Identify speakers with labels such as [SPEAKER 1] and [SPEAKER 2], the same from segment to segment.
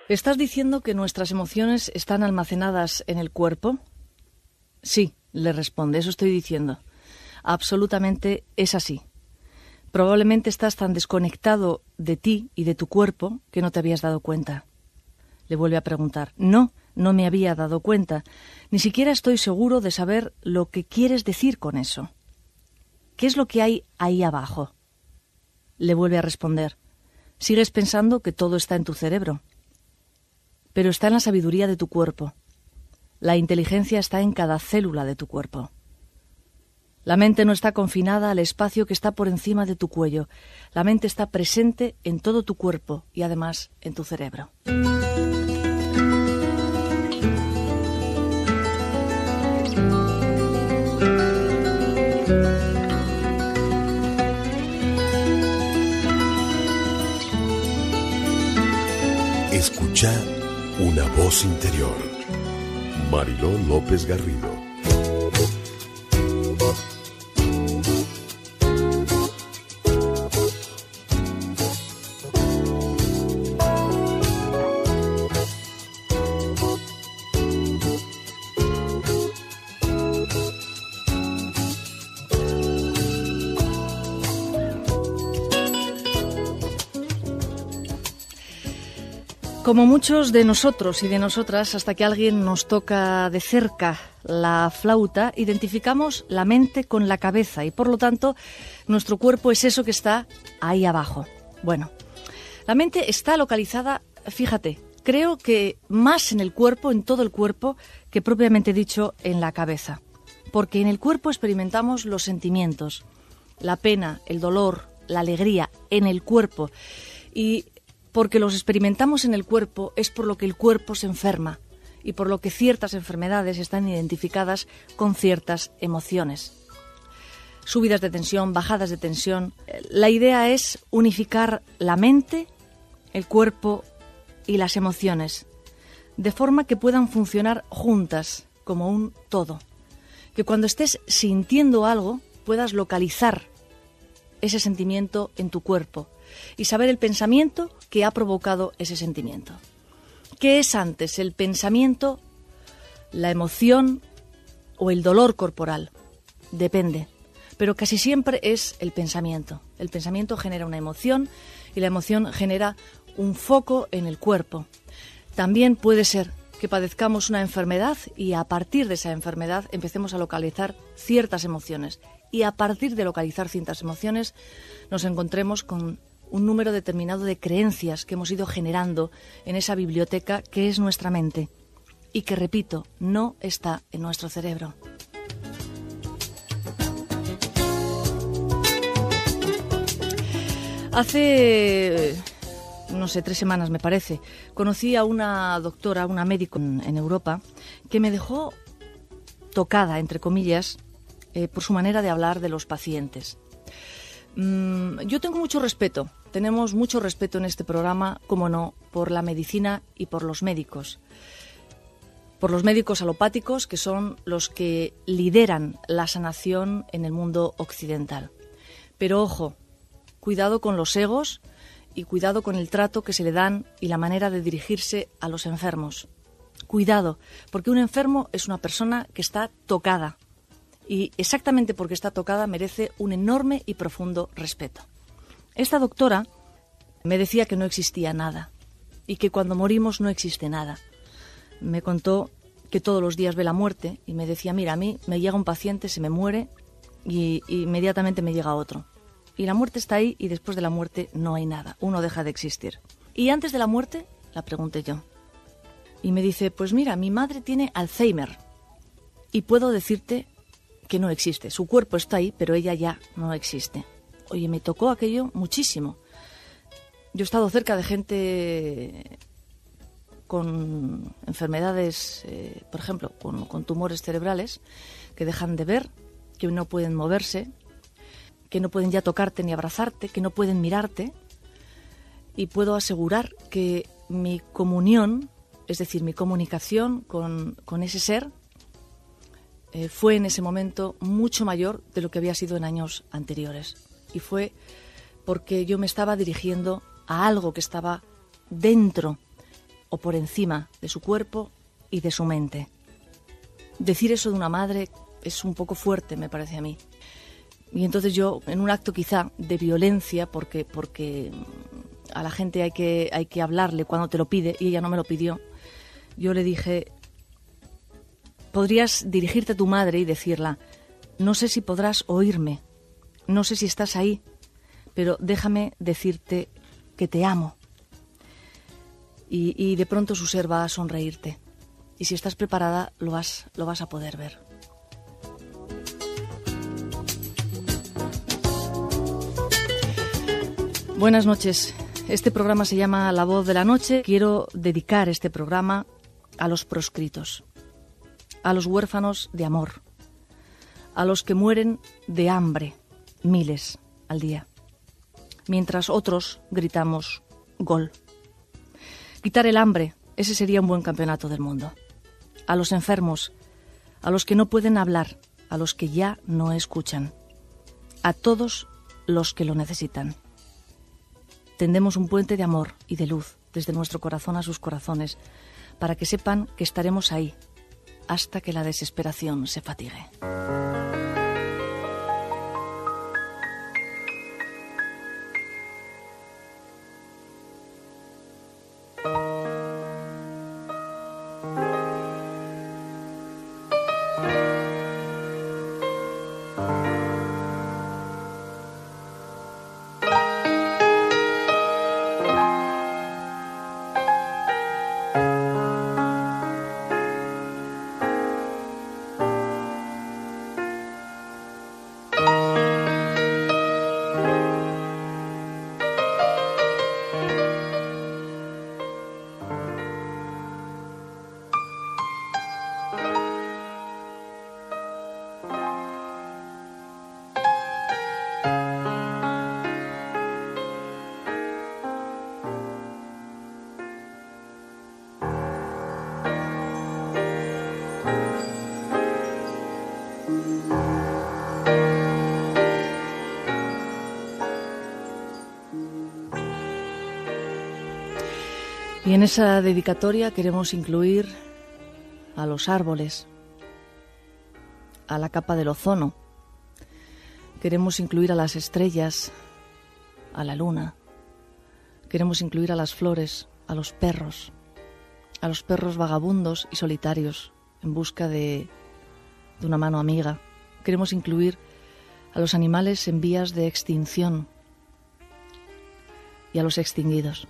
[SPEAKER 1] ¿Estás diciendo que nuestras emociones están almacenadas en el cuerpo? Sí, le responde, eso estoy diciendo. Absolutamente es así. Probablemente estás tan desconectado de ti y de tu cuerpo que no te habías dado cuenta. Le vuelve a preguntar. No me había dado cuenta. Ni siquiera estoy seguro de saber lo que quieres decir con eso. ¿Qué es lo que hay ahí abajo? Le vuelve a responder. Sigues pensando que todo está en tu cerebro, pero está en la sabiduría de tu cuerpo. La inteligencia está en cada célula de tu cuerpo. La mente no está confinada al espacio que está por encima de tu cuello. La mente está presente en todo tu cuerpo y además en tu cerebro.
[SPEAKER 2] Escucha una voz interior. Mariló López Garrido.
[SPEAKER 1] Como muchos de nosotros y de nosotras, hasta que alguien nos toca de cerca la flauta, identificamos la mente con la cabeza y, por lo tanto, nuestro cuerpo es eso que está ahí abajo. Bueno, la mente está localizada, fíjate, creo que más en el cuerpo, en todo el cuerpo, que propiamente dicho en la cabeza. Porque en el cuerpo experimentamos los sentimientos, la pena, el dolor, la alegría, en el cuerpo. Y porque los experimentamos en el cuerpo es por lo que el cuerpo se enferma y por lo que ciertas enfermedades están identificadas con ciertas emociones. Subidas de tensión, bajadas de tensión. La idea es unificar la mente, el cuerpo y las emociones, de forma que puedan funcionar juntas como un todo. Que cuando estés sintiendo algo puedas localizar ese sentimiento en tu cuerpo y saber el pensamiento que ha provocado ese sentimiento. ¿Qué es antes, el pensamiento, la emoción o el dolor corporal? Depende, pero casi siempre es el pensamiento. El pensamiento genera una emoción y la emoción genera un foco en el cuerpo. También puede ser que padezcamos una enfermedad y a partir de esa enfermedad empecemos a localizar ciertas emociones. Y a partir de localizar ciertas emociones nos encontremos con un número determinado de creencias que hemos ido generando en esa biblioteca que es nuestra mente y que, repito, no está en nuestro cerebro. Hace, 3 semanas me parece, conocí a una doctora, una médico en Europa, que me dejó tocada, entre comillas, por su manera de hablar de los pacientes. Yo tengo mucho respeto, tenemos mucho respeto en este programa, como no, por la medicina y por los médicos. Por los médicos alopáticos, que son los que lideran la sanación en el mundo occidental. Pero ojo, cuidado con los egos y cuidado con el trato que se le dan y la manera de dirigirse a los enfermos. Cuidado, porque un enfermo es una persona que está tocada. Y exactamente porque está tocada merece un enorme y profundo respeto. Esta doctora me decía que no existía nada y que cuando morimos no existe nada. Me contó que todos los días ve la muerte y me decía, mira, a mí me llega un paciente, se me muere y inmediatamente me llega otro. Y la muerte está ahí y después de la muerte no hay nada, uno deja de existir. ¿Y antes de la muerte? La pregunté yo. Y me dice, pues mira, mi madre tiene Alzheimer y puedo decirte que no existe. Su cuerpo está ahí, pero ella ya no existe. Oye, me tocó aquello muchísimo. Yo he estado cerca de gente con enfermedades, por ejemplo, con tumores cerebrales, que dejan de ver, que no pueden moverse, que no pueden ya tocarte ni abrazarte, que no pueden mirarte. Y puedo asegurar que mi comunión, es decir, mi comunicación con ese ser, fue en ese momento mucho mayor de lo que había sido en años anteriores. Y fue porque yo me estaba dirigiendo a algo que estaba dentro o por encima de su cuerpo y de su mente. Decir eso de una madre es un poco fuerte, me parece a mí. Y entonces yo, en un acto quizá de violencia, porque a la gente hay que hablarle cuando te lo pide, y ella no me lo pidió, yo le dije, podrías dirigirte a tu madre y decirla, no sé si podrás oírme, no sé si estás ahí, pero déjame decirte que te amo. Y de pronto su ser va a sonreírte. Y si estás preparada, lo vas a poder ver. Buenas noches. Este programa se llama La Voz de la Noche. Quiero dedicar este programa a los proscritos, a los huérfanos de amor, a los que mueren de hambre, miles al día, mientras otros gritamos gol. Quitar el hambre, ese sería un buen campeonato del mundo. A los enfermos, a los que no pueden hablar, a los que ya no escuchan, a todos los que lo necesitan. Tendemos un puente de amor y de luz desde nuestro corazón a sus corazones, para que sepan que estaremos ahí hasta que la desesperación se fatigue. Y en esa dedicatoria queremos incluir a los árboles, a la capa del ozono, queremos incluir a las estrellas, a la luna, queremos incluir a las flores, a los perros vagabundos y solitarios en busca de una mano amiga. Queremos incluir a los animales en vías de extinción y a los extinguidos,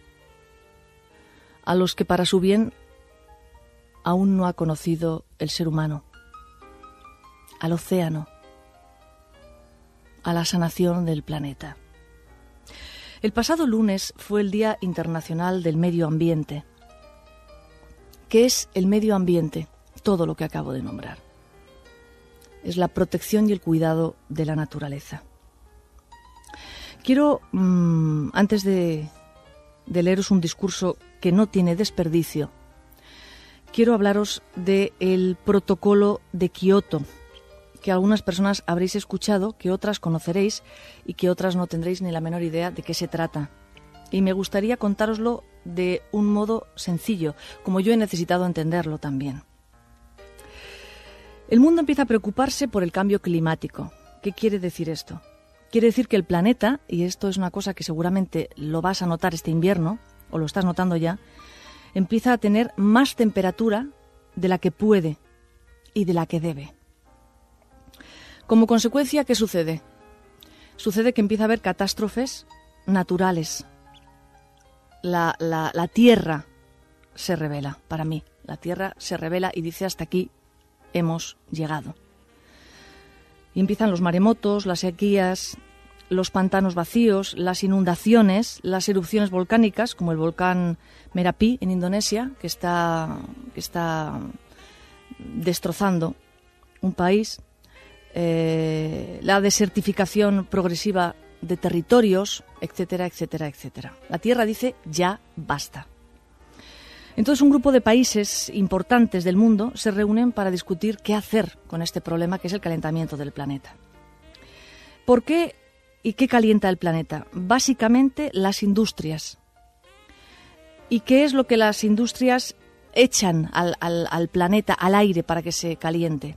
[SPEAKER 1] a los que para su bien aún no ha conocido el ser humano, al océano, a la sanación del planeta. El pasado lunes fue el Día Internacional del Medio Ambiente. ¿Qué es el medio ambiente? Todo lo que acabo de nombrar. Es la protección y el cuidado de la naturaleza. Quiero, antes de leeros un discurso que no tiene desperdicio, quiero hablaros del protocolo de Kioto, que algunas personas habréis escuchado, que otras conoceréis y que otras no tendréis ni la menor idea de qué se trata. Y me gustaría contároslo de un modo sencillo, como yo he necesitado entenderlo también. El mundo empieza a preocuparse por el cambio climático. ¿Qué quiere decir esto? Quiere decir que el planeta, y esto es una cosa que seguramente lo vas a notar este invierno, o lo estás notando ya, empieza a tener más temperatura de la que puede y de la que debe. Como consecuencia, ¿qué sucede? Sucede que empieza a haber catástrofes naturales. La Tierra se revela, para mí. La Tierra se revela y dice hasta aquí hemos llegado. Y empiezan los maremotos, las sequías, los pantanos vacíos, las inundaciones, las erupciones volcánicas, como el volcán Merapi en Indonesia, que está destrozando un país, la desertificación progresiva de territorios, etcétera, etcétera, etcétera. La Tierra dice ya basta. Entonces un grupo de países importantes del mundo se reúnen para discutir qué hacer con este problema que es el calentamiento del planeta. ¿Por qué y qué calienta el planeta? Básicamente las industrias. ¿Y qué es lo que las industrias echan al planeta, al aire, para que se caliente?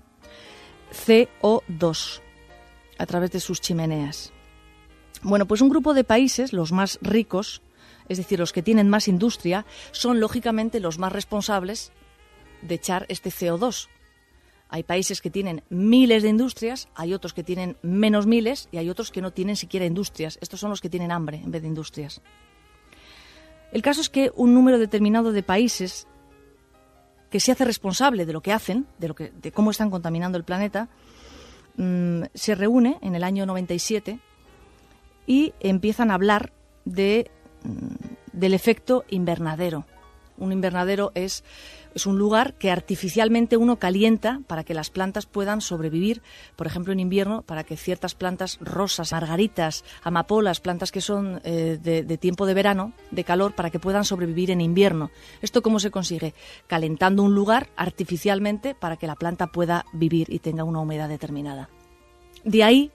[SPEAKER 1] CO2, a través de sus chimeneas. Bueno, pues un grupo de países, los más ricos, es decir, los que tienen más industria, son lógicamente los más responsables de echar este CO2. Hay países que tienen miles de industrias, hay otros que tienen menos miles y hay otros que no tienen siquiera industrias. Estos son los que tienen hambre en vez de industrias. El caso es que un número determinado de países que se hace responsable de lo que hacen, de cómo están contaminando el planeta, se reúne en el año 97 y empiezan a hablar del efecto invernadero. Un invernadero es un lugar que artificialmente uno calienta para que las plantas puedan sobrevivir, por ejemplo en invierno, para que ciertas plantas rosas, margaritas, amapolas, plantas que son de tiempo de verano, de calor, para que puedan sobrevivir en invierno. ¿Esto cómo se consigue? Calentando un lugar artificialmente para que la planta pueda vivir y tenga una humedad determinada. De ahí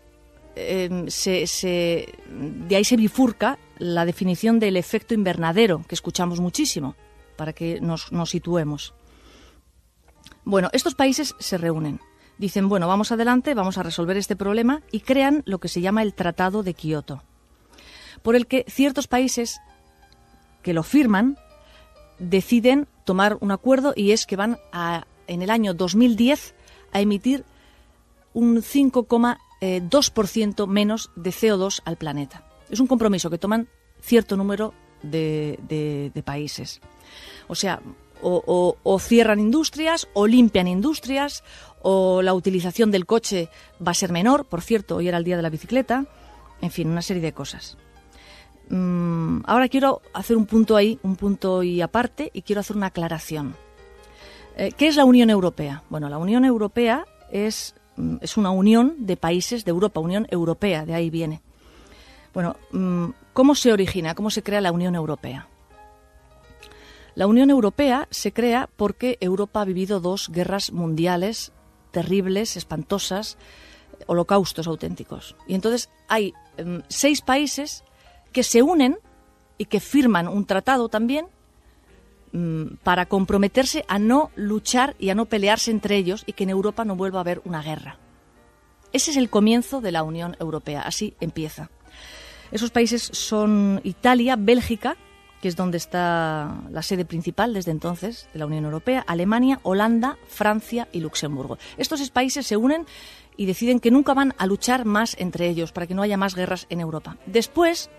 [SPEAKER 1] se bifurca la definición del efecto invernadero, que escuchamos muchísimo, para que nos situemos. Bueno, estos países se reúnen. Dicen, bueno, vamos adelante, vamos a resolver este problema y crean lo que se llama el Tratado de Kioto, por el que ciertos países que lo firman deciden tomar un acuerdo y es que van en el año 2010 a emitir un 5,2% menos de CO2 al planeta. Es un compromiso que toman cierto número de países. O sea, o cierran industrias, o limpian industrias, o la utilización del coche va a ser menor. Por cierto, hoy era el día de la bicicleta. En fin, una serie de cosas. Ahora quiero hacer un punto y aparte, y quiero hacer una aclaración. ¿Qué es la Unión Europea? Bueno, la Unión Europea es una unión de países de Europa, Unión Europea, de ahí viene. Bueno, ¿cómo se origina? ¿Cómo se crea la Unión Europea? La Unión Europea se crea porque Europa ha vivido 2 guerras mundiales terribles, espantosas, holocaustos auténticos. Y entonces hay 6 países que se unen y que firman un tratado también para comprometerse a no luchar y a no pelearse entre ellos y que en Europa no vuelva a haber una guerra. Ese es el comienzo de la Unión Europea, así empieza. Esos países son Italia, Bélgica, que es donde está la sede principal desde entonces de la Unión Europea, Alemania, Holanda, Francia y Luxemburgo. Estos 6 países se unen y deciden que nunca van a luchar más entre ellos para que no haya más guerras en Europa. Después,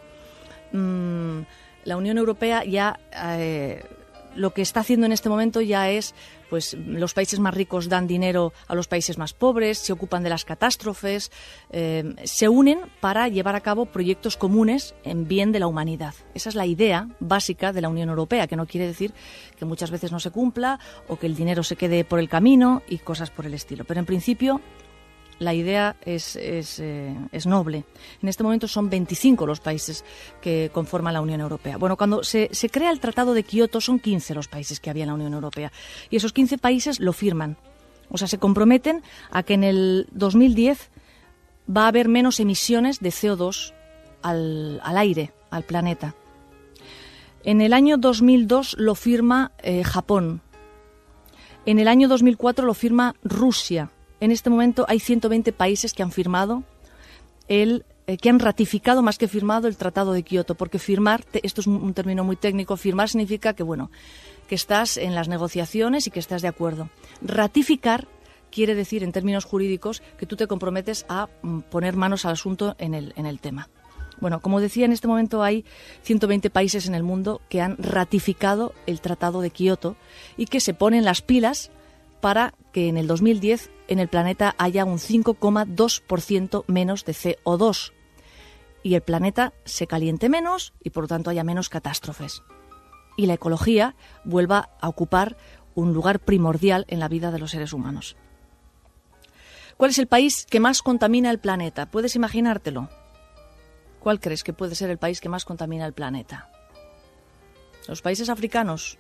[SPEAKER 1] la Unión Europea ya lo que está haciendo en este momento ya es, pues los países más ricos dan dinero a los países más pobres, se ocupan de las catástrofes, se unen para llevar a cabo proyectos comunes en bien de la humanidad. Esa es la idea básica de la Unión Europea, que no quiere decir que muchas veces no se cumpla o que el dinero se quede por el camino y cosas por el estilo. Pero en principio la idea es noble. En este momento son 25 los países que conforman la Unión Europea. Bueno, cuando se crea el Tratado de Kioto son 15 los países que había en la Unión Europea. Y esos 15 países lo firman. O sea, se comprometen a que en el 2010 va a haber menos emisiones de CO2 al aire, al planeta. En el año 2002 lo firma Japón. En el año 2004 lo firma Rusia. En este momento hay 120 países que han firmado que han ratificado más que firmado el Tratado de Kioto, porque firmar, esto es un término muy técnico, firmar significa que estás en las negociaciones y que estás de acuerdo. Ratificar quiere decir, en términos jurídicos, que tú te comprometes a poner manos al asunto en el tema. Bueno, como decía, en este momento hay 120 países en el mundo que han ratificado el Tratado de Kioto y que se ponen las pilas para que en el 2010 en el planeta haya un 5,2% menos de CO2 y el planeta se caliente menos y por lo tanto haya menos catástrofes y la ecología vuelva a ocupar un lugar primordial en la vida de los seres humanos. ¿Cuál es el país que más contamina el planeta? ¿Puedes imaginártelo? ¿Cuál crees que puede ser el país que más contamina el planeta? ¿Los países africanos?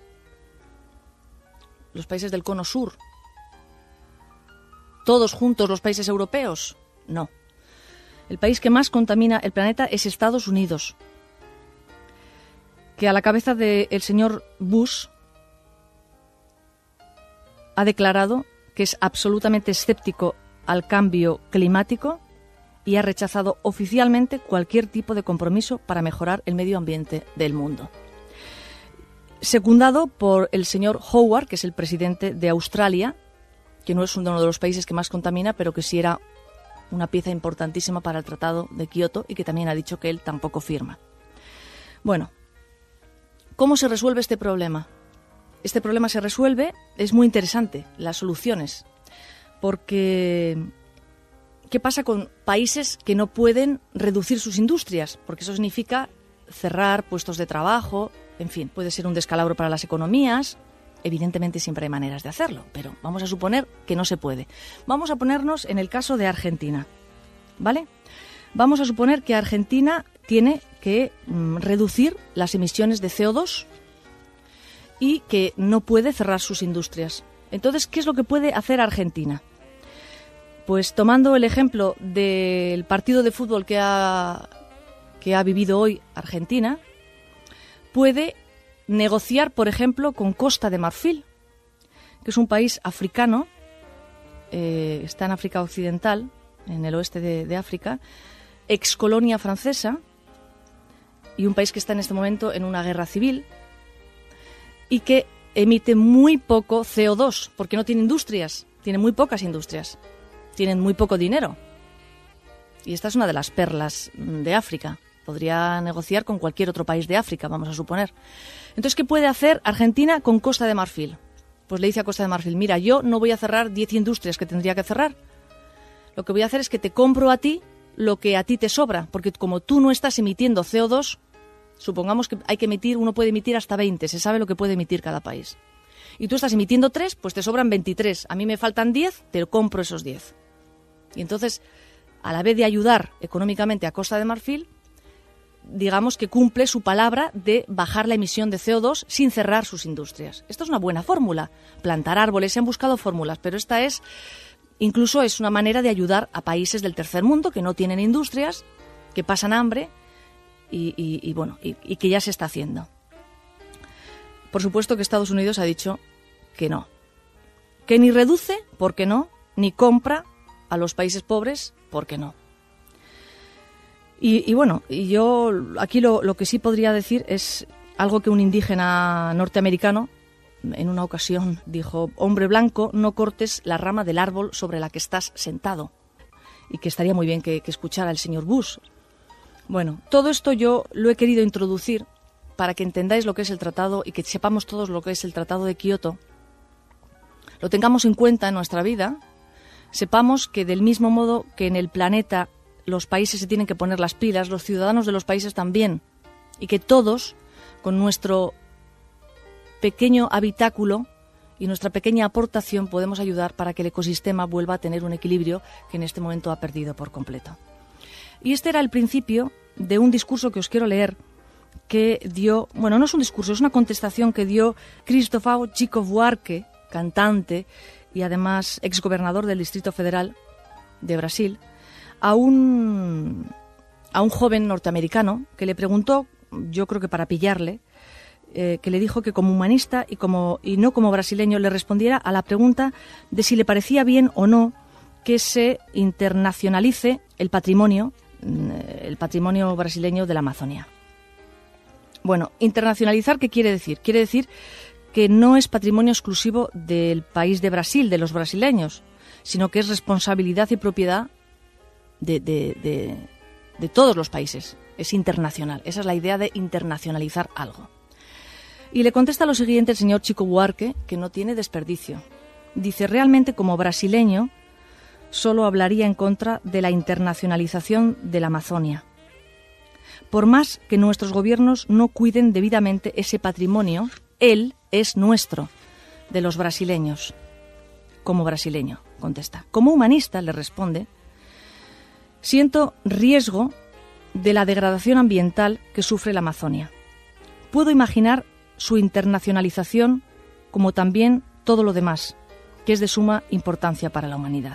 [SPEAKER 1] ¿Los países del cono sur? ¿Todos juntos los países europeos? No. El país que más contamina el planeta es Estados Unidos. que a la cabeza del señor Bush ha declarado que es absolutamente escéptico al cambio climático y ha rechazado oficialmente cualquier tipo de compromiso para mejorar el medio ambiente del mundo. Secundado por el señor Howard, que es el presidente de Australia, que no es uno de los países que más contamina, pero que sí era una pieza importantísima para el Tratado de Kioto y que también ha dicho que él tampoco firma. Bueno, ¿cómo se resuelve este problema? Este problema se resuelve, es muy interesante, las soluciones, porque ¿qué pasa con países que no pueden reducir sus industrias? Porque eso significa cerrar puestos de trabajo, en fin, puede ser un descalabro para las economías. Evidentemente siempre hay maneras de hacerlo, pero vamos a suponer que no se puede. Vamos a ponernos en el caso de Argentina, ¿vale? Vamos a suponer que Argentina tiene que reducir las emisiones de CO2 y que no puede cerrar sus industrias. Entonces, ¿qué es lo que puede hacer Argentina? Pues tomando el ejemplo del partido de fútbol que ha vivido hoy Argentina, puede negociar, por ejemplo, con Costa de Marfil, que es un país africano, está en África Occidental, en el oeste de África, excolonia francesa, y un país que está en este momento en una guerra civil, y que emite muy poco CO2, porque no tiene industrias, tiene muy pocas industrias, tienen muy poco dinero. Y esta es una de las perlas de África. Podría negociar con cualquier otro país de África, vamos a suponer. Entonces, ¿qué puede hacer Argentina con Costa de Marfil? Pues le dice a Costa de Marfil, mira, yo no voy a cerrar 10 industrias que tendría que cerrar. Lo que voy a hacer es que te compro a ti lo que a ti te sobra, porque como tú no estás emitiendo CO2, supongamos que uno puede emitir hasta 20, se sabe lo que puede emitir cada país. Y tú estás emitiendo 3, pues te sobran 23. A mí me faltan 10, te compro esos 10. Y entonces, a la vez de ayudar económicamente a Costa de Marfil, digamos que cumple su palabra de bajar la emisión de CO2 sin cerrar sus industrias. Esto es una buena fórmula. Plantar árboles, se han buscado fórmulas, pero esta incluso es una manera de ayudar a países del tercer mundo que no tienen industrias, que pasan hambre y que ya se está haciendo. Por supuesto que Estados Unidos ha dicho que no. Que ni reduce, porque no, ni compra a los países pobres, porque no. Y yo aquí lo que sí podría decir es algo que un indígena norteamericano en una ocasión dijo: hombre blanco, no cortes la rama del árbol sobre la que estás sentado. Y que estaría muy bien que escuchara el señor Bush. Bueno, todo esto yo lo he querido introducir para que entendáis lo que es el tratado y que sepamos todos lo que es el Tratado de Kioto. Lo tengamos en cuenta en nuestra vida, sepamos que del mismo modo que en el planeta los países se tienen que poner las pilas, los ciudadanos de los países también, y que todos, con nuestro pequeño habitáculo y nuestra pequeña aportación, podemos ayudar para que el ecosistema vuelva a tener un equilibrio que en este momento ha perdido por completo. Y este era el principio de un discurso que os quiero leer, que dio, no es un discurso, es una contestación que dio Cristóvão Chico Buarque, cantante y además exgobernador del Distrito Federal de Brasil, a un joven norteamericano que le preguntó, yo creo que para pillarle, que le dijo que como humanista y no como brasileño le respondiera a la pregunta de si le parecía bien o no que se internacionalice el patrimonio brasileño de la Amazonía. Bueno, internacionalizar, ¿qué quiere decir? Quiere decir que no es patrimonio exclusivo del país de Brasil, de los brasileños, sino que es responsabilidad y propiedad de todos los países. Es internacional. Esa es la idea de internacionalizar algo. Y le contesta lo siguiente el señor Chico Buarque, que no tiene desperdicio. Dice: realmente como brasileño solo hablaría en contra de la internacionalización de la Amazonia. Por más que nuestros gobiernos no cuiden debidamente ese patrimonio, él es nuestro, de los brasileños. Como brasileño, contesta. Como humanista, le responde: siento riesgo de la degradación ambiental que sufre la Amazonia. Puedo imaginar su internacionalización como también todo lo demás, que es de suma importancia para la humanidad.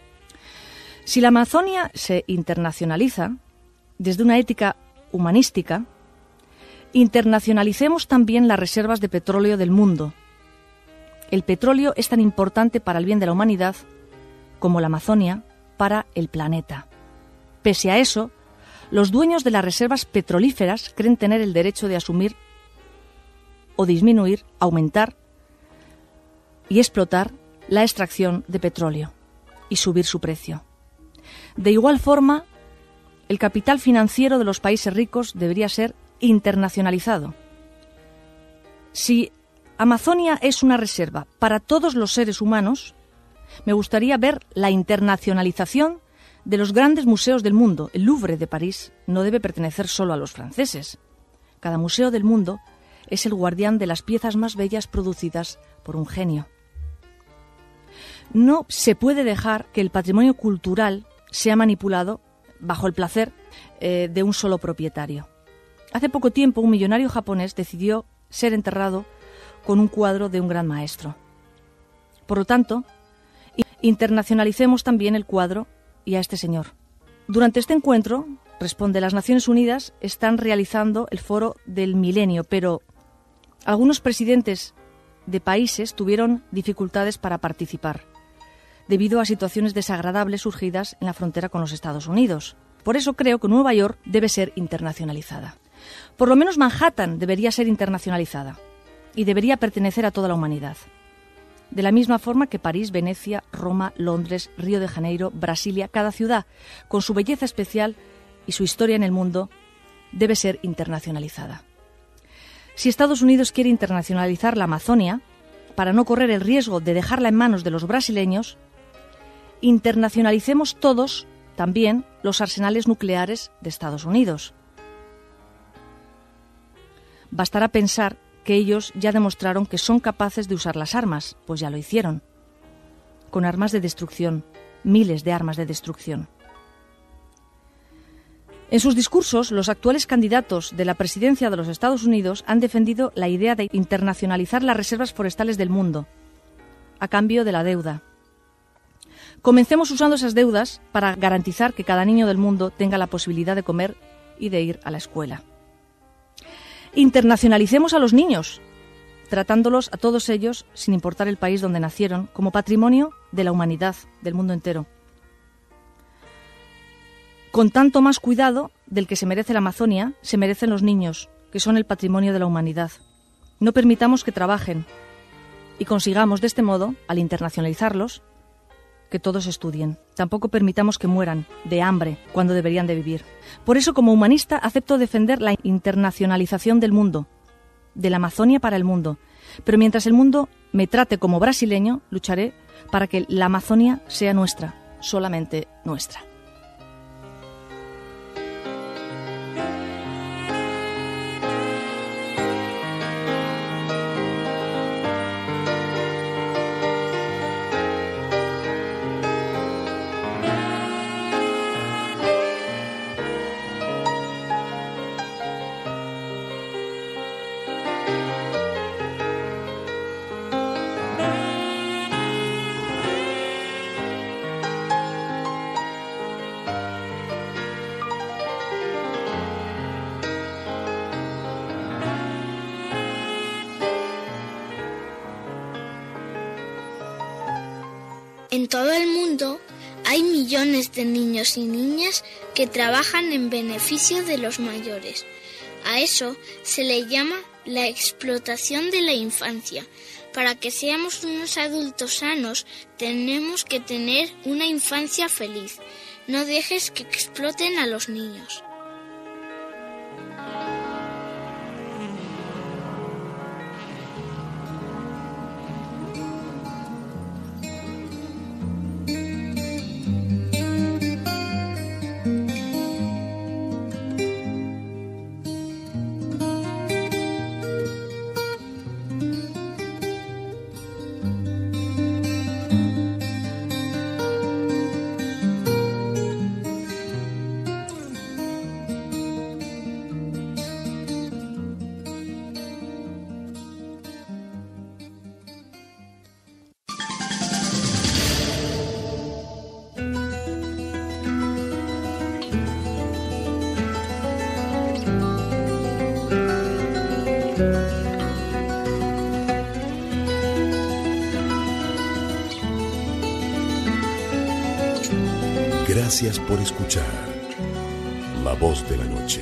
[SPEAKER 1] Si la Amazonia se internacionaliza desde una ética humanística, Internacionalicemos también las reservas de petróleo del mundo. El petróleo es tan importante para el bien de la humanidad como la Amazonia para el planeta. Pese a eso, los dueños de las reservas petrolíferas creen tener el derecho de asumir o disminuir, aumentar y explotar la extracción de petróleo y subir su precio. De igual forma, el capital financiero de los países ricos debería ser internacionalizado. Si Amazonia es una reserva para todos los seres humanos, me gustaría ver la internacionalización de los grandes museos del mundo. El Louvre de París no debe pertenecer solo a los franceses. Cada museo del mundo es el guardián de las piezas más bellas producidas por un genio. No se puede dejar que el patrimonio cultural sea manipulado bajo el placer de un solo propietario. Hace poco tiempo, un millonario japonés decidió ser enterrado con un cuadro de un gran maestro. Por lo tanto, internacionalicemos también el cuadro y a este señor. Durante este encuentro, responde, las Naciones Unidas están realizando el Foro del Milenio, pero algunos presidentes de países tuvieron dificultades para participar, debido a situaciones desagradables surgidas en la frontera con los Estados Unidos. Por eso creo que Nueva York debe ser internacionalizada. Por lo menos Manhattan debería ser internacionalizada y debería pertenecer a toda la humanidad. De la misma forma que París, Venecia, Roma, Londres, Río de Janeiro, Brasilia, cada ciudad, con su belleza especial y su historia en el mundo, debe ser internacionalizada. Si Estados Unidos quiere internacionalizar la Amazonia, para no correr el riesgo de dejarla en manos de los brasileños, internacionalicemos todos también los arsenales nucleares de Estados Unidos. Bastará pensar que ellos ya demostraron que son capaces de usar las armas, pues ya lo hicieron, con armas de destrucción, miles de armas de destrucción. En sus discursos, los actuales candidatos de la presidencia de los Estados Unidos han defendido la idea de internacionalizar las reservas forestales del mundo, a cambio de la deuda. Comencemos usando esas deudas para garantizar que cada niño del mundo tenga la posibilidad de comer y de ir a la escuela. Internacionalicemos a los niños, tratándolos a todos ellos, sin importar el país donde nacieron, como patrimonio de la humanidad, del mundo entero. Con tanto más cuidado del que se merece la Amazonia, se merecen los niños, que son el patrimonio de la humanidad. No permitamos que trabajen y consigamos de este modo, al internacionalizarlos, que todos estudien. Tampoco permitamos que mueran de hambre cuando deberían de vivir. Por eso, como humanista, acepto defender la internacionalización del mundo, de la Amazonia para el mundo. Pero mientras el mundo me trate como brasileño, lucharé para que la Amazonia sea nuestra, solamente nuestra.
[SPEAKER 3] En todo el mundo hay millones de niños y niñas que trabajan en beneficio de los mayores. A eso se le llama la explotación de la infancia. Para que seamos unos adultos sanos, tenemos que tener una infancia feliz. No dejes que exploten a los niños.
[SPEAKER 2] Gracias por escuchar La Voz de la Noche.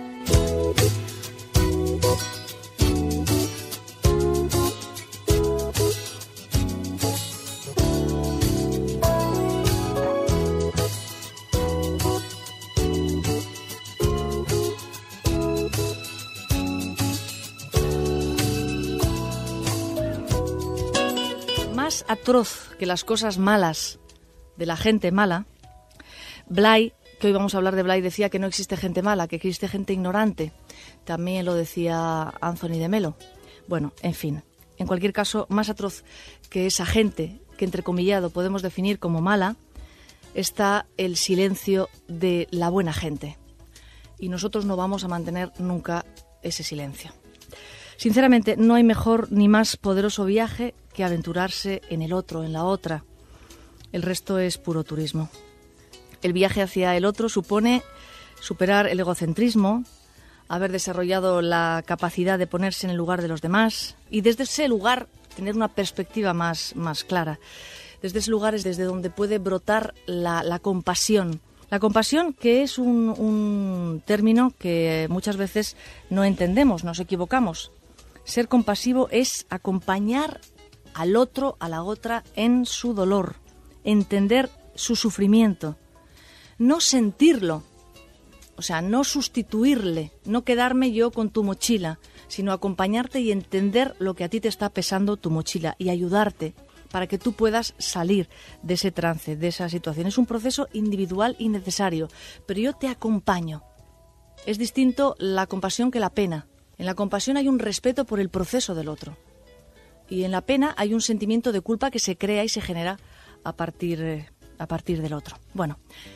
[SPEAKER 1] Más atroz que las cosas malas de la gente mala, Blay, que hoy vamos a hablar de Blay, decía que no existe gente mala, que existe gente ignorante. También lo decía Anthony de Melo. Bueno, en fin, en cualquier caso, más atroz que esa gente que, entrecomillado, podemos definir como mala, está el silencio de la buena gente. Y nosotros no vamos a mantener nunca ese silencio. Sinceramente, no hay mejor ni más poderoso viaje que aventurarse en el otro, en la otra. El resto es puro turismo. El viaje hacia el otro supone superar el egocentrismo, haber desarrollado la capacidad de ponerse en el lugar de los demás y desde ese lugar tener una perspectiva más clara. Desde ese lugar es desde donde puede brotar la compasión. La compasión, que es un término que muchas veces no entendemos, nos equivocamos. Ser compasivo es acompañar al otro, a la otra, en su dolor, entender su sufrimiento, no sentirlo, o sea, no sustituirle, no quedarme yo con tu mochila, sino acompañarte y entender lo que a ti te está pesando tu mochila y ayudarte para que tú puedas salir de ese trance, de esa situación. Es un proceso individual y necesario, pero yo te acompaño. Es distinto la compasión que la pena. En la compasión hay un respeto por el proceso del otro. Y en la pena hay un sentimiento de culpa que se crea y se genera a partir del otro. Bueno.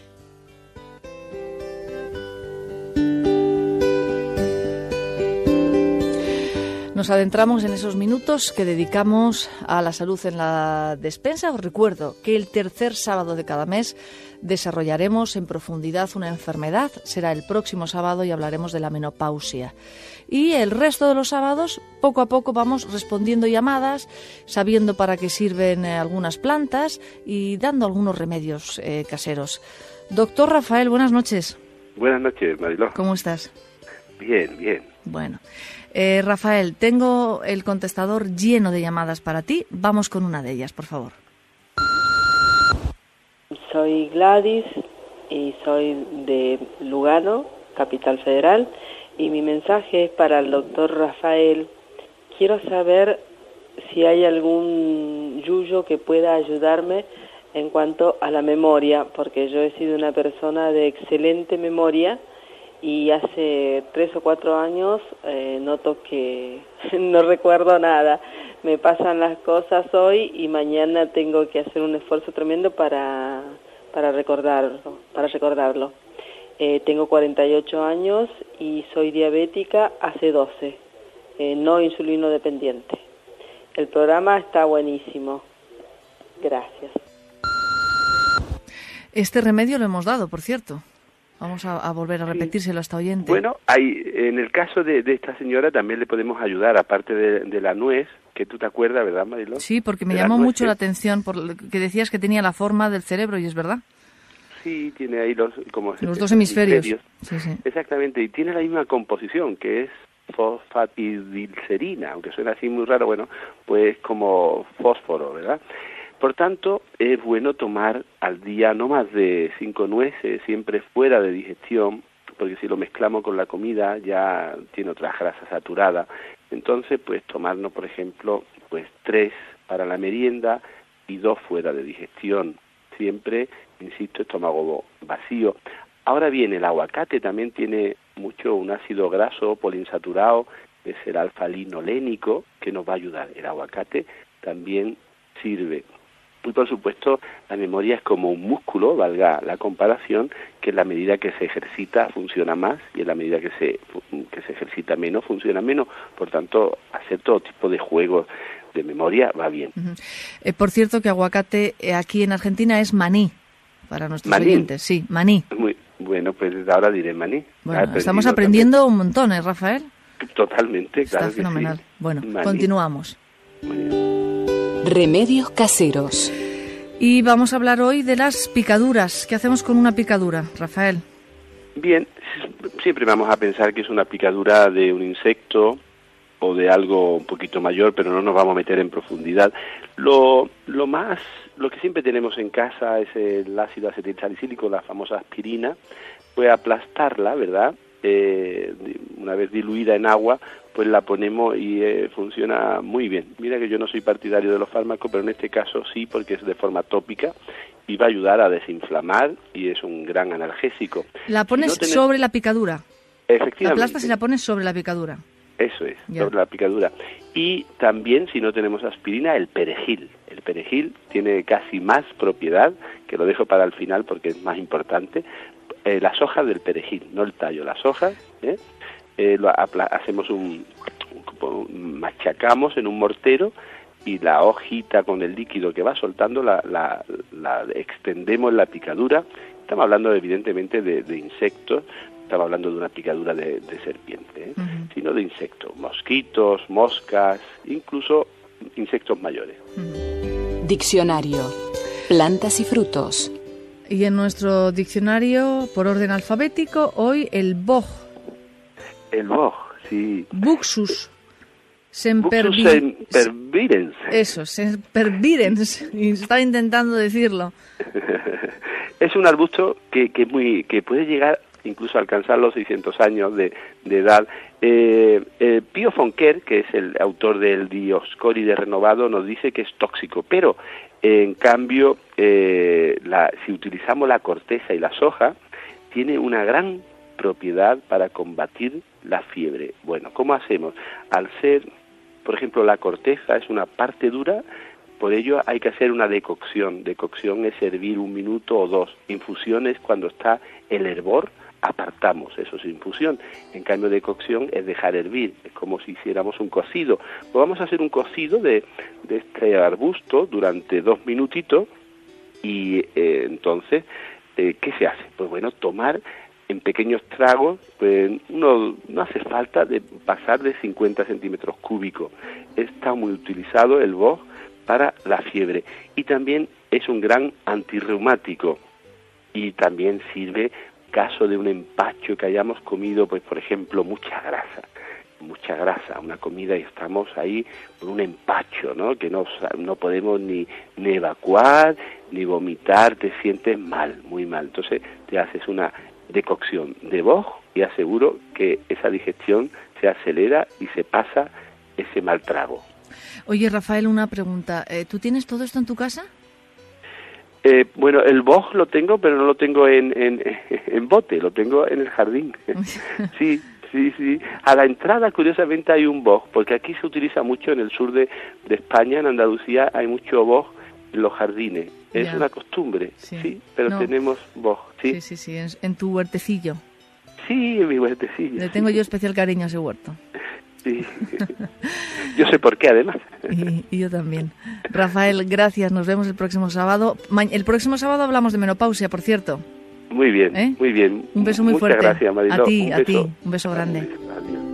[SPEAKER 1] Nos adentramos en esos minutos que dedicamos a la salud en la despensa. Os recuerdo que el tercer sábado de cada mes desarrollaremos en profundidad una enfermedad. Será el próximo sábado y hablaremos de la menopausia. Y el resto de los sábados, poco a poco, vamos respondiendo llamadas, sabiendo para qué sirven algunas plantas y dando algunos remedios caseros. Doctor Rafael, buenas noches.
[SPEAKER 4] Buenas noches, Mariló.
[SPEAKER 1] ¿Cómo estás?
[SPEAKER 4] Bien, bien.
[SPEAKER 1] Bueno, Rafael, tengo el contestador lleno de llamadas para ti. Vamos con una de ellas, por favor.
[SPEAKER 5] Soy Gladys y soy de Lugano, Capital Federal, y mi mensaje es para el doctor Rafael. Quiero saber si hay algún yuyo que pueda ayudarme en cuanto a la memoria, porque yo he sido una persona de excelente memoria y hace 3 o 4 años noto que no recuerdo nada. Me pasan las cosas hoy y mañana tengo que hacer un esfuerzo tremendo para recordarlo. Tengo 48 años y soy diabética hace 12, no insulino dependiente. El programa está buenísimo. Gracias.
[SPEAKER 1] Este remedio lo hemos dado, por cierto. Vamos a volver a repetírselo a esta oyente.
[SPEAKER 4] Bueno, en el caso de esta señora también le podemos ayudar, aparte de la nuez, que tú te acuerdas, ¿verdad, Mariló?
[SPEAKER 1] Sí, porque me llamó mucho la atención, que decías que tenía la forma del cerebro, y es verdad.
[SPEAKER 4] Sí, tiene ahí los
[SPEAKER 1] dos hemisferios. Sí, sí.
[SPEAKER 4] Exactamente, y tiene la misma composición, que es fosfatidilcerina, aunque suena así muy raro, bueno, pues como fósforo, ¿verdad? Por tanto, es bueno tomar al día no más de 5 nueces, siempre fuera de digestión, porque si lo mezclamos con la comida ya tiene otra grasa saturada. Entonces, pues tomarnos, por ejemplo, pues 3 para la merienda y 2 fuera de digestión. Siempre, insisto, estómago vacío. Ahora bien, el aguacate también tiene mucho un ácido graso poliinsaturado, que es el alfa-linolénico, que nos va a ayudar. El aguacate también sirve. Y por supuesto, la memoria es como un músculo, valga la comparación, que en la medida que se ejercita funciona más y en la medida que se ejercita menos, funciona menos. Por tanto, hacer todo tipo de juegos de memoria va bien.
[SPEAKER 1] Uh-huh. Por cierto, que aguacate aquí en Argentina es maní, para nuestros oyentes. Sí, maní.
[SPEAKER 4] Muy bueno, pues ahora diré maní.
[SPEAKER 1] Bueno, estamos aprendiendo también un montón, ¿eh, Rafael?
[SPEAKER 4] Totalmente, claro.
[SPEAKER 1] Está fenomenal.
[SPEAKER 4] Sí.
[SPEAKER 1] Bueno,
[SPEAKER 4] maní.
[SPEAKER 1] Continuamos.
[SPEAKER 6] Remedios caseros.
[SPEAKER 1] Y vamos a hablar hoy de las picaduras. ¿Qué hacemos con una picadura, Rafael?
[SPEAKER 4] Bien, siempre vamos a pensar que es una picadura de un insecto o de algo un poquito mayor, pero no nos vamos a meter en profundidad. Lo que siempre tenemos en casa es el ácido acetilsalicílico, la famosa aspirina. Pues aplastarla, ¿verdad? Una vez diluida en agua, pues la ponemos y funciona muy bien. Mira que yo no soy partidario de los fármacos, pero en este caso sí, porque es de forma tópica y va a ayudar a desinflamar y es un gran analgésico.
[SPEAKER 1] ¿La pones sobre la picadura?
[SPEAKER 4] Efectivamente.
[SPEAKER 1] La aplastas y la pones sobre la picadura.
[SPEAKER 4] Eso es, sobre la picadura. Y también, si no tenemos aspirina, el perejil. El perejil tiene casi más propiedad, que lo dejo para el final porque es más importante. Las hojas del perejil, no el tallo, las hojas, hacemos machacamos en un mortero y la hojita con el líquido que va soltando la extendemos en la picadura. Estamos hablando evidentemente de insectos, estamos hablando de una picadura de serpiente, sino de insectos, mosquitos, moscas, incluso insectos mayores.
[SPEAKER 6] Diccionario, plantas y frutos.
[SPEAKER 1] Y en nuestro diccionario, por orden alfabético, hoy el boj.
[SPEAKER 4] El boj, sí.
[SPEAKER 1] Buxus
[SPEAKER 4] sempervirens.
[SPEAKER 1] Eso, sempervirens. Estaba intentando decirlo.
[SPEAKER 4] Es un arbusto que puede llegar incluso a alcanzar los 600 años de edad. Pío Fonquer, que es el autor del Dioscóride renovado, nos dice que es tóxico, pero en cambio, si utilizamos la corteza y las hojas, tiene una gran propiedad para combatir la fiebre. Bueno, ¿cómo hacemos? Al ser, por ejemplo, la corteza es una parte dura, por ello hay que hacer una decocción. Decocción es hervir 1 minuto o 2. Infusión es cuando está el hervor, apartamos, eso es infusión. En cambio, decocción es dejar hervir, es como si hiciéramos un cocido. Pues vamos a hacer un cocido de este arbusto durante 2 minutitos y entonces, ¿qué se hace? Pues bueno, tomar en pequeños tragos, pues no hace falta de pasar de 50 centímetros cúbicos. Está muy utilizado el boj para la fiebre y también es un gran antirreumático y también sirve caso de un empacho que hayamos comido, pues por ejemplo, mucha grasa, una comida y estamos ahí con un empacho, ¿no? Que no podemos ni evacuar, ni vomitar, te sientes mal, muy mal. Entonces te haces una decocción de boj y aseguro que esa digestión se acelera y se pasa ese mal trago.
[SPEAKER 1] Oye, Rafael, una pregunta. ¿Tú tienes todo esto en tu casa?
[SPEAKER 4] Bueno, el boj lo tengo, pero no lo tengo en bote, lo tengo en el jardín. Sí. A la entrada, curiosamente, hay un boj, porque aquí se utiliza mucho en el sur de España, en Andalucía, hay mucho boj en los jardines. Es una costumbre, sí, pero tenemos boj, sí.
[SPEAKER 1] Sí, en tu huertecillo.
[SPEAKER 4] Sí, en mi huertecillo.
[SPEAKER 1] Le tengo yo especial cariño a ese huerto.
[SPEAKER 4] Sí. Yo sé por qué, además.
[SPEAKER 1] Y yo también. Rafael, gracias. Nos vemos el próximo sábado. El próximo sábado hablamos de menopausia, por cierto.
[SPEAKER 4] Muy bien, muy bien.
[SPEAKER 1] Un beso muy fuerte.
[SPEAKER 4] Muchas gracias, Mariló.
[SPEAKER 1] A ti. Un beso grande.
[SPEAKER 4] Adiós.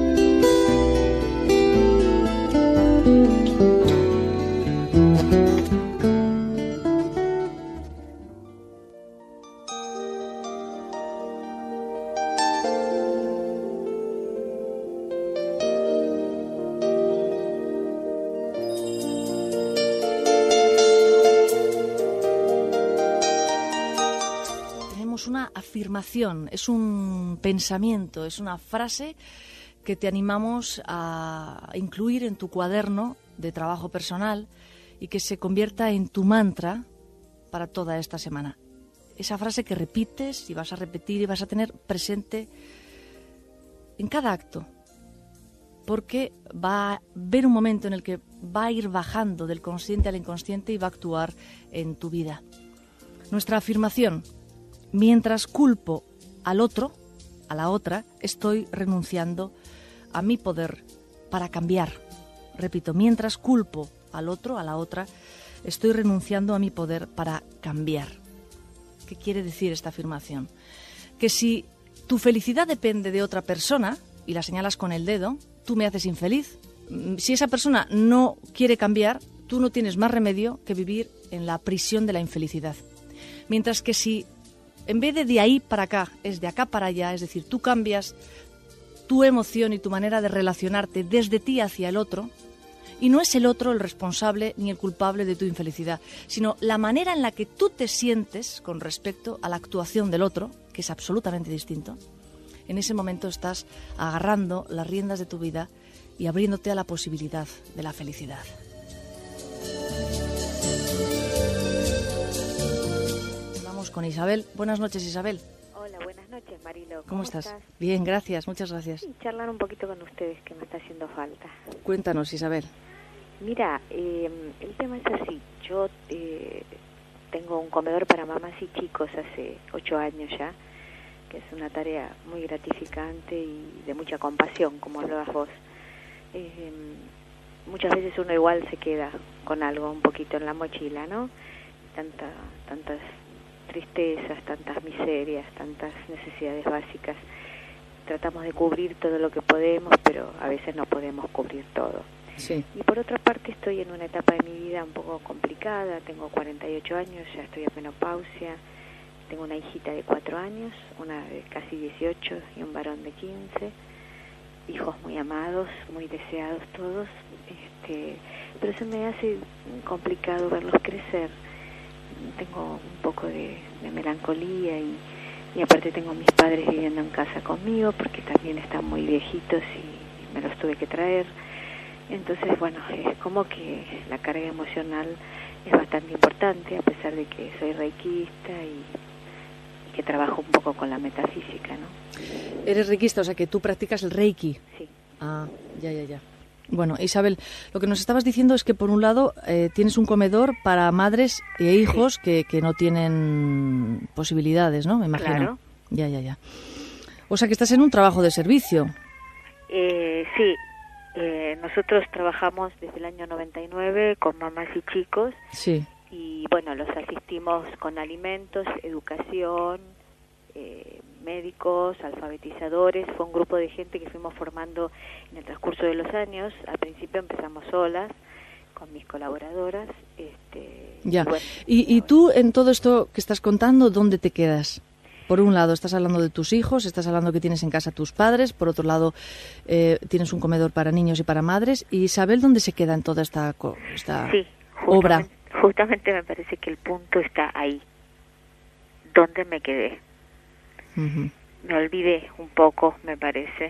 [SPEAKER 1] Una afirmación, es un pensamiento, es una frase que te animamos a incluir en tu cuaderno de trabajo personal y que se convierta en tu mantra para toda esta semana. Esa frase que repites y vas a repetir y vas a tener presente en cada acto, porque va a haber un momento en el que va a ir bajando del consciente al inconsciente y va a actuar en tu vida. Nuestra afirmación: mientras culpo al otro, a la otra, estoy renunciando a mi poder para cambiar. Repito, mientras culpo al otro, a la otra, estoy renunciando a mi poder para cambiar. ¿Qué quiere decir esta afirmación? Que si tu felicidad depende de otra persona y la señalas con el dedo, tú me haces infeliz. Si esa persona no quiere cambiar, tú no tienes más remedio que vivir en la prisión de la infelicidad. Mientras que si en vez de ahí para acá, es de acá para allá, es decir, tú cambias tu emoción y tu manera de relacionarte desde ti hacia el otro, y no es el otro el responsable ni el culpable de tu infelicidad, sino la manera en la que tú te sientes con respecto a la actuación del otro, que es absolutamente distinto. En ese momento estás agarrando las riendas de tu vida y abriéndote a la posibilidad de la felicidad. Vamos con Isabel. Buenas noches, Isabel.
[SPEAKER 7] Hola, buenas noches, Marilo.
[SPEAKER 1] ¿Cómo estás? Bien, gracias, muchas gracias.
[SPEAKER 7] Sí, charlar un poquito con ustedes, que me está haciendo falta.
[SPEAKER 1] Cuéntanos, Isabel.
[SPEAKER 7] Mira, el tema es así. Yo tengo un comedor para mamás y chicos hace 8 años ya, que es una tarea muy gratificante y de mucha compasión, como hablabas vos. Muchas veces uno igual se queda con algo un poquito en la mochila, ¿no? Tantas tristezas, tantas miserias, tantas necesidades básicas. Tratamos de cubrir todo lo que podemos, pero a veces no podemos cubrir todo.
[SPEAKER 1] Sí.
[SPEAKER 7] Y por otra parte estoy en una etapa de mi vida un poco complicada, tengo 48 años, ya estoy en menopausia, tengo una hijita de 4 años, una de casi 18 y un varón de 15, hijos muy amados, muy deseados todos, pero se me hace complicado verlos crecer. Tengo un poco de melancolía y aparte tengo mis padres viviendo en casa conmigo porque también están muy viejitos y me los tuve que traer. Entonces, bueno, es como que la carga emocional es bastante importante, a pesar de que soy reikista y que trabajo un poco con la metafísica, ¿no?
[SPEAKER 1] Eres reikista, o sea que tú practicas el reiki.
[SPEAKER 7] Sí.
[SPEAKER 1] Ah, ya. Bueno, Isabel, lo que nos estabas diciendo es que por un lado tienes un comedor para madres e hijos que no tienen posibilidades, ¿no? Me imagino.
[SPEAKER 7] Claro.
[SPEAKER 1] Ya. O sea que estás en un trabajo de servicio.
[SPEAKER 7] Sí. Nosotros trabajamos desde el año 99 con mamás y chicos.
[SPEAKER 1] Sí.
[SPEAKER 7] Y bueno, los asistimos con alimentos, educación, médicos, alfabetizadores. Fue un grupo de gente que fuimos formando en el transcurso de los años. Al principio empezamos solas, con mis colaboradoras.
[SPEAKER 1] Ya.
[SPEAKER 7] Bueno,
[SPEAKER 1] ¿Y tú en todo esto que estás contando, dónde te quedas? Por un lado, estás hablando de tus hijos, estás hablando que tienes en casa a tus padres, por otro lado, tienes un comedor para niños y para madres. ¿Y Isabel dónde se queda en toda esta
[SPEAKER 7] sí,
[SPEAKER 1] obra?
[SPEAKER 7] Justamente me parece que el punto está ahí. ¿Dónde me quedé?
[SPEAKER 1] Uh-huh.
[SPEAKER 7] Me olvidé un poco, me parece.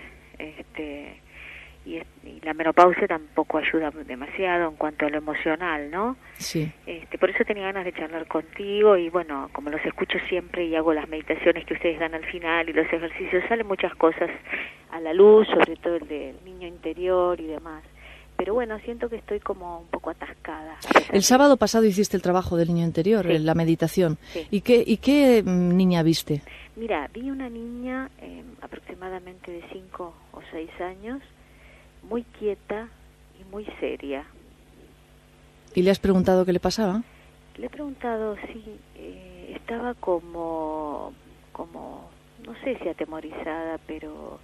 [SPEAKER 7] Y la menopausia tampoco ayuda demasiado en cuanto a lo emocional, ¿no?
[SPEAKER 1] Sí.
[SPEAKER 7] Por eso tenía ganas de charlar contigo y bueno, como los escucho siempre y hago las meditaciones que ustedes dan al final y los ejercicios, salen muchas cosas a la luz, sobre todo el del niño interior y demás. Pero bueno, siento que estoy como un poco atascada.
[SPEAKER 1] El sábado pasado hiciste el trabajo del niño interior,
[SPEAKER 7] sí,
[SPEAKER 1] la meditación.
[SPEAKER 7] Sí.
[SPEAKER 1] ¿Y qué niña viste?
[SPEAKER 7] Mira, vi una niña aproximadamente de 5 o 6 años, muy quieta y muy seria.
[SPEAKER 1] ¿Y le has preguntado qué le pasaba?
[SPEAKER 7] Le he preguntado, sí, estaba como, no sé si atemorizada, pero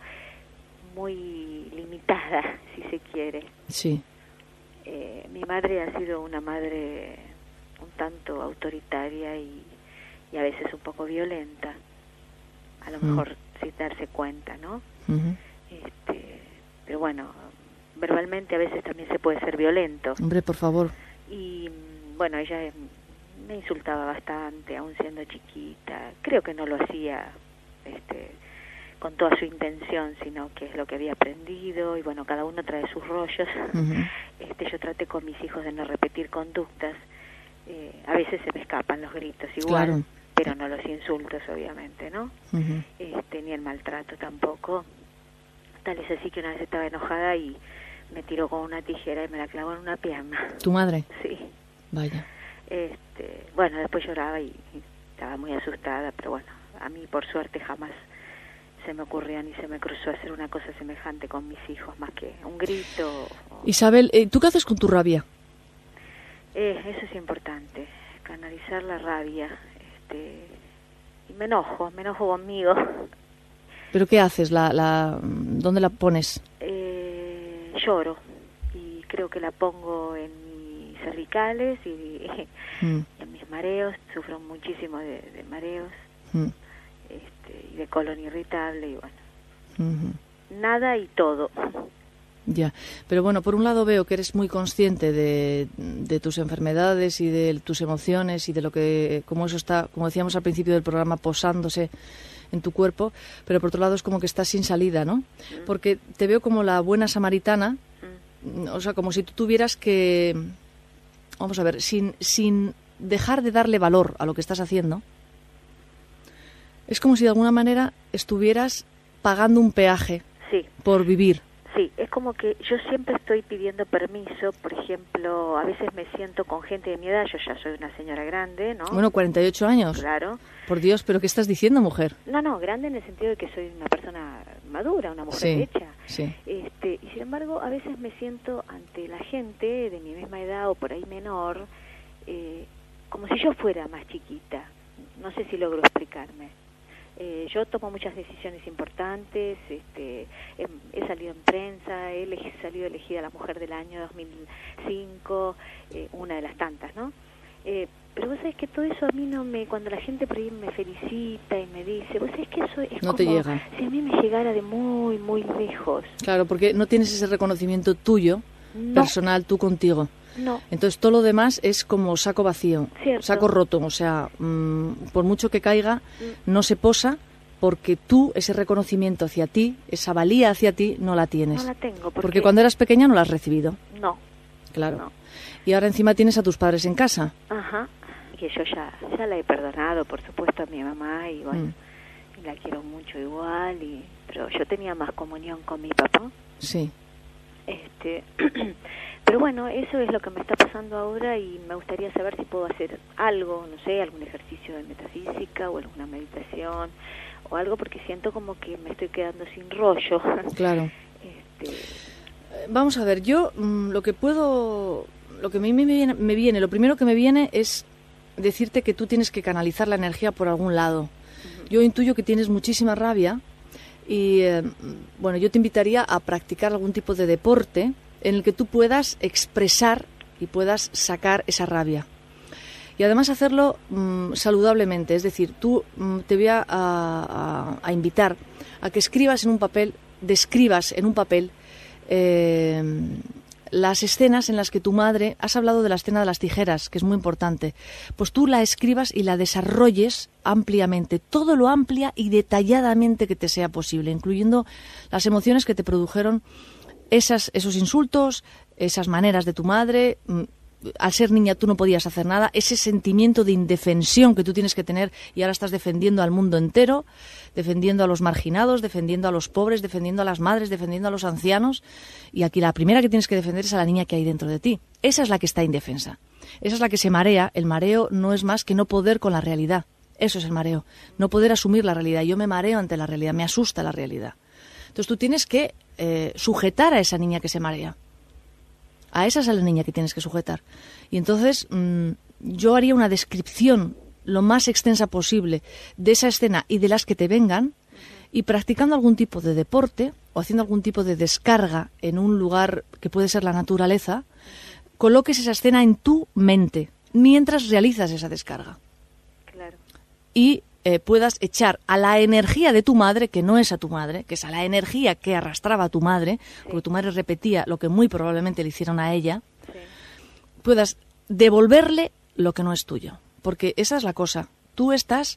[SPEAKER 7] muy limitada, si se quiere.
[SPEAKER 1] Sí.
[SPEAKER 7] Mi madre ha sido una madre un tanto autoritaria y a veces un poco violenta, a lo mejor sin darse cuenta, ¿no?
[SPEAKER 1] Uh-huh.
[SPEAKER 7] Pero bueno, verbalmente a veces también se puede ser violento.
[SPEAKER 1] Hombre, por favor.
[SPEAKER 7] Y bueno, ella me insultaba bastante, aún siendo chiquita. Creo que no lo hacía con toda su intención, sino que es lo que había aprendido. Y bueno, cada uno trae sus rollos.
[SPEAKER 1] Uh-huh.
[SPEAKER 7] Yo traté con mis hijos de no repetir conductas. A veces se me escapan los gritos igual,
[SPEAKER 1] claro,
[SPEAKER 7] pero no los insultos, obviamente, ¿no?
[SPEAKER 1] Uh-huh.
[SPEAKER 7] Ni el maltrato tampoco. Tal es así que una vez estaba enojada y me tiró con una tijera y me la clavó en una pierna.
[SPEAKER 1] ¿Tu madre?
[SPEAKER 7] Sí.
[SPEAKER 1] Vaya.
[SPEAKER 7] Bueno, después lloraba y estaba muy asustada, pero bueno, a mí por suerte jamás se me ocurrió ni se me cruzó hacer una cosa semejante con mis hijos, más que un grito.
[SPEAKER 1] Isabel, ¿tú qué haces con tu rabia?
[SPEAKER 7] Eso es importante, canalizar la rabia. Y me enojo conmigo.
[SPEAKER 1] ¿Pero qué haces? ¿Dónde la pones?
[SPEAKER 7] Lloro y creo que la pongo en mi cervicales y en mis mareos, sufro muchísimo de mareos y de colon irritable y bueno, nada y todo.
[SPEAKER 1] Ya, pero bueno, por un lado veo que eres muy consciente de tus enfermedades y de tus emociones y de lo que, como eso está, como decíamos al principio del programa, posándose en tu cuerpo, pero por otro lado es como que estás sin salida, ¿no? Porque te veo como la buena samaritana, o sea, como si tú tuvieras que, vamos a ver, sin dejar de darle valor a lo que estás haciendo, es como si de alguna manera estuvieras pagando un peaje por vivir.
[SPEAKER 7] Sí, es como que yo siempre estoy pidiendo permiso, por ejemplo, a veces me siento con gente de mi edad, yo ya soy una señora grande, ¿no?
[SPEAKER 1] Bueno, 48 años.
[SPEAKER 7] Claro.
[SPEAKER 1] Por Dios, ¿pero qué estás diciendo, mujer?
[SPEAKER 7] No, grande en el sentido de que soy una persona madura, una mujer hecha.
[SPEAKER 1] Sí.
[SPEAKER 7] Y sin embargo, a veces me siento ante la gente de mi misma edad o por ahí menor, como si yo fuera más chiquita. No sé si logro explicarme. Yo tomo muchas decisiones importantes, he salido en prensa, he salido elegida la mujer del año 2005, una de las tantas, ¿no? Pero vos sabés que todo eso a mí no me... Cuando la gente por ahí me felicita y me dice, vos sabés que eso es
[SPEAKER 1] no
[SPEAKER 7] como
[SPEAKER 1] te llega.
[SPEAKER 7] Si a mí me llegara de muy, muy lejos.
[SPEAKER 1] Claro, porque no tienes ese reconocimiento tuyo, personal, tú contigo.
[SPEAKER 7] No.
[SPEAKER 1] Entonces todo lo demás es como saco vacío,
[SPEAKER 7] Cierto.
[SPEAKER 1] saco roto, o sea, por mucho que caiga, no se posa porque tú ese reconocimiento hacia ti, esa valía hacia ti, no la tienes.
[SPEAKER 7] No la tengo.
[SPEAKER 1] Porque cuando eras pequeña no la has recibido.
[SPEAKER 7] No.
[SPEAKER 1] Claro.
[SPEAKER 7] No.
[SPEAKER 1] Y ahora encima tienes a tus padres en casa.
[SPEAKER 7] Ajá. Que yo ya la he perdonado, por supuesto, a mi mamá y bueno, y la quiero mucho igual, pero yo tenía más comunión con mi papá.
[SPEAKER 1] Sí.
[SPEAKER 7] Pero bueno, eso es lo que me está pasando ahora y me gustaría saber si puedo hacer algo, no sé, algún ejercicio de metafísica o alguna meditación o algo, porque siento como que me estoy quedando sin rollo.
[SPEAKER 1] Claro. Vamos a ver, yo lo que a mí me viene, lo primero que me viene es decirte que tú tienes que canalizar la energía por algún lado. Yo intuyo que tienes muchísima rabia y, bueno, yo te invitaría a practicar algún tipo de deporte en el que tú puedas expresar y puedas sacar esa rabia. Y además hacerlo saludablemente, es decir, tú te voy a invitar a que describas en un papel las escenas en las que tu madre, has hablado de la escena de las tijeras, que es muy importante, pues tú la escribas y la desarrolles ampliamente, todo lo amplia y detalladamente que te sea posible, incluyendo las emociones que te produjeron esos insultos, esas maneras de tu madre. Al ser niña tú no podías hacer nada, ese sentimiento de indefensión que tú tienes que tener y ahora estás defendiendo al mundo entero, defendiendo a los marginados, defendiendo a los pobres, defendiendo a las madres, defendiendo a los ancianos, y aquí la primera que tienes que defender es a la niña que hay dentro de ti. Esa es la que está indefensa, esa es la que se marea. El mareo no es más que no poder con la realidad, eso es el mareo, no poder asumir la realidad. Yo me mareo ante la realidad, me asusta la realidad. Entonces tú tienes que sujetar a esa niña que se marea. A esa es la niña que tienes que sujetar. Y entonces yo haría una descripción lo más extensa posible de esa escena y de las que te vengan, y practicando algún tipo de deporte o haciendo algún tipo de descarga en un lugar que puede ser la naturaleza, coloques esa escena en tu mente mientras realizas esa descarga.
[SPEAKER 7] Claro.
[SPEAKER 1] Y puedas echar a la energía de tu madre, que no es a tu madre, que es a la energía que arrastraba a tu madre, porque tu madre repetía lo que muy probablemente le hicieron a ella, puedas devolverle lo que no es tuyo. Porque esa es la cosa. Tú estás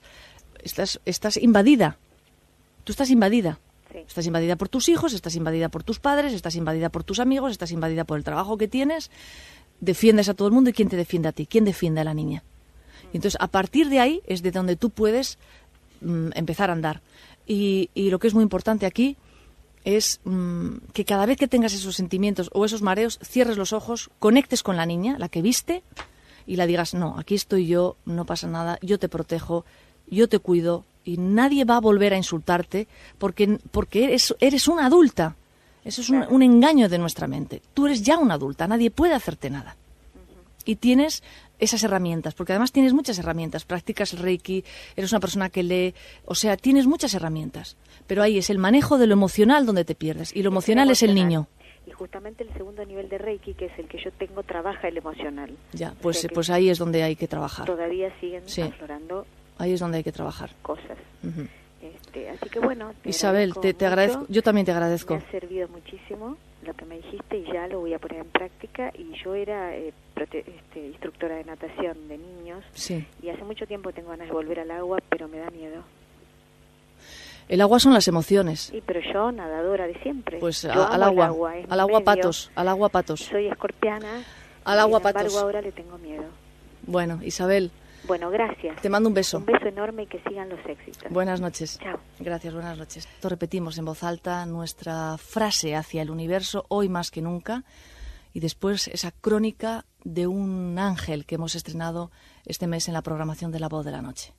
[SPEAKER 1] invadida. Tú estás invadida. Sí. Estás invadida por tus hijos, estás invadida por tus padres, estás invadida por tus amigos, estás invadida por el trabajo que tienes. Defiendes a todo el mundo, ¿y quién te defiende a ti? ¿Quién defiende a la niña? Y entonces, a partir de ahí es de donde tú puedes empezar a andar. Y lo que es muy importante aquí es que cada vez que tengas esos sentimientos o esos mareos, cierres los ojos, conectes con la niña, la que viste, y la digas, no, aquí estoy yo, no pasa nada, yo te protejo, yo te cuido, y nadie va a volver a insultarte porque eres una adulta. Eso es un engaño de nuestra mente. Tú eres ya una adulta, nadie puede hacerte nada. Y tienes esas herramientas, porque además tienes muchas herramientas. Practicas el Reiki, eres una persona que lee, o sea, tienes muchas herramientas. Pero ahí es el manejo de lo emocional donde te pierdes, y lo emocional es el niño.
[SPEAKER 7] y justamente el segundo nivel de Reiki, que es el que yo tengo, trabaja el emocional.
[SPEAKER 1] Ya, pues ahí es donde hay que trabajar.
[SPEAKER 7] Todavía siguen aflorando.
[SPEAKER 1] Ahí es donde hay que trabajar.
[SPEAKER 7] Cosas. Así que bueno,
[SPEAKER 1] Isabel, te agradezco. Yo también te agradezco.
[SPEAKER 7] Me ha servido muchísimo lo que me dijiste y ya lo voy a poner en práctica. Y yo era instructora de natación de niños.
[SPEAKER 1] Sí.
[SPEAKER 7] Y hace mucho tiempo tengo ganas de volver al agua, pero me da miedo.
[SPEAKER 1] El agua son las emociones.
[SPEAKER 7] Sí, pero yo nadadora de siempre.
[SPEAKER 1] Pues
[SPEAKER 7] al agua
[SPEAKER 1] patos.
[SPEAKER 7] Soy escorpiana.
[SPEAKER 1] Al agua
[SPEAKER 7] patos. Sin embargo, ahora le tengo miedo.
[SPEAKER 1] Bueno, Isabel.
[SPEAKER 7] Bueno, gracias.
[SPEAKER 1] Te mando un beso.
[SPEAKER 7] Un beso enorme y que sigan los éxitos.
[SPEAKER 1] Buenas noches.
[SPEAKER 7] Chao.
[SPEAKER 1] Gracias, buenas noches. Repetimos en voz alta nuestra frase hacia el universo, hoy más que nunca, y después esa crónica de un ángel que hemos estrenado este mes en la programación de La Voz de la Noche.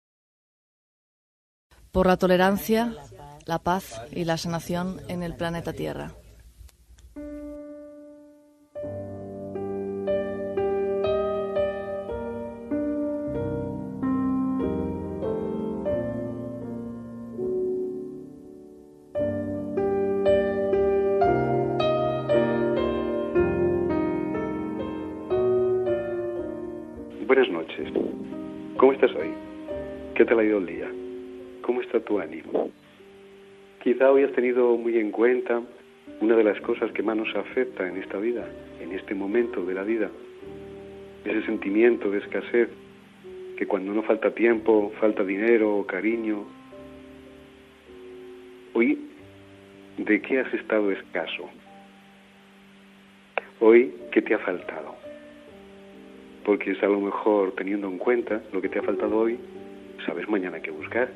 [SPEAKER 1] Por la tolerancia, la paz y la sanación en el planeta Tierra.
[SPEAKER 8] Buenas noches. ¿Cómo estás hoy? ¿Qué tal ha ido el día? ¿Cómo está tu ánimo? Quizá hoy has tenido muy en cuenta una de las cosas que más nos afecta en esta vida, en este momento de la vida. Ese sentimiento de escasez, que cuando no falta tiempo, falta dinero o cariño. Hoy, ¿de qué has estado escaso? Hoy, ¿qué te ha faltado? Porque es a lo mejor, teniendo en cuenta lo que te ha faltado hoy, sabes mañana qué buscar.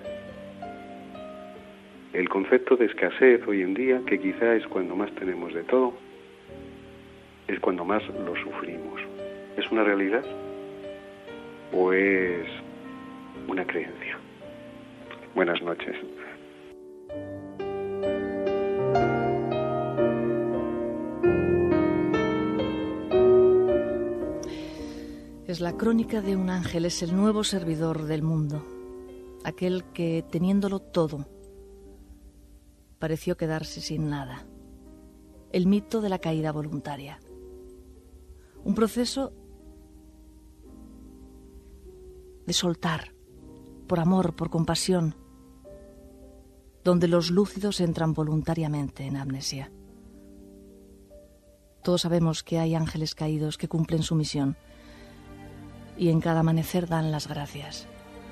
[SPEAKER 8] El concepto de escasez hoy en día, que quizá es cuando más tenemos de todo, es cuando más lo sufrimos. ¿Es una realidad o es una creencia? Buenas noches.
[SPEAKER 1] Es la crónica de un ángel, es el nuevo servidor del mundo, aquel que, teniéndolo todo, pareció quedarse sin nada. El mito de la caída voluntaria. Un proceso de soltar, por amor, por compasión, donde los lúcidos entran voluntariamente en amnesia. Todos sabemos que hay ángeles caídos que cumplen su misión y en cada amanecer dan las gracias.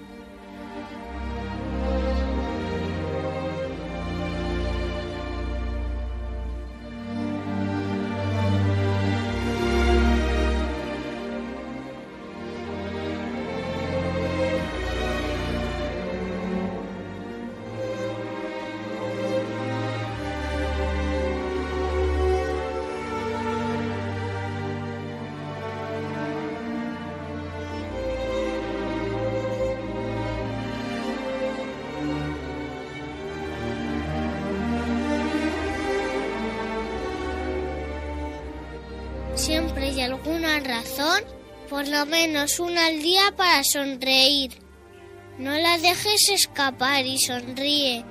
[SPEAKER 3] Siempre hay alguna razón, por lo menos una al día para sonreír. No la dejes escapar y sonríe.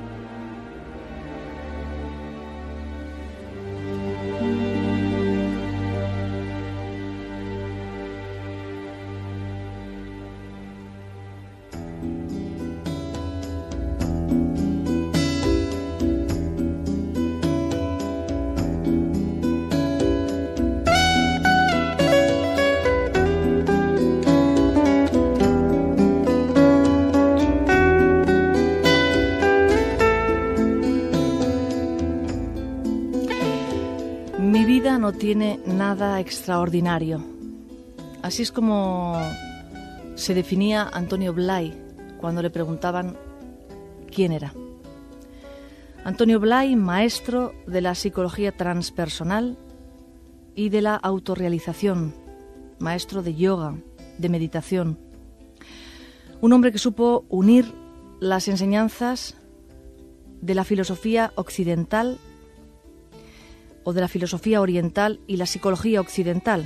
[SPEAKER 1] No tiene nada extraordinario. Así es como se definía Antonio Blay cuando le preguntaban quién era. Antonio Blay, maestro de la psicología transpersonal y de la autorrealización, maestro de yoga, de meditación. Un hombre que supo unir las enseñanzas de la filosofía occidental o de la filosofía oriental y la psicología occidental,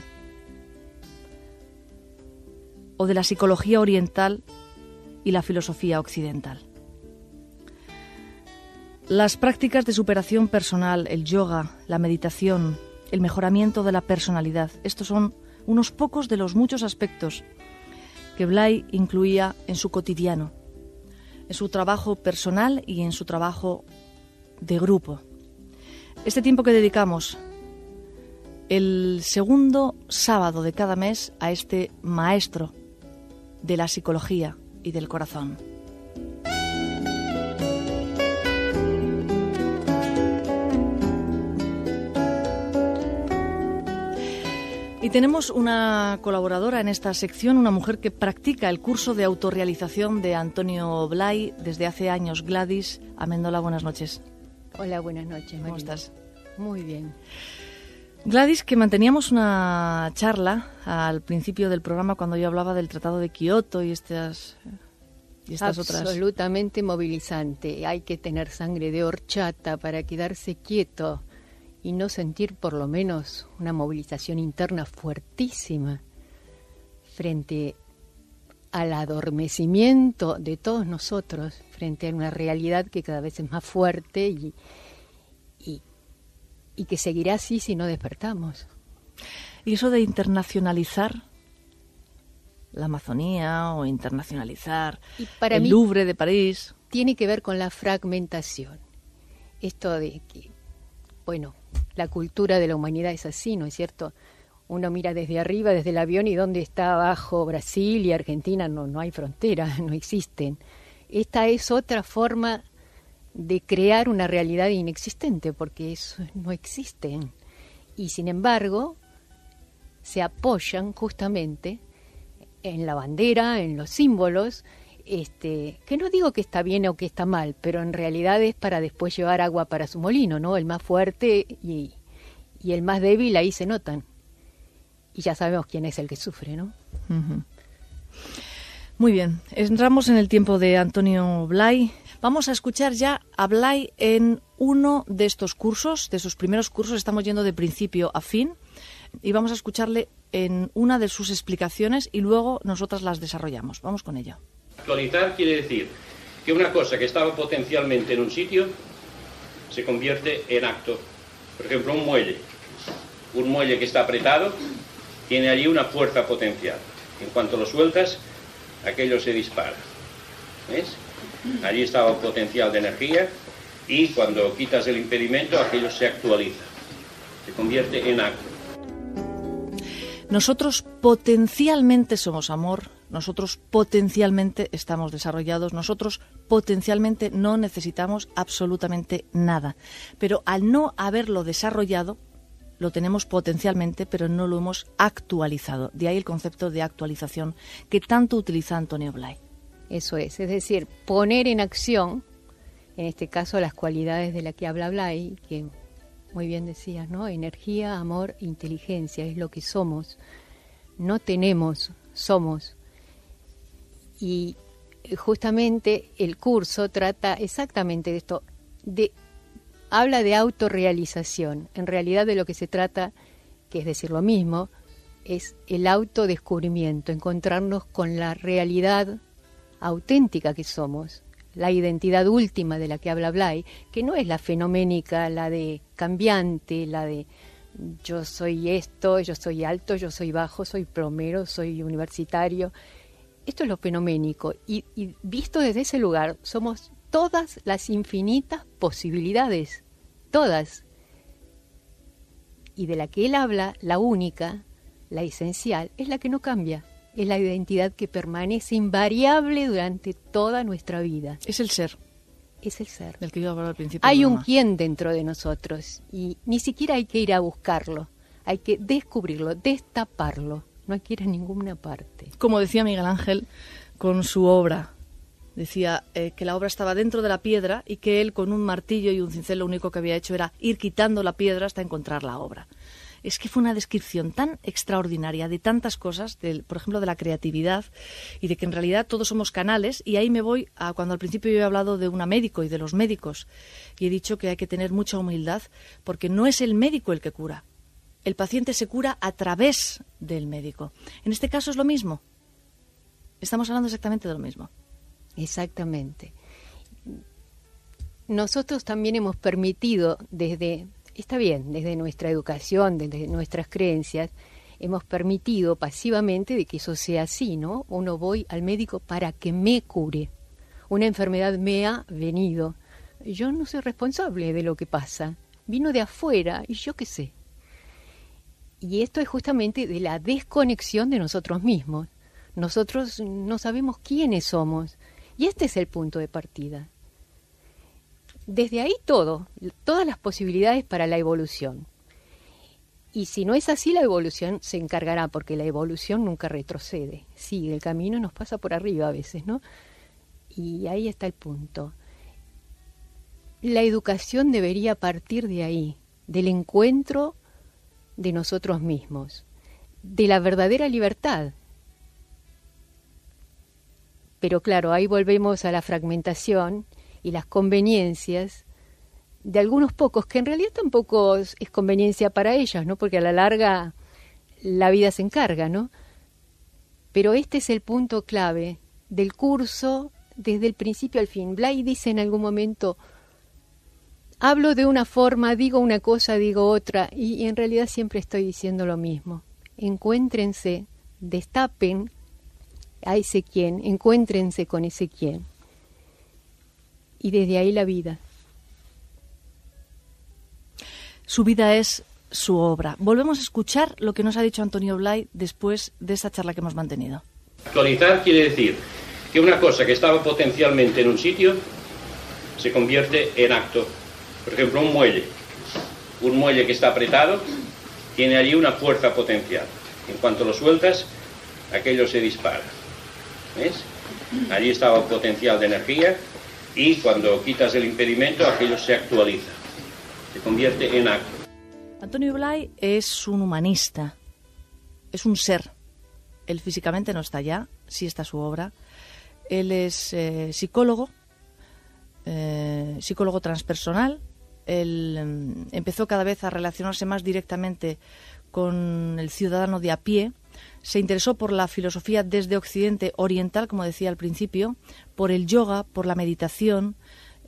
[SPEAKER 1] o de la psicología oriental y la filosofía occidental. Las prácticas de superación personal, el yoga, la meditación, el mejoramiento de la personalidad, estos son unos pocos de los muchos aspectos que Blay incluía en su cotidiano, en su trabajo personal y en su trabajo de grupo. Este tiempo que dedicamos el segundo sábado de cada mes a este maestro de la psicología y del corazón. Y tenemos una colaboradora en esta sección, una mujer que practica el curso de autorrealización de Antonio Blay desde hace años. Gladys Amendola, buenas noches.
[SPEAKER 9] Hola, buenas noches, Marina.
[SPEAKER 1] ¿Cómo estás?
[SPEAKER 9] Muy bien.
[SPEAKER 1] Gladys, que manteníamos una charla al principio del programa cuando yo hablaba del Tratado de Kioto y estas otras.
[SPEAKER 9] Absolutamente movilizante. Hay que tener sangre de horchata para quedarse quieto y no sentir por lo menos una movilización interna fuertísima frente al adormecimiento de todos nosotros, frente a una realidad que cada vez es más fuerte y que seguirá así si no despertamos.
[SPEAKER 1] Y eso de internacionalizar la Amazonía o internacionalizar el Louvre de París.
[SPEAKER 9] Tiene que ver con la fragmentación. Esto de que, bueno, la cultura de la humanidad es así, ¿no es cierto? Uno mira desde arriba, desde el avión, y dónde está abajo Brasil y Argentina, no hay fronteras, no existen. Esta es otra forma de crear una realidad inexistente, porque eso no existen. Y sin embargo, se apoyan justamente en la bandera, en los símbolos, que no digo que está bien o que está mal, pero en realidad es para después llevar agua para su molino, ¿no? El más fuerte y el más débil ahí se notan. Y ya sabemos quién es el que sufre, ¿no?
[SPEAKER 1] Uh-huh. Muy bien, entramos en el tiempo de Antonio Blay. Vamos a escuchar ya a Blay en uno de estos cursos, de sus primeros cursos. Estamos yendo de principio a fin y vamos a escucharle en una de sus explicaciones y luego nosotras las desarrollamos. Vamos con ello.
[SPEAKER 10] Actualizar quiere decir que una cosa que estaba potencialmente en un sitio se convierte en acto. Por ejemplo, un muelle que está apretado tiene allí una fuerza potencial. En cuanto lo sueltas, aquello se dispara. ¿Ves? Allí estaba un potencial de energía y cuando quitas el impedimento, aquello se actualiza, se convierte en acto.
[SPEAKER 1] Nosotros potencialmente somos amor, nosotros potencialmente estamos desarrollados, nosotros potencialmente no necesitamos absolutamente nada. Pero al no haberlo desarrollado, lo tenemos potencialmente, pero no lo hemos actualizado. De ahí el concepto de actualización que tanto utiliza Antonio Blay.
[SPEAKER 9] Eso es decir, poner en acción, en este caso, las cualidades de las que habla Blay, que muy bien decías, ¿no? Energía, amor, inteligencia, es lo que somos. No tenemos, somos. Y justamente el curso trata exactamente de esto, habla de autorrealización. En realidad de lo que se trata, que es decir lo mismo, es el autodescubrimiento, encontrarnos con la realidad auténtica que somos, la identidad última de la que habla Blay, que no es la fenoménica, la de cambiante, la de yo soy esto, yo soy alto, yo soy bajo, soy plomero, soy universitario. Esto es lo fenoménico y visto desde ese lugar somos todas las infinitas posibilidades, todas. Y de la que él habla, la única, la esencial, es la que no cambia. Es la identidad que permanece invariable durante toda nuestra vida.
[SPEAKER 1] Es el ser.
[SPEAKER 9] Es el ser.
[SPEAKER 1] Del que yo hablaba al principio.
[SPEAKER 9] Hay un quién dentro de nosotros y ni siquiera hay que ir a buscarlo. Hay que descubrirlo, destaparlo. No hay que ir a ninguna parte.
[SPEAKER 1] Como decía Miguel Ángel con su obra. Decía que la obra estaba dentro de la piedra y que él con un martillo y un cincel lo único que había hecho era ir quitando la piedra hasta encontrar la obra. Es que fue una descripción tan extraordinaria de tantas cosas, por ejemplo, de la creatividad y de que en realidad todos somos canales. Y ahí me voy a cuando al principio yo he hablado de una médico y de los médicos. Y he dicho que hay que tener mucha humildad porque no es el médico el que cura. El paciente se cura a través del médico. En este caso es lo mismo. Estamos hablando exactamente de lo mismo.
[SPEAKER 9] Exactamente. nosotros también hemos permitido desde nuestra educación, desde nuestras creencias, hemos permitido pasivamente de que eso sea así, ¿no? Uno voy al médico para que me cure. Una enfermedad me ha venido. Yo no soy responsable de lo que pasa. Vino de afuera y yo qué sé. Y esto es justamente de la desconexión de nosotros mismos. Nosotros no sabemos quiénes somos. Y este es el punto de partida. Desde ahí todas las posibilidades para la evolución. Y si no es así, la evolución se encargará, porque la evolución nunca retrocede. Sigue el camino y nos pasa por arriba a veces, ¿no? Y ahí está el punto. La educación debería partir de ahí, del encuentro de nosotros mismos, de la verdadera libertad. Pero claro, ahí volvemos a la fragmentación y las conveniencias de algunos pocos, que en realidad tampoco es conveniencia para ellos, ¿no? Porque a la larga la vida se encarga, ¿no? Pero este es el punto clave del curso desde el principio al fin. Blay dice en algún momento, hablo de una forma, digo una cosa, digo otra, y en realidad siempre estoy diciendo lo mismo. Encuéntrense, destapen a ese quién, encuéntrense con ese quién. Y desde ahí la vida.
[SPEAKER 1] Su vida es su obra. Volvemos a escuchar lo que nos ha dicho Antonio Blay después de esta charla que hemos mantenido.
[SPEAKER 10] Actualizar quiere decir que una cosa que estaba potencialmente en un sitio se convierte en acto. Por ejemplo, un muelle que está apretado tiene allí una fuerza potencial. En cuanto lo sueltas, aquello se dispara. ¿Ves? Allí estaba un potencial de energía y cuando quitas el impedimento, aquello se actualiza. Se convierte en acto.
[SPEAKER 1] Antonio Blay es un humanista, es un ser. Él físicamente no está allá, sí está su obra. Él es psicólogo transpersonal. Él empezó cada vez a relacionarse más directamente con el ciudadano de a pie. Se interesó por la filosofía desde Occidente oriental, como decía al principio, por el yoga, por la meditación.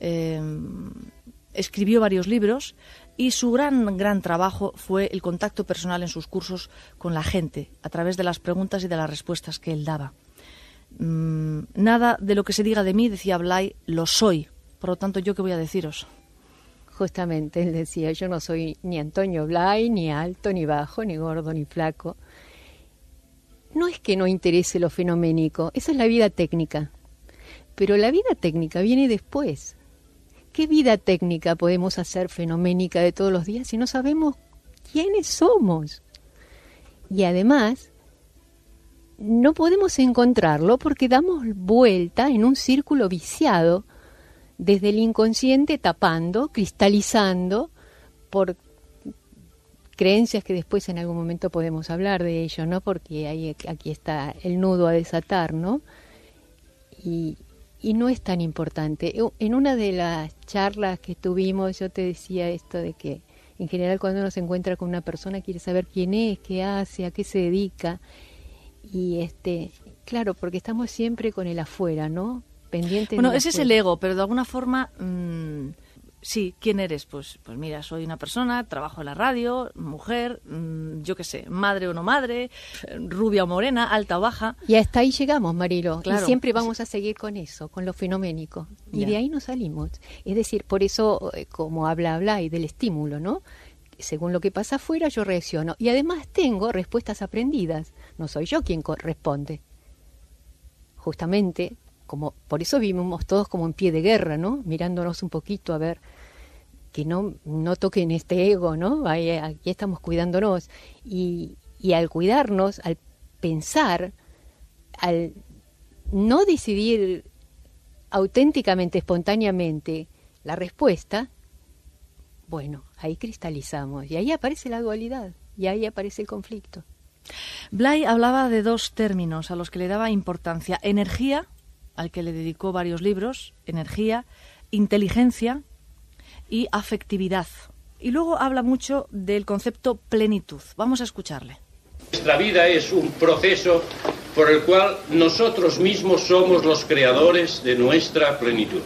[SPEAKER 1] Escribió varios libros y su gran trabajo fue el contacto personal en sus cursos con la gente, a través de las preguntas y de las respuestas que él daba. Nada de lo que se diga de mí, decía Blay, lo soy. Por lo tanto, ¿yo qué voy a deciros?
[SPEAKER 9] Justamente, él decía, yo no soy ni Antonio Blay, ni alto, ni bajo, ni gordo, ni flaco. No es que no interese lo fenoménico, esa es la vida técnica. Pero la vida técnica viene después. ¿Qué vida técnica podemos hacer fenoménica de todos los días si no sabemos quiénes somos? Y además, no podemos encontrarlo porque damos vuelta en un círculo viciado desde el inconsciente, tapando, cristalizando por creencias que después en algún momento podemos hablar de ello, ¿no? Porque aquí está el nudo a desatar, ¿no? Y no es tan importante. En una de las charlas que tuvimos yo te decía esto de que en general cuando uno se encuentra con una persona quiere saber quién es, qué hace, a qué se dedica. Y claro, porque estamos siempre con el afuera, ¿no? Pendientes.
[SPEAKER 1] Bueno, ese es el ego, pero de alguna forma, sí, ¿quién eres? Pues mira, soy una persona, trabajo en la radio, mujer, yo qué sé, madre o no madre, rubia o morena, alta o baja.
[SPEAKER 9] Y hasta ahí llegamos, Marilo, claro. Y siempre vamos
[SPEAKER 1] sí.
[SPEAKER 9] A seguir con eso, con lo fenoménico. Y
[SPEAKER 1] Ya.
[SPEAKER 9] De ahí no salimos. Es decir, por eso, como habla y del estímulo, ¿no? Según lo que pasa afuera, yo reacciono. Y además tengo respuestas aprendidas. No soy yo quien responde. Justamente, por eso vivimos todos como en pie de guerra, ¿no? Mirándonos un poquito a ver que no toquen este ego, ¿no? Aquí estamos cuidándonos. Y al cuidarnos, al pensar, al no decidir auténticamente, espontáneamente la respuesta, bueno, ahí cristalizamos y ahí aparece la dualidad y ahí aparece el conflicto.
[SPEAKER 1] Blay hablaba de dos términos a los que le daba importancia: energía, al que le dedicó varios libros, energía, inteligencia y afectividad. Y luego habla mucho del concepto plenitud. Vamos a escucharle.
[SPEAKER 10] Nuestra vida es un proceso por el cual nosotros mismos somos los creadores de nuestra plenitud.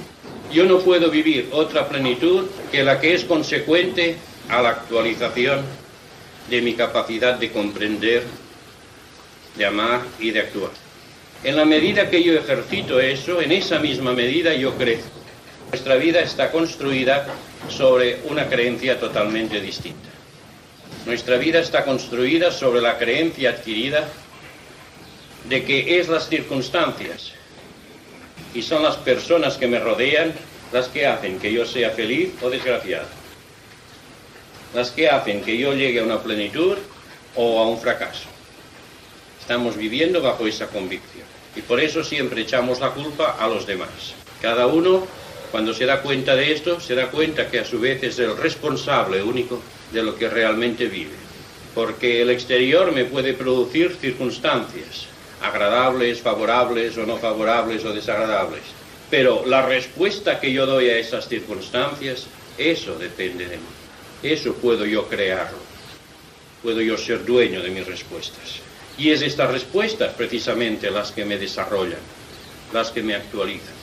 [SPEAKER 10] Yo no puedo vivir otra plenitud que la que es consecuente a la actualización de mi capacidad de comprender, de amar y de actuar. En la medida que yo ejercito eso, en esa misma medida yo crezco. Nuestra vida está construida sobre una creencia totalmente distinta. Nuestra vida está construida sobre la creencia adquirida de que es las circunstancias y son las personas que me rodean las que hacen que yo sea feliz o desgraciado, las que hacen que yo llegue a una plenitud o a un fracaso. Estamos viviendo bajo esa convicción y por eso siempre echamos la culpa a los demás. Cada uno, cuando se da cuenta de esto, se da cuenta que a su vez es el responsable único de lo que realmente vive, porque el exterior me puede producir circunstancias agradables, favorables o no favorables o desagradables, pero la respuesta que yo doy a esas circunstancias, eso depende de mí. Eso puedo yo crearlo. Puedo yo ser dueño de mis respuestas. Y es estas respuestas precisamente las que me desarrollan, las que me actualizan.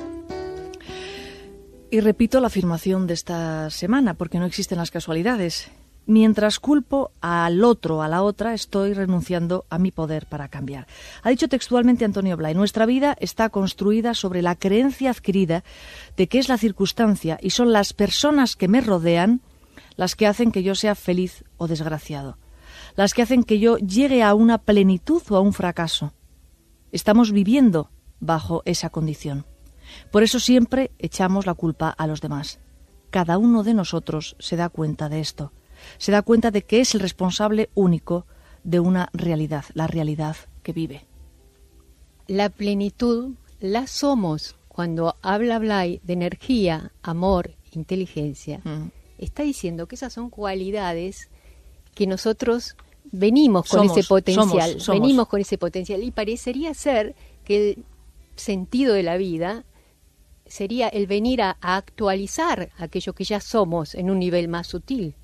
[SPEAKER 1] Y repito la afirmación de esta semana, porque no existen las casualidades. Mientras culpo al otro, a la otra, estoy renunciando a mi poder para cambiar. Ha dicho textualmente Antonio Blay: nuestra vida está construida sobre la creencia adquirida de que es la circunstancia y son las personas que me rodean las que hacen que yo sea feliz o desgraciado, las que hacen que yo llegue a una plenitud o a un fracaso. Estamos viviendo bajo esa condición. Por eso siempre echamos la culpa a los demás. Cada uno de nosotros se da cuenta de esto. Se da cuenta de que es el responsable único de una realidad, la realidad que vive.
[SPEAKER 9] La plenitud la somos. Cuando habla Blay de energía, amor, inteligencia, está diciendo que esas son cualidades que nosotros venimos con ese potencial. Venimos con ese potencial. Y parecería ser que el sentido de la vida sería el venir a actualizar aquello que ya somos en un nivel más sutil.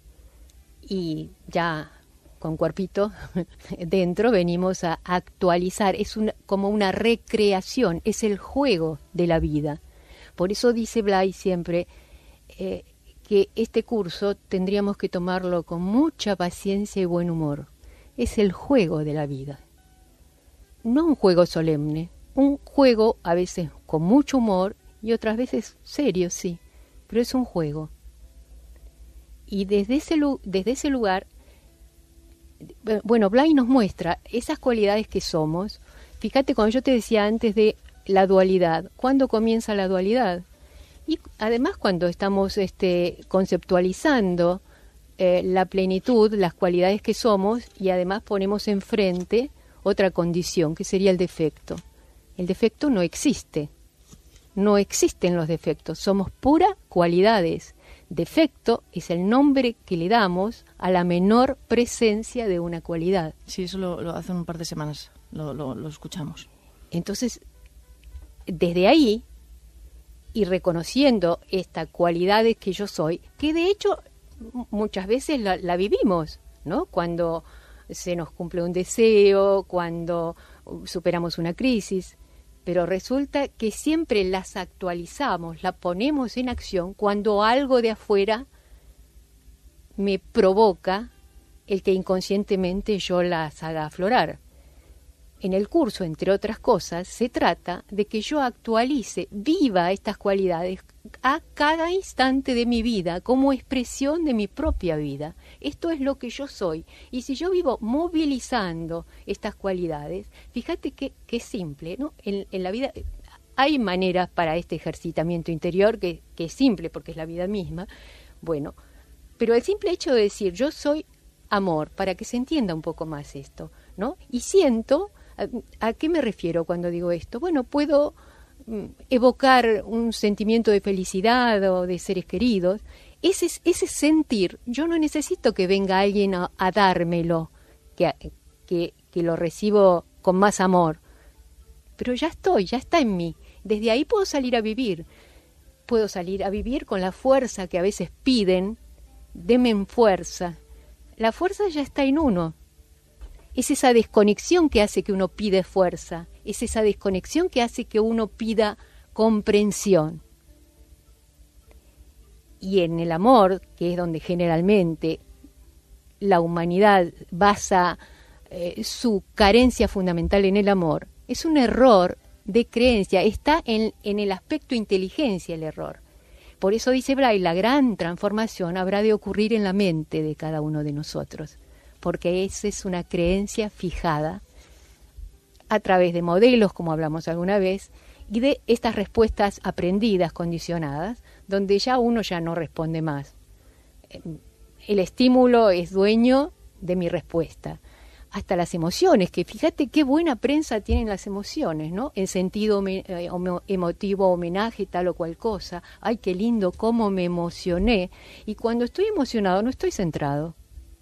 [SPEAKER 9] Y ya con cuerpito dentro venimos a actualizar. Es como una recreación, es el juego de la vida. Por eso dice Blay siempre que este curso tendríamos que tomarlo con mucha paciencia y buen humor. Es el juego de la vida. No un juego solemne, un juego a veces con mucho humor y otras veces serio, sí, pero es un juego. Y desde ese lugar, bueno, Blay nos muestra esas cualidades que somos. Fíjate, cuando yo te decía antes de la dualidad, ¿cuándo comienza la dualidad? Y además cuando estamos conceptualizando la plenitud, las cualidades que somos, y además ponemos enfrente otra condición, que sería el defecto. El defecto no existe. No existen los defectos, somos puras cualidades. Defecto es el nombre que le damos a la menor presencia de una cualidad.
[SPEAKER 1] Sí, eso lo hace un par de semanas, lo escuchamos.
[SPEAKER 9] Entonces, desde ahí, y reconociendo estas cualidades que yo soy, que de hecho muchas veces la vivimos, ¿no? Cuando se nos cumple un deseo, cuando superamos una crisis, pero resulta que siempre las actualizamos, las ponemos en acción cuando algo de afuera me provoca el que inconscientemente yo las haga aflorar. En el curso, entre otras cosas, se trata de que yo actualice, viva estas cualidades a cada instante de mi vida como expresión de mi propia vida. Esto es lo que yo soy. Y si yo vivo movilizando estas cualidades, fíjate que es simple, ¿no? En la vida hay maneras para este ejercitamiento interior que es simple porque es la vida misma. Bueno, pero el simple hecho de decir yo soy amor, para que se entienda un poco más esto, ¿no? Y siento... ¿A qué me refiero cuando digo esto? Bueno, puedo evocar un sentimiento de felicidad o de seres queridos. Ese sentir, yo no necesito que venga alguien a dármelo, que lo recibo con más amor. Pero ya está en mí. Desde ahí puedo salir a vivir. Puedo salir a vivir con la fuerza que a veces piden. Denme fuerza. La fuerza ya está en uno. Es esa desconexión que hace que uno pida fuerza, es esa desconexión que hace que uno pida comprensión. y en el amor, que es donde generalmente la humanidad basa su carencia fundamental en el amor, es un error de creencia, está en el aspecto inteligencia el error. Por eso dice Braille, la gran transformación habrá de ocurrir en la mente de cada uno de nosotros, porque esa es una creencia fijada a través de modelos, como hablamos alguna vez, y de estas respuestas aprendidas, condicionadas, donde ya uno ya no responde más. El estímulo es dueño de mi respuesta. Hasta las emociones, que fíjate qué buena prensa tienen las emociones, ¿no? En sentido emotivo, homenaje, tal o cual cosa. Ay, qué lindo, cómo me emocioné. Y cuando estoy emocionado no estoy centrado.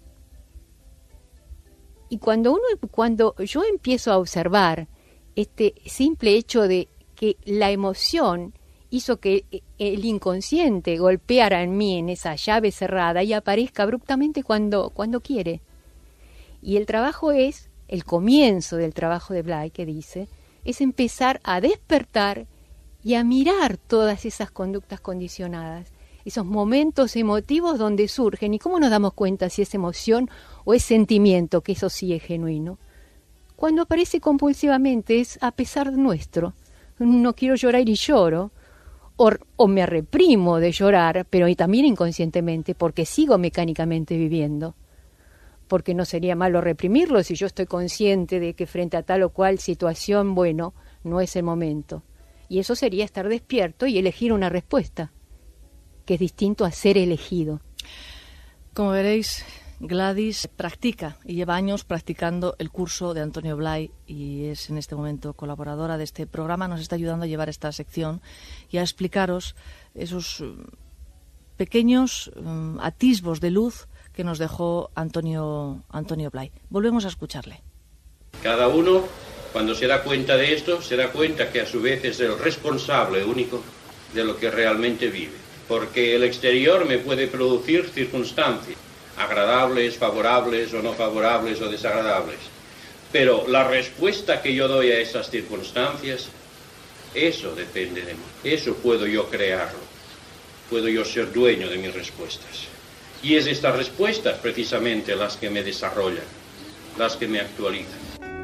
[SPEAKER 9] Y cuando yo empiezo a observar este simple hecho de que la emoción hizo que el inconsciente golpeara en mí en esa llave cerrada y aparezca abruptamente cuando quiere. Y el trabajo es, el comienzo del trabajo de Blay, que dice, es empezar a despertar y a mirar todas esas conductas condicionadas, esos momentos emotivos donde surgen. ¿Y cómo nos damos cuenta si es emoción o es sentimiento, que eso sí es genuino? Cuando aparece compulsivamente es a pesar nuestro. No quiero llorar y lloro, o me reprimo de llorar, pero también inconscientemente, porque sigo mecánicamente viviendo. Porque no sería malo reprimirlo si yo estoy consciente de que frente a tal o cual situación, bueno, no es el momento. Y eso sería estar despierto y elegir una respuesta, que es distinto a ser elegido.
[SPEAKER 1] Como veréis, Gladys practica y lleva años practicando el curso de Antonio Blay y es en este momento colaboradora de este programa. Nos está ayudando a llevar esta sección y a explicaros esos pequeños atisbos de luz que nos dejó Antonio Blay. Volvemos a escucharle.
[SPEAKER 10] Cada uno, cuando se da cuenta de esto, se da cuenta que a su vez es el responsable único de lo que realmente vive. Porque el exterior me puede producir circunstancias, agradables, favorables o no favorables o desagradables. Pero la respuesta que yo doy a esas circunstancias, eso depende de mí. Eso puedo yo crearlo. Puedo yo ser dueño de mis respuestas. Y es estas respuestas precisamente las que me desarrollan, las que me actualizan.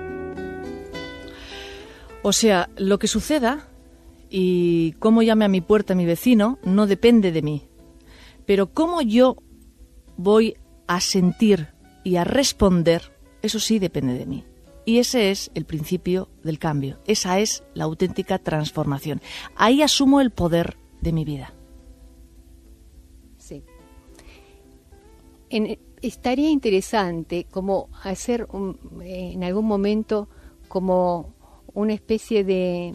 [SPEAKER 1] O sea, lo que suceda y cómo llame a mi puerta mi vecino no depende de mí. Pero cómo yo voy a sentir y a responder, eso sí depende de mí. Y ese es el principio del cambio. Esa es la auténtica transformación. Ahí asumo el poder de mi vida.
[SPEAKER 9] Sí. Estaría interesante como hacer en algún momento como una especie de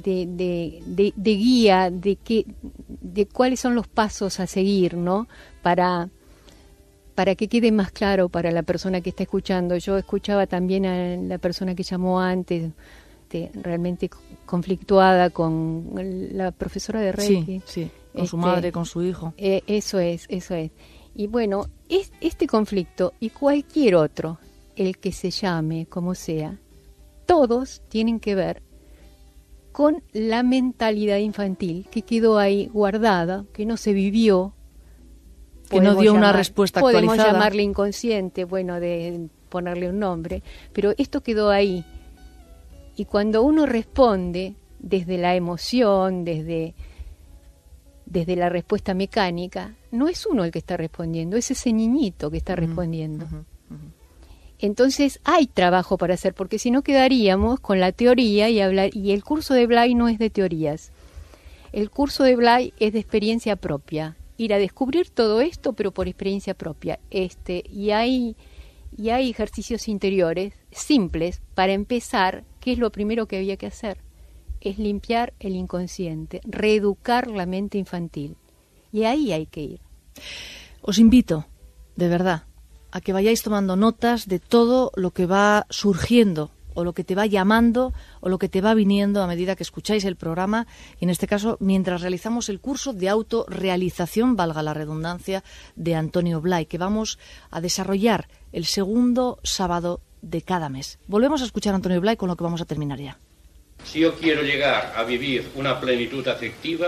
[SPEAKER 9] guía de cuáles son los pasos a seguir, ¿no? Para que quede más claro para la persona que está escuchando. Yo escuchaba también a la persona que llamó antes, realmente conflictuada con la profesora de Reiki.
[SPEAKER 1] Sí, con su madre, con su hijo.
[SPEAKER 9] Eso es. Y bueno, este conflicto y cualquier otro, el que se llame como sea, todos tienen que ver con la mentalidad infantil que quedó ahí guardada, que no se vivió,
[SPEAKER 1] que no dio una respuesta actualizada.
[SPEAKER 9] Podemos llamarle inconsciente, bueno, de ponerle un nombre, pero esto quedó ahí. Y cuando uno responde desde la emoción, desde la respuesta mecánica, no es uno el que está respondiendo, es ese niñito que está respondiendo. Entonces hay trabajo para hacer, porque si no quedaríamos con la teoría y hablar. Y el curso de Blay no es de teorías. El curso de Blay es de experiencia propia. Ir a descubrir todo esto, pero por experiencia propia. Y hay ejercicios interiores simples para empezar. ¿Qué es lo primero que había que hacer? Es limpiar el inconsciente, reeducar la mente infantil. Y ahí hay que ir.
[SPEAKER 1] Os invito, de verdad, a que vayáis tomando notas de todo lo que va surgiendo, o lo que te va llamando, o lo que te va viniendo a medida que escucháis el programa, y en este caso, mientras realizamos el curso de autorrealización, valga la redundancia, de Antonio Blay, que vamos a desarrollar el segundo sábado de cada mes. Volvemos a escuchar a Antonio Blay, con lo que vamos a terminar ya.
[SPEAKER 10] Si yo quiero llegar a vivir una plenitud afectiva,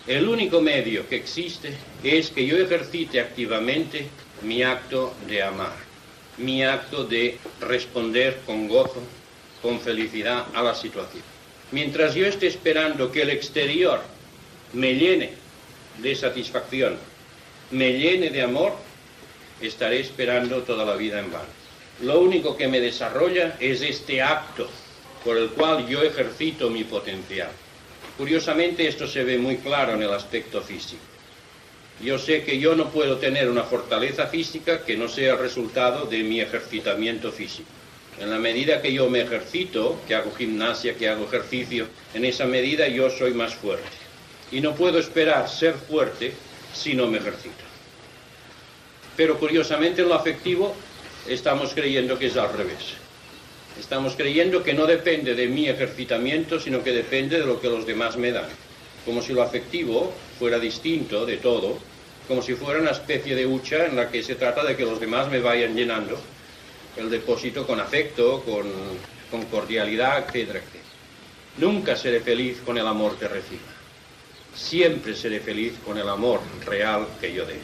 [SPEAKER 10] El único medio que existe es que yo ejercite activamente mi acto de amar, mi acto de responder con gozo, con felicidad a la situación. Mientras yo esté esperando que el exterior me llene de satisfacción, me llene de amor, estaré esperando toda la vida en vano. Lo único que me desarrolla es este acto por el cual yo ejercito mi potencial. Curiosamente, esto se ve muy claro en el aspecto físico. Yo sé que yo no puedo tener una fortaleza física que no sea el resultado de mi ejercitamiento físico. En la medida que yo me ejercito, que hago gimnasia, que hago ejercicio, en esa medida yo soy más fuerte. Y no puedo esperar ser fuerte si no me ejercito. Pero curiosamente en lo afectivo estamos creyendo que es al revés. Estamos creyendo que no depende de mi ejercitamiento, sino que depende de lo que los demás me dan. Como si lo afectivo fuera distinto de todo, como si fuera una especie de hucha en la que se trata de que los demás me vayan llenando el depósito con afecto, con cordialidad, etcétera, etcétera. Nunca seré feliz con el amor que reciba. Siempre seré feliz con el amor real que yo dé.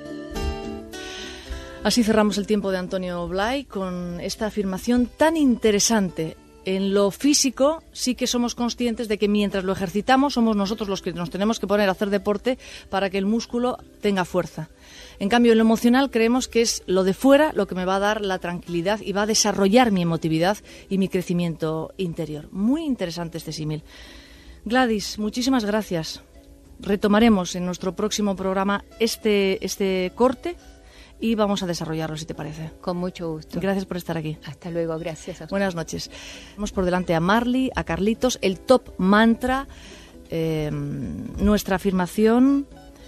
[SPEAKER 1] Así cerramos el tiempo de Antonio Blay con esta afirmación tan interesante. En lo físico sí que somos conscientes de que mientras lo ejercitamos somos nosotros los que nos tenemos que poner a hacer deporte para que el músculo tenga fuerza. En cambio, en lo emocional creemos que es lo de fuera lo que me va a dar la tranquilidad y va a desarrollar mi emotividad y mi crecimiento interior. Muy interesante este símil. Gladys, muchísimas gracias. Retomaremos en nuestro próximo programa este corte y vamos a desarrollarlo, si te parece.
[SPEAKER 9] Con mucho gusto.
[SPEAKER 1] Gracias por estar aquí.
[SPEAKER 9] Hasta luego, gracias a usted.
[SPEAKER 1] Buenas noches. Vamos por delante a Marley, a Carlitos, el top mantra, nuestra afirmación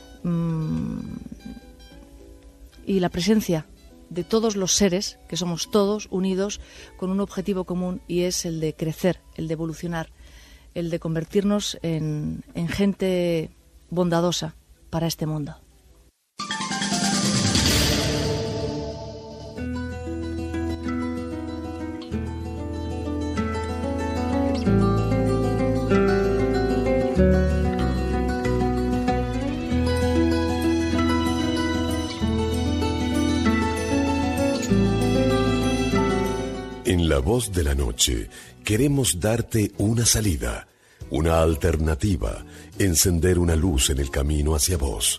[SPEAKER 1] y la presencia de todos los seres, que somos todos unidos con un objetivo común, y es el de crecer, el de evolucionar, el de convertirnos en gente bondadosa para este mundo.
[SPEAKER 2] En La Voz de la Noche queremos darte una salida, una alternativa, encender una luz en el camino hacia vos.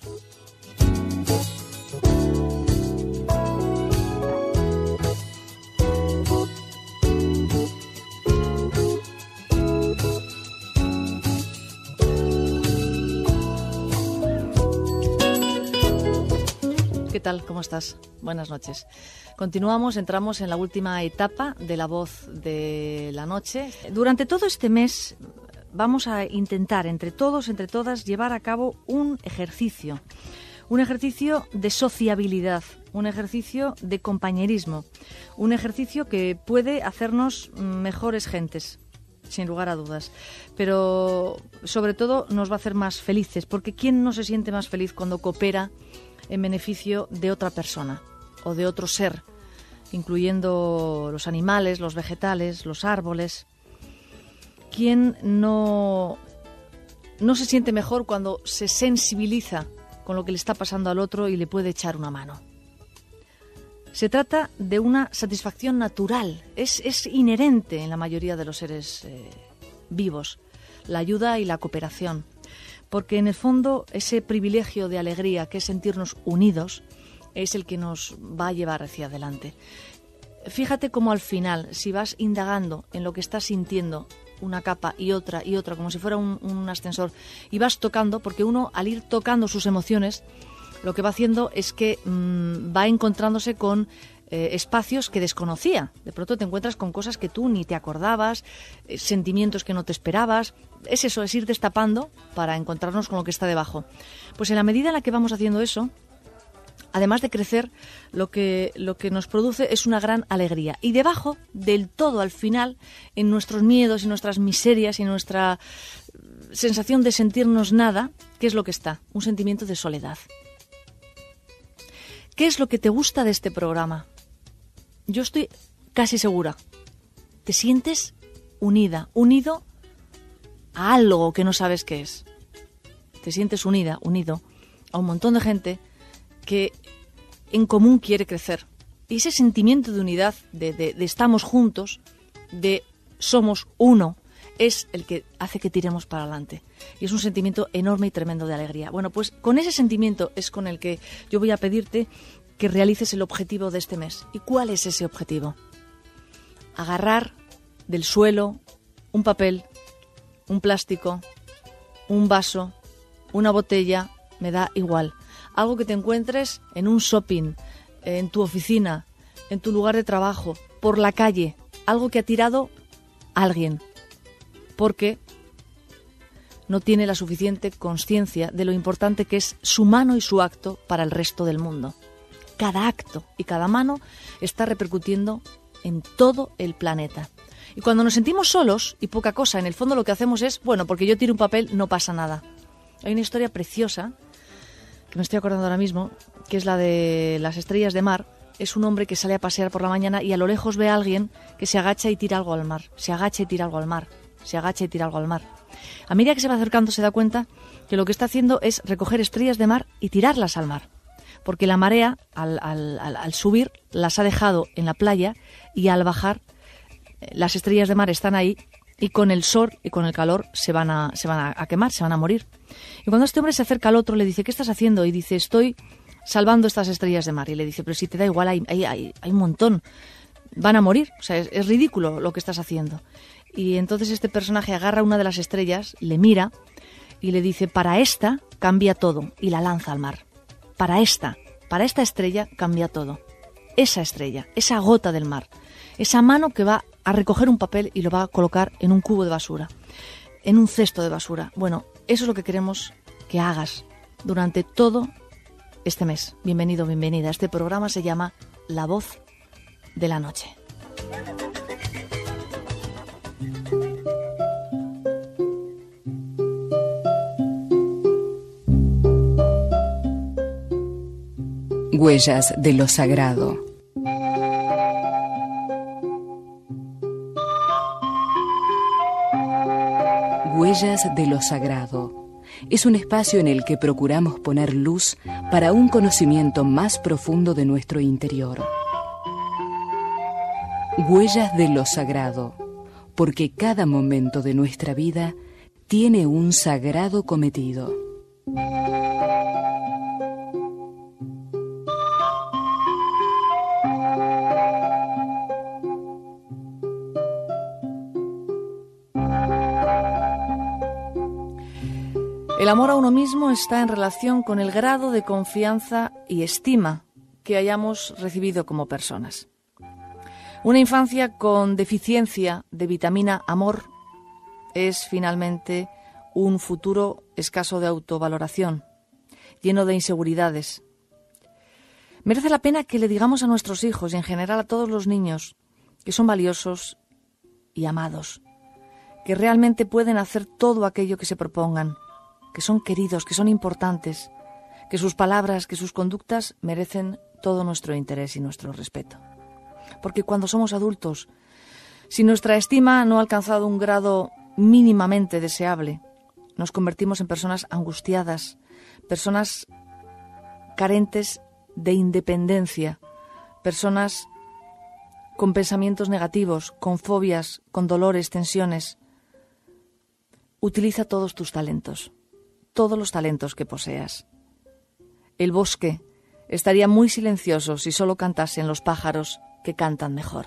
[SPEAKER 1] ¿Qué tal? ¿Cómo estás? Buenas noches. Continuamos, entramos en la última etapa de La Voz de la Noche. Durante todo este mes vamos a intentar, entre todos, entre todas, llevar a cabo un ejercicio de sociabilidad, un ejercicio de compañerismo, un ejercicio que puede hacernos mejores gentes, sin lugar a dudas, pero sobre todo nos va a hacer más felices, porque ¿quién no se siente más feliz cuando coopera en beneficio de otra persona o de otro ser, incluyendo los animales, los vegetales, los árboles? ¿Quién no se siente mejor cuando se sensibiliza con lo que le está pasando al otro y le puede echar una mano? Se trata de una satisfacción natural, es inherente en la mayoría de los seres vivos, la ayuda y la cooperación. Porque en el fondo ese privilegio de alegría que es sentirnos unidos es el que nos va a llevar hacia adelante. Fíjate cómo al final, si vas indagando en lo que estás sintiendo, una capa y otra, como si fuera un ascensor, y vas tocando, porque uno al ir tocando sus emociones, lo que va haciendo es que va encontrándose con espacios que desconocía. De pronto te encuentras con cosas que tú ni te acordabas, sentimientos que no te esperabas. Es eso, es ir destapando para encontrarnos con lo que está debajo. Pues en la medida en la que vamos haciendo eso, además de crecer, lo que nos produce es una gran alegría. Y debajo del todo, al final, en nuestros miedos y nuestras miserias y nuestra sensación de sentirnos nada, ¿qué es lo que está? Un sentimiento de soledad. ¿Qué es lo que te gusta de este programa? Yo estoy casi segura. Te sientes unida, unido a algo que no sabes qué es. te sientes unido a un montón de gente que en común quiere crecer. Y ese sentimiento de unidad, de estamos juntos, de somos uno, es el que hace que tiremos para adelante. Y es un sentimiento enorme y tremendo de alegría. Bueno, pues con ese sentimiento es con el que yo voy a pedirte que realices el objetivo de este mes. ¿Y cuál es ese objetivo? Agarrar del suelo un papel, un plástico, un vaso, una botella, me da igual. Algo que te encuentres en un shopping, en tu oficina, en tu lugar de trabajo, por la calle, algo que ha tirado alguien, porque no tiene la suficiente conciencia de lo importante que es su mano y su acto para el resto del mundo. Cada acto y cada mano está repercutiendo en todo el planeta. Y cuando nos sentimos solos y poca cosa, en el fondo lo que hacemos es, bueno, porque yo tiro un papel no pasa nada. Hay una historia preciosa, que me estoy acordando ahora mismo, que es la de las estrellas de mar. Es un hombre que sale a pasear por la mañana y a lo lejos ve a alguien que se agacha y tira algo al mar. Se agacha y tira algo al mar. Se agacha y tira algo al mar. A medida que se va acercando se da cuenta que lo que está haciendo es recoger estrellas de mar y tirarlas al mar. Porque la marea, al subir, las ha dejado en la playa y al bajar, las estrellas de mar están ahí y con el sol y con el calor se van a quemar, se van a morir. Y cuando este hombre se acerca al otro le dice, ¿qué estás haciendo? Y dice, estoy salvando estas estrellas de mar. Y le dice, pero si te da igual, hay un montón, van a morir, o sea, es ridículo lo que estás haciendo. Y entonces este personaje agarra una de las estrellas, le mira y le dice, para esta cambia todo, y la lanza al mar. Para esta estrella cambia todo. Esa estrella, esa gota del mar, esa mano que va a recoger un papel y lo va a colocar en un cubo de basura, en un cesto de basura. Bueno, eso es lo que queremos que hagas durante todo este mes. Bienvenido, bienvenida. Este programa se llama La Voz de la Noche.
[SPEAKER 6] Huellas de lo sagrado. Huellas de lo sagrado. Es un espacio en el que procuramos poner luz para un conocimiento más profundo de nuestro interior. Huellas de lo sagrado, porque cada momento de nuestra vida tiene un sagrado cometido.
[SPEAKER 1] El amor a uno mismo está en relación con el grado de confianza y estima que hayamos recibido como personas. Una infancia con deficiencia de vitamina amor es finalmente un futuro escaso de autovaloración, lleno de inseguridades. Merece la pena que le digamos a nuestros hijos y en general a todos los niños que son valiosos y amados, que realmente pueden hacer todo aquello que se propongan, que son queridos, que son importantes, que sus palabras, que sus conductas merecen todo nuestro interés y nuestro respeto. Porque cuando somos adultos, si nuestra estima no ha alcanzado un grado mínimamente deseable, nos convertimos en personas angustiadas, personas carentes de independencia, personas con pensamientos negativos, con fobias, con dolores, tensiones. Utiliza todos tus talentos. Todos los talentos que poseas. El bosque estaría muy silencioso si solo cantasen los pájaros que cantan mejor.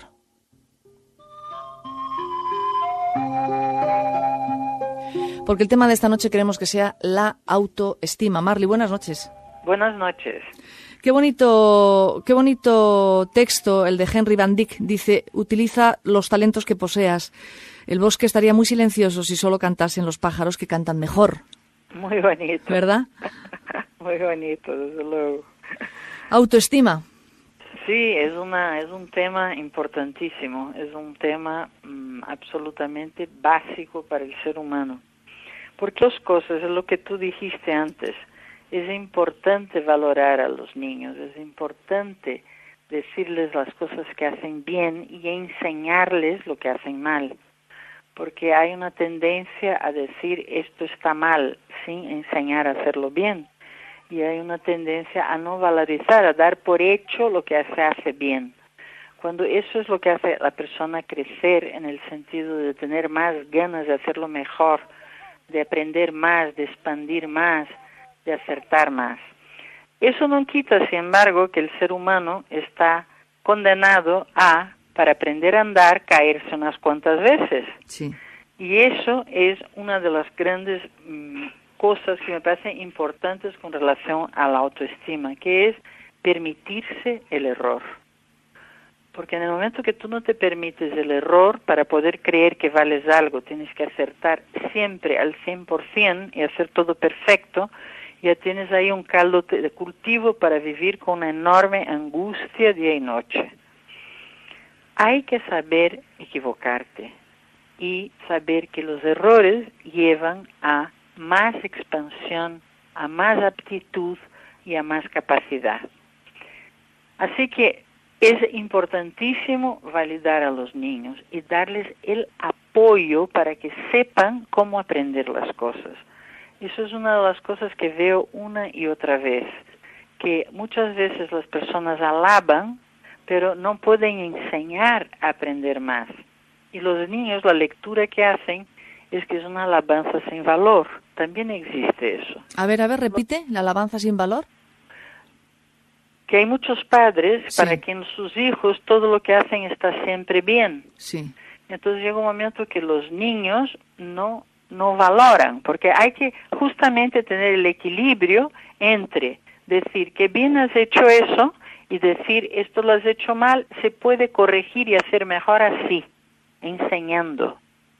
[SPEAKER 1] Porque el tema de esta noche queremos que sea la autoestima. Marley, buenas noches.
[SPEAKER 11] Buenas noches.
[SPEAKER 1] Qué bonito texto el de Henry Van Dyck. Dice, utiliza los talentos que poseas. El bosque estaría muy silencioso si solo cantasen los pájaros que cantan mejor.
[SPEAKER 11] Muy bonito.
[SPEAKER 1] ¿Verdad?
[SPEAKER 11] Muy bonito, desde luego.
[SPEAKER 1] Autoestima.
[SPEAKER 11] Sí, es un tema importantísimo, es un tema absolutamente básico para el ser humano. Por dos cosas, es lo que tú dijiste antes, es importante valorar a los niños, es importante decirles las cosas que hacen bien y enseñarles lo que hacen mal. Porque hay una tendencia a decir esto está mal sin enseñar a hacerlo bien. Y hay una tendencia a no valorizar, a dar por hecho lo que se hace bien. Cuando eso es lo que hace a la persona crecer en el sentido de tener más ganas de hacerlo mejor, de aprender más, de expandir más, de acertar más. Eso no quita, sin embargo, que el ser humano está condenado a, para aprender a andar, caerse unas cuantas veces.
[SPEAKER 1] Sí.
[SPEAKER 11] Y eso es una de las grandes cosas que me parecen importantes con relación a la autoestima, que es permitirse el error. Porque en el momento que tú no te permites el error, para poder creer que vales algo, tienes que acertar siempre al 100% y hacer todo perfecto, ya tienes ahí un caldo de cultivo para vivir con una enorme angustia día y noche. Hay que saber equivocarte y saber que los errores llevan a más expansión, a más aptitud y a más capacidad. Así que es importantísimo validar a los niños y darles el apoyo para que sepan cómo aprender las cosas. Eso es una de las cosas que veo una y otra vez, que muchas veces las personas alaban, pero no pueden enseñar a aprender más. Y los niños, la lectura que hacen es que es una alabanza sin valor. También existe eso.
[SPEAKER 1] A ver, repite, la alabanza sin valor.
[SPEAKER 11] Que hay muchos padres para quien sus hijos todo lo que hacen está siempre bien.
[SPEAKER 1] Sí.
[SPEAKER 11] Entonces llega un momento que los niños no valoran, porque hay que justamente tener el equilibrio entre decir que bien has hecho eso y decir esto lo has hecho mal, se puede corregir y hacer mejor así, enseñando.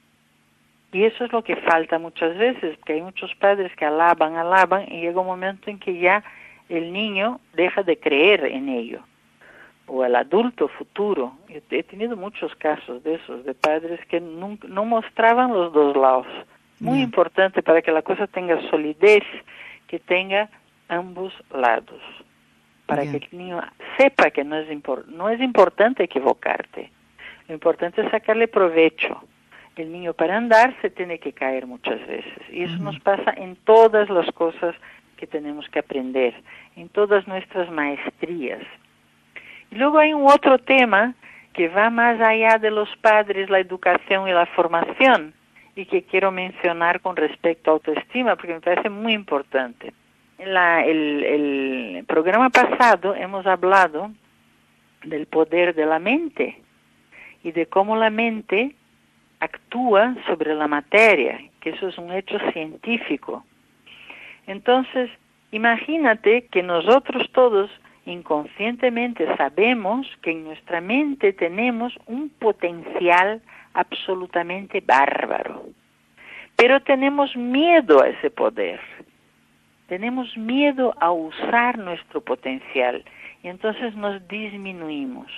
[SPEAKER 11] Y eso es lo que falta muchas veces, que hay muchos padres que alaban y llega un momento en que ya el niño deja de creer en ello, o el adulto futuro. He tenido muchos casos de esos, de padres que no mostraban los dos lados. Muy importante para que la cosa tenga solidez, que tenga ambos lados, para que el niño sepa que no es importante equivocarte, lo importante es sacarle provecho. El niño para andar se tiene que caer muchas veces, y eso nos pasa en todas las cosas que tenemos que aprender, en todas nuestras maestrías. Y luego hay un otro tema que va más allá de los padres, la educación y la formación, y que quiero mencionar con respecto a autoestima, porque me parece muy importante. En el programa pasado hemos hablado del poder de la mente y de cómo la mente actúa sobre la materia, que eso es un hecho científico. Entonces, imagínate que nosotros todos inconscientemente sabemos que en nuestra mente tenemos un potencial absolutamente bárbaro, pero tenemos miedo a ese poder, tenemos miedo a usar nuestro potencial y entonces nos disminuimos.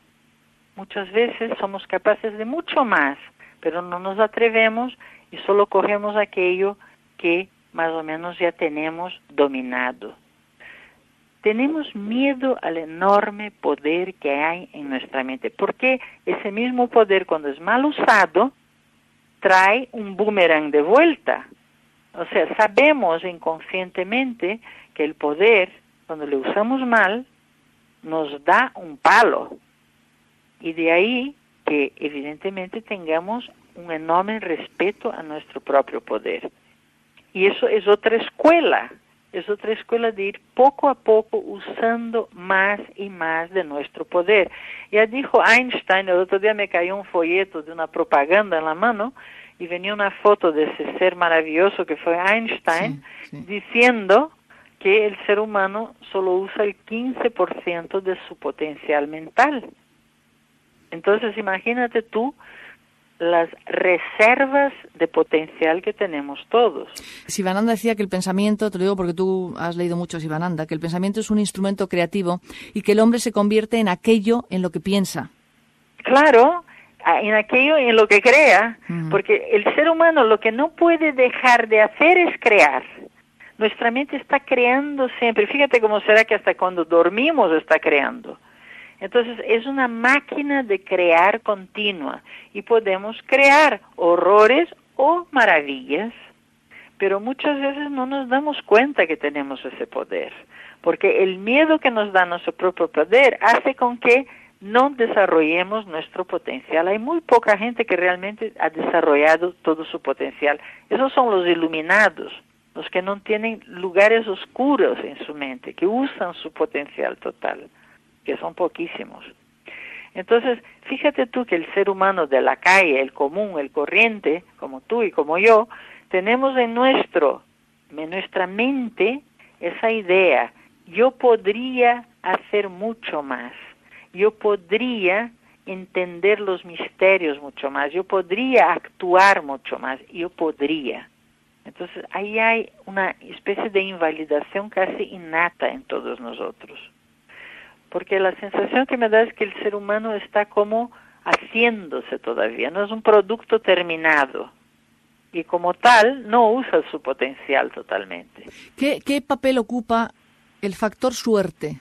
[SPEAKER 11] Muchas veces somos capaces de mucho más, pero no nos atrevemos y solo cogemos aquello que más o menos ya tenemos dominado. Tenemos miedo al enorme poder que hay en nuestra mente, porque ese mismo poder, cuando es mal usado, trae un boomerang de vuelta. O sea, sabemos inconscientemente que el poder, cuando lo usamos mal, nos da un palo. Y de ahí que evidentemente tengamos un enorme respeto a nuestro propio poder. Y eso es otra escuela de ir poco a poco usando más y más de nuestro poder. Ya dijo Einstein, el otro día me cayó un folleto de una propaganda en la mano y venía una foto de ese ser maravilloso que fue Einstein, diciendo que el ser humano solo usa el 15% de su potencial mental. Entonces imagínate tú las reservas de potencial que tenemos todos.
[SPEAKER 1] Sivananda decía que el pensamiento, te lo digo porque tú has leído mucho Sivananda, que el pensamiento es un instrumento creativo y que el hombre se convierte en aquello en lo que piensa.
[SPEAKER 11] Claro, en aquello en lo que crea, porque el ser humano lo que no puede dejar de hacer es crear. Nuestra mente está creando siempre. Fíjate cómo será que hasta cuando dormimos está creando. Entonces es una máquina de crear continua y podemos crear horrores o maravillas, pero muchas veces no nos damos cuenta que tenemos ese poder, porque el miedo que nos da nuestro propio poder hace con que no desarrollemos nuestro potencial. Hay muy poca gente que realmente ha desarrollado todo su potencial. Esos son los iluminados, los que no tienen lugares oscuros en su mente, que usan su potencial total, que son poquísimos. Entonces, fíjate tú que el ser humano de la calle, el común, el corriente, como tú y como yo, tenemos en nuestra mente esa idea: yo podría hacer mucho más, yo podría entender los misterios mucho más, yo podría actuar mucho más, yo podría. Entonces ahí hay una especie de invalidación casi innata en todos nosotros, porque la sensación que me da es que el ser humano está como haciéndose todavía, no es un producto terminado, y como tal no usa su potencial totalmente.
[SPEAKER 1] ¿Qué papel ocupa el factor suerte?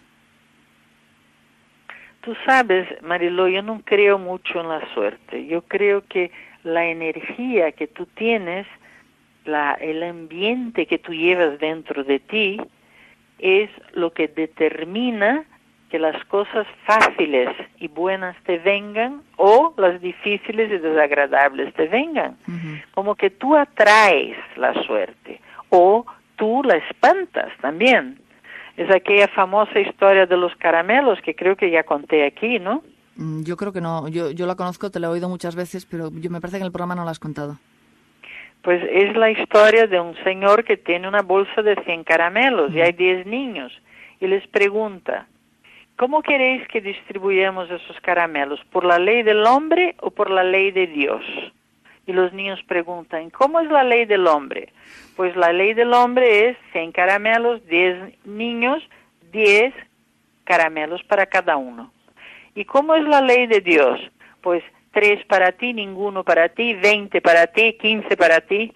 [SPEAKER 11] Tú sabes, Mariló, yo no creo mucho en la suerte. Yo creo que la energía que tú tienes, el ambiente que tú llevas dentro de ti, es lo que determina que las cosas fáciles y buenas te vengan o las difíciles y desagradables te vengan. Como que tú atraes la suerte o tú la espantas también. Es aquella famosa historia de los caramelos que creo que ya conté aquí, ¿no?
[SPEAKER 1] Yo creo que no. Yo la conozco, te la he oído muchas veces, pero me parece que en el programa no la has contado.
[SPEAKER 11] Pues es la historia de un señor que tiene una bolsa de 100 caramelos y hay 10 niños. Y les pregunta: ¿cómo queréis que distribuyamos esos caramelos? ¿Por la ley del hombre o por la ley de Dios? Y los niños preguntan: ¿cómo es la ley del hombre? Pues la ley del hombre es 100 caramelos, 10 niños, 10 caramelos para cada uno. ¿Y cómo es la ley de Dios? Pues 3 para ti, ninguno para ti, 20 para ti, 15 para ti.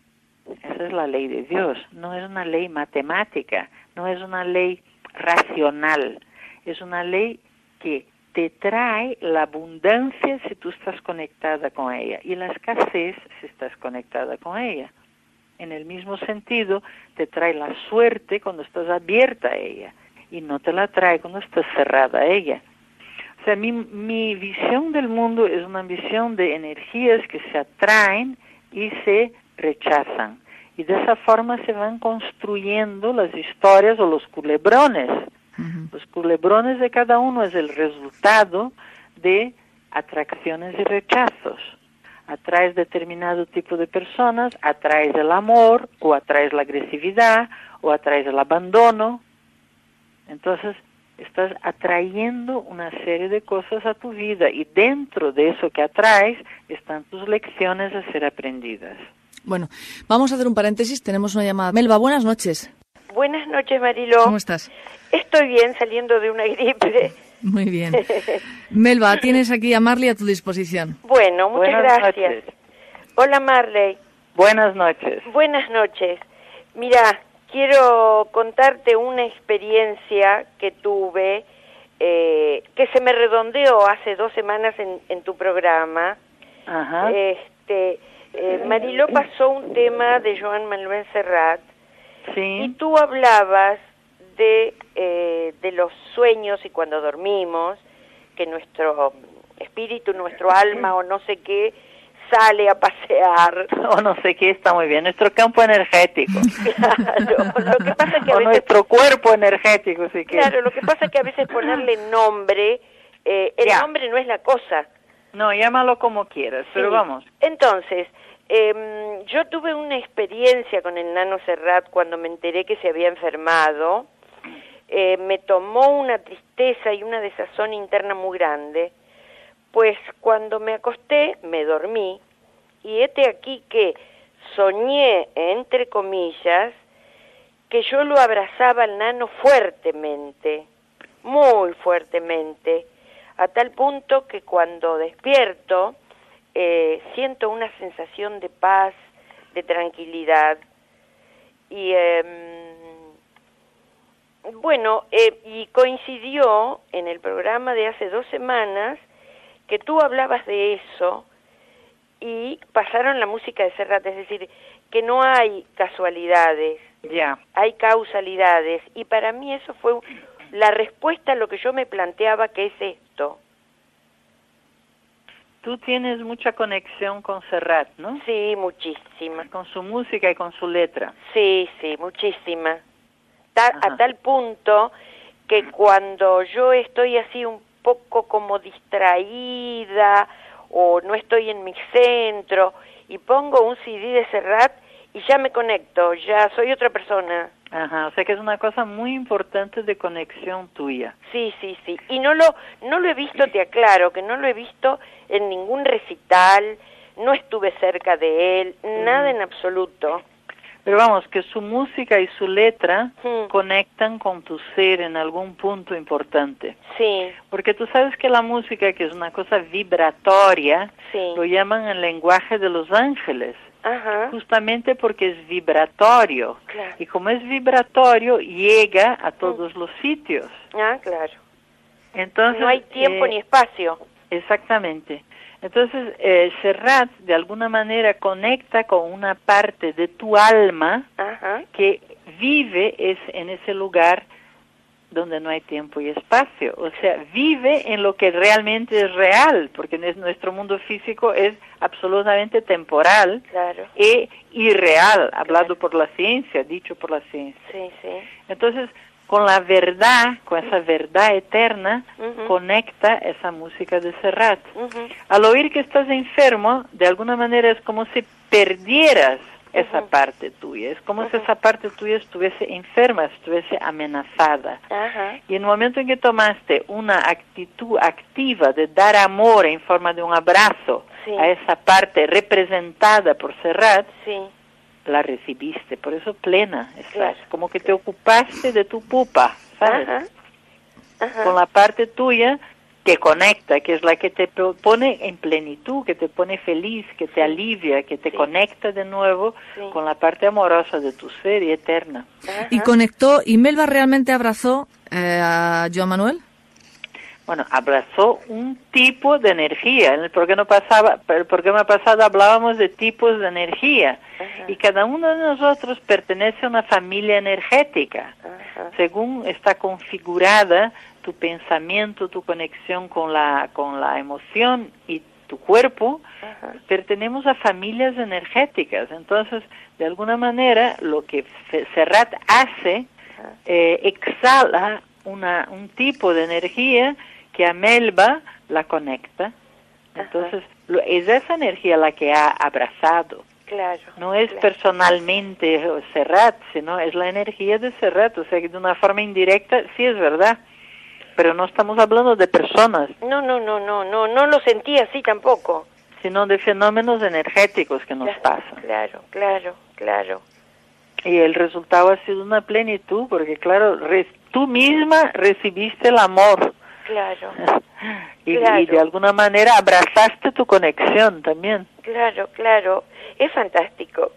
[SPEAKER 11] Esa es la ley de Dios. No es una ley matemática, no es una ley racional. Es una ley que te trae la abundancia si tú estás conectada con ella y la escasez si estás conectada con ella. En el mismo sentido, te trae la suerte cuando estás abierta a ella y no te la trae cuando estás cerrada a ella. O sea, mi visión del mundo es una visión de energías que se atraen y se rechazan. Y de esa forma se van construyendo las historias o los culebrones. Los culebrones de cada uno es el resultado de atracciones y rechazos. Atraes determinado tipo de personas, atraes el amor, o atraes la agresividad, o atraes el abandono. Entonces, estás atrayendo una serie de cosas a tu vida, y dentro de eso que atraes están tus lecciones a ser aprendidas.
[SPEAKER 1] Bueno, vamos a hacer un paréntesis, tenemos una llamada. Melba, buenas noches.
[SPEAKER 12] Buenas noches, Mariló.
[SPEAKER 1] ¿Cómo estás?
[SPEAKER 12] Estoy bien, saliendo de una gripe.
[SPEAKER 1] Muy bien. Melba, tienes aquí a Marley a tu disposición.
[SPEAKER 12] Bueno, muchas
[SPEAKER 11] Buenas
[SPEAKER 12] gracias.
[SPEAKER 11] Noches.
[SPEAKER 12] Hola, Marley.
[SPEAKER 11] Buenas noches.
[SPEAKER 12] Buenas noches. Mira, quiero contarte una experiencia que tuve, que se me redondeó hace 2 semanas en tu programa.
[SPEAKER 11] Ajá.
[SPEAKER 12] Mariló pasó un tema de Joan Manuel Serrat.
[SPEAKER 11] Sí.
[SPEAKER 12] Y tú hablabas de los sueños y cuando dormimos, que nuestro espíritu, nuestro alma o no sé qué sale a pasear.
[SPEAKER 11] O no sé qué, está muy bien. Nuestro campo energético.
[SPEAKER 12] Claro, lo que pasa es que a
[SPEAKER 11] o
[SPEAKER 12] veces,
[SPEAKER 11] nuestro cuerpo energético, si quieres.
[SPEAKER 12] claro, lo que pasa es que a veces ponerle nombre, el nombre no es la cosa.
[SPEAKER 11] No, llámalo como quieras, pero
[SPEAKER 12] Sí.
[SPEAKER 11] vamos.
[SPEAKER 12] Entonces, yo tuve una experiencia con el Nano Serrat cuando me enteré que se había enfermado. Me tomó una tristeza y una desazón interna muy grande, pues cuando me acosté me dormí y hete aquí que soñé, entre comillas, que yo lo abrazaba al Nano fuertemente, muy fuertemente, a tal punto que cuando despierto siento una sensación de paz, de tranquilidad. Y bueno, y coincidió en el programa de hace 2 semanas que tú hablabas de eso y pasaron la música de Serrat, es decir, que no hay casualidades, hay causalidades, y para mí eso fue la respuesta a lo que yo me planteaba, que es esto.
[SPEAKER 11] Tú tienes mucha conexión con Serrat, ¿no?
[SPEAKER 12] Sí, muchísima.
[SPEAKER 11] Con su música y con su letra.
[SPEAKER 12] Sí, muchísima. A tal punto que cuando yo estoy así un poco como distraída o no estoy en mi centro y pongo un CD de Serrat y ya me conecto, ya soy otra persona.
[SPEAKER 11] Ajá, o sea que es una cosa muy importante de conexión tuya.
[SPEAKER 12] Sí. Y no lo he visto, te aclaro, que no lo he visto en ningún recital, no estuve cerca de él, nada en absoluto.
[SPEAKER 11] Pero vamos, que su música y su letra conectan con tu ser en algún punto importante.
[SPEAKER 12] Sí.
[SPEAKER 11] Porque tú sabes que la música, que es una cosa vibratoria, lo llaman el lenguaje de los ángeles.
[SPEAKER 12] Ajá.
[SPEAKER 11] Justamente porque es vibratorio.
[SPEAKER 12] Claro.
[SPEAKER 11] Y como es vibratorio, llega a todos los sitios.
[SPEAKER 12] Ah, claro.
[SPEAKER 11] Entonces,
[SPEAKER 12] no hay tiempo ni espacio.
[SPEAKER 11] Exactamente. Entonces, Serrat, de alguna manera, conecta con una parte de tu alma que vive en ese lugar donde no hay tiempo y espacio. O sea, vive en lo que realmente es real, porque nuestro mundo físico es absolutamente temporal e irreal, hablado por la ciencia, dicho por la ciencia.
[SPEAKER 12] Sí.
[SPEAKER 11] Entonces, con la verdad, con esa verdad eterna, conecta esa música de Serrat. Al oír que estás enfermo, de alguna manera es como si perdieras esa parte tuya. Es como si esa parte tuya estuviese enferma, estuviese amenazada. Y en el momento en que tomaste una actitud activa de dar amor en forma de un abrazo a esa parte representada por Serrat, la recibiste, por eso plena estás, como que te ocupaste de tu pupa, ¿sabes? Con la parte tuya que conecta, que es la que te pone en plenitud, que te pone feliz, que te alivia, que te conecta de nuevo con la parte amorosa de tu ser y eterna.
[SPEAKER 1] Y conectó, y Melba realmente abrazó a Joan Manuel.
[SPEAKER 11] Bueno, abrazó un tipo de energía. En el programa pasado hablábamos de tipos de energía. Y cada uno de nosotros pertenece a una familia energética. Según está configurada tu pensamiento, tu conexión con la emoción y tu cuerpo, pertenecemos a familias energéticas. Entonces, de alguna manera, lo que Serrat hace, exhala un tipo de energía que a Melba la conecta. Entonces, es esa energía la que ha abrazado.
[SPEAKER 12] Claro.
[SPEAKER 11] No es personalmente Serrat, sino es la energía de Serrat. O sea, que de una forma indirecta, sí es verdad. Pero no estamos hablando de personas.
[SPEAKER 12] No lo sentí así tampoco.
[SPEAKER 11] Sino de fenómenos energéticos que nos pasan.
[SPEAKER 12] Claro.
[SPEAKER 11] Y el resultado ha sido una plenitud, porque claro, tú misma recibiste el amor.
[SPEAKER 12] Claro.
[SPEAKER 11] Y de alguna manera abrazaste tu conexión también.
[SPEAKER 12] Claro. Es fantástico.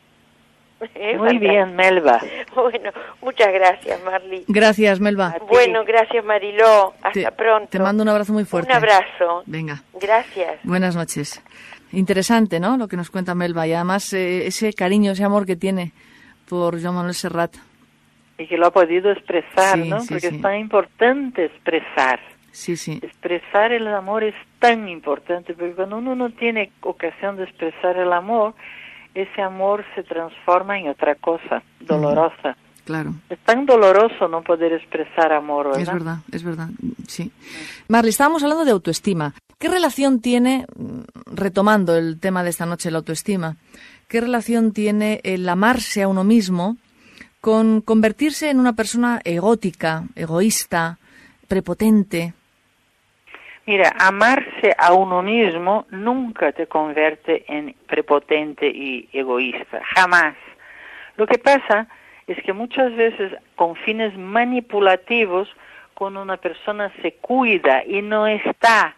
[SPEAKER 11] Muy bien, Melba.
[SPEAKER 12] Bueno, muchas gracias, Marly.
[SPEAKER 1] Gracias, Melba.
[SPEAKER 12] Bueno, gracias, Mariló. Hasta pronto.
[SPEAKER 1] Te mando un abrazo muy fuerte.
[SPEAKER 12] Un abrazo.
[SPEAKER 1] Venga.
[SPEAKER 12] Gracias.
[SPEAKER 1] Buenas noches. Interesante, ¿no?, lo que nos cuenta Melba. Y además ese cariño, ese amor que tiene por Joan Manuel Serrat.
[SPEAKER 11] Y que lo ha podido expresar, ¿no? Porque es tan importante expresar.
[SPEAKER 1] Sí.
[SPEAKER 11] Expresar el amor es tan importante, porque cuando uno no tiene ocasión de expresar el amor, ese amor se transforma en otra cosa, dolorosa.
[SPEAKER 1] Claro.
[SPEAKER 11] Es tan doloroso no poder expresar amor, ¿verdad?
[SPEAKER 1] Es verdad, sí. Marly, estábamos hablando de autoestima. ¿Qué relación tiene, retomando el tema de esta noche, la autoestima, qué relación tiene el amarse a uno mismo con convertirse en una persona egótica, egoísta, prepotente?
[SPEAKER 11] Mira, amarse a uno mismo nunca te convierte en prepotente y egoísta, jamás. Lo que pasa es que muchas veces con fines manipulativos, cuando una persona se cuida y no está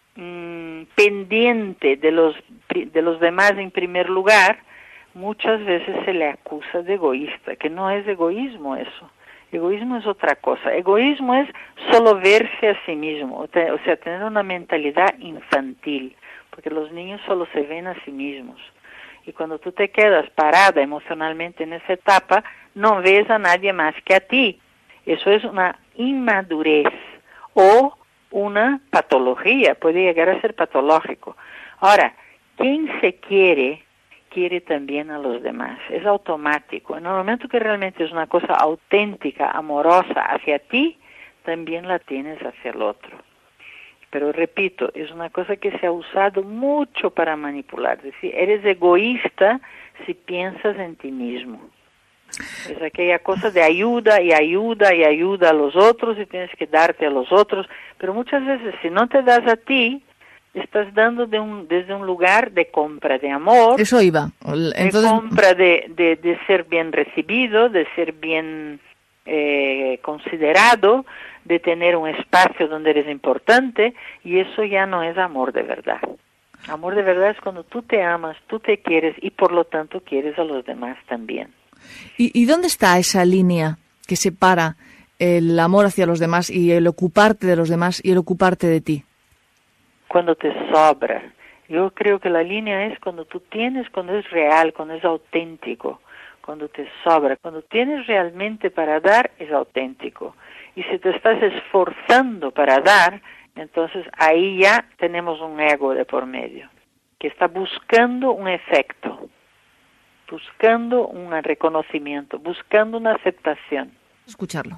[SPEAKER 11] pendiente de los demás en primer lugar, muchas veces se le acusa de egoísta, que no es egoísmo eso. Egoísmo es otra cosa. Egoísmo es solo verse a sí mismo, o sea, tener una mentalidad infantil, porque los niños solo se ven a sí mismos. Y cuando tú te quedas parada emocionalmente en esa etapa, no ves a nadie más que a ti. Eso es una inmadurez o una patología, puede llegar a ser patológico. Ahora, quien se quiere también a los demás, es automático. En el momento que realmente es una cosa auténtica, amorosa hacia ti, también la tienes hacia el otro. Pero repito, es una cosa que se ha usado mucho para manipular. Es decir, eres egoísta si piensas en ti mismo. Es aquella cosa de ayuda y ayuda y ayuda a los otros y tienes que darte a los otros. Pero muchas veces si no te das a ti, estás dando desde un lugar de compra de amor.
[SPEAKER 1] Eso iba.
[SPEAKER 11] Entonces, de compra de ser bien recibido, de ser bien considerado, de tener un espacio donde eres importante, y eso ya no es amor de verdad. Amor de verdad es cuando tú te amas, tú te quieres y por lo tanto quieres a los demás también.
[SPEAKER 1] ¿Y dónde está esa línea que separa el amor hacia los demás y el ocuparte de los demás y el ocuparte de ti?
[SPEAKER 11] Cuando te sobra. Yo creo que la línea es cuando tú tienes, cuando es real, cuando es auténtico, cuando te sobra. Cuando tienes realmente para dar, es auténtico. Y si te estás esforzando para dar, entonces ahí ya tenemos un ego de por medio, que está buscando un efecto, buscando un reconocimiento, buscando una aceptación.
[SPEAKER 1] Escucharlo.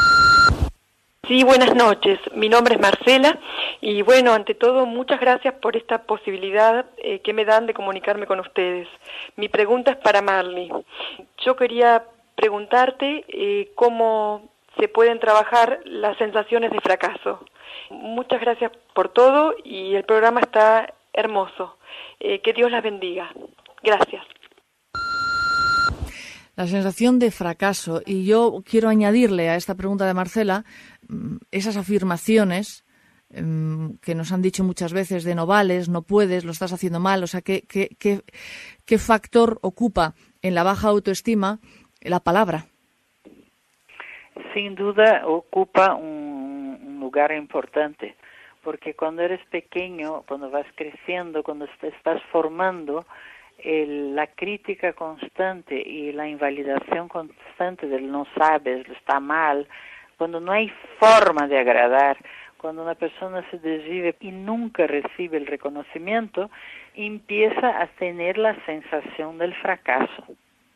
[SPEAKER 13] Sí, buenas noches. Mi nombre es Marcela y bueno, ante todo, muchas gracias por esta posibilidad que me dan de comunicarme con ustedes. Mi pregunta es para Marley. Yo quería preguntarte cómo se pueden trabajar las sensaciones de fracaso. Muchas gracias por todo y el programa está hermoso. Que Dios las bendiga. Gracias.
[SPEAKER 1] La sensación de fracaso. Y yo quiero añadirle a esta pregunta de Marcela esas afirmaciones que nos han dicho muchas veces de no vales, no puedes, lo estás haciendo mal. O sea, ¿qué factor ocupa en la baja autoestima la palabra?
[SPEAKER 11] Sin duda ocupa un lugar importante, porque cuando eres pequeño, cuando vas creciendo, cuando te estás formando, la crítica constante y la invalidación constante del no sabes, está mal, cuando no hay forma de agradar, cuando una persona se desvive y nunca recibe el reconocimiento, empieza a tener la sensación del fracaso.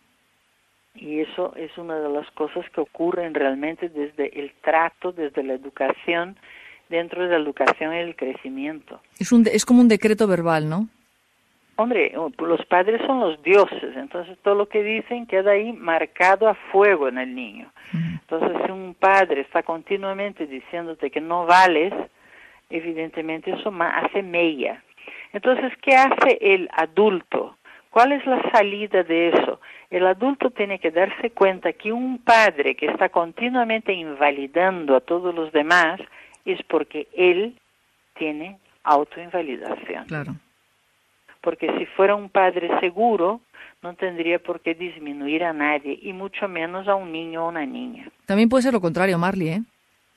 [SPEAKER 11] Y eso es una de las cosas que ocurren realmente desde el trato, desde la educación, dentro de la educación y el crecimiento.
[SPEAKER 1] Es como un decreto verbal, ¿no?
[SPEAKER 11] Hombre, los padres son los dioses, entonces todo lo que dicen queda ahí marcado a fuego en el niño. Entonces, si un padre está continuamente diciéndote que no vales, evidentemente eso hace mella. Entonces, ¿qué hace el adulto? ¿Cuál es la salida de eso? El adulto tiene que darse cuenta que un padre que está continuamente invalidando a todos los demás es porque él tiene autoinvalidación.
[SPEAKER 1] Claro.
[SPEAKER 11] Porque si fuera un padre seguro, no tendría por qué disminuir a nadie, y mucho menos a un niño o una niña.
[SPEAKER 1] También puede ser lo contrario, Marley, ¿eh?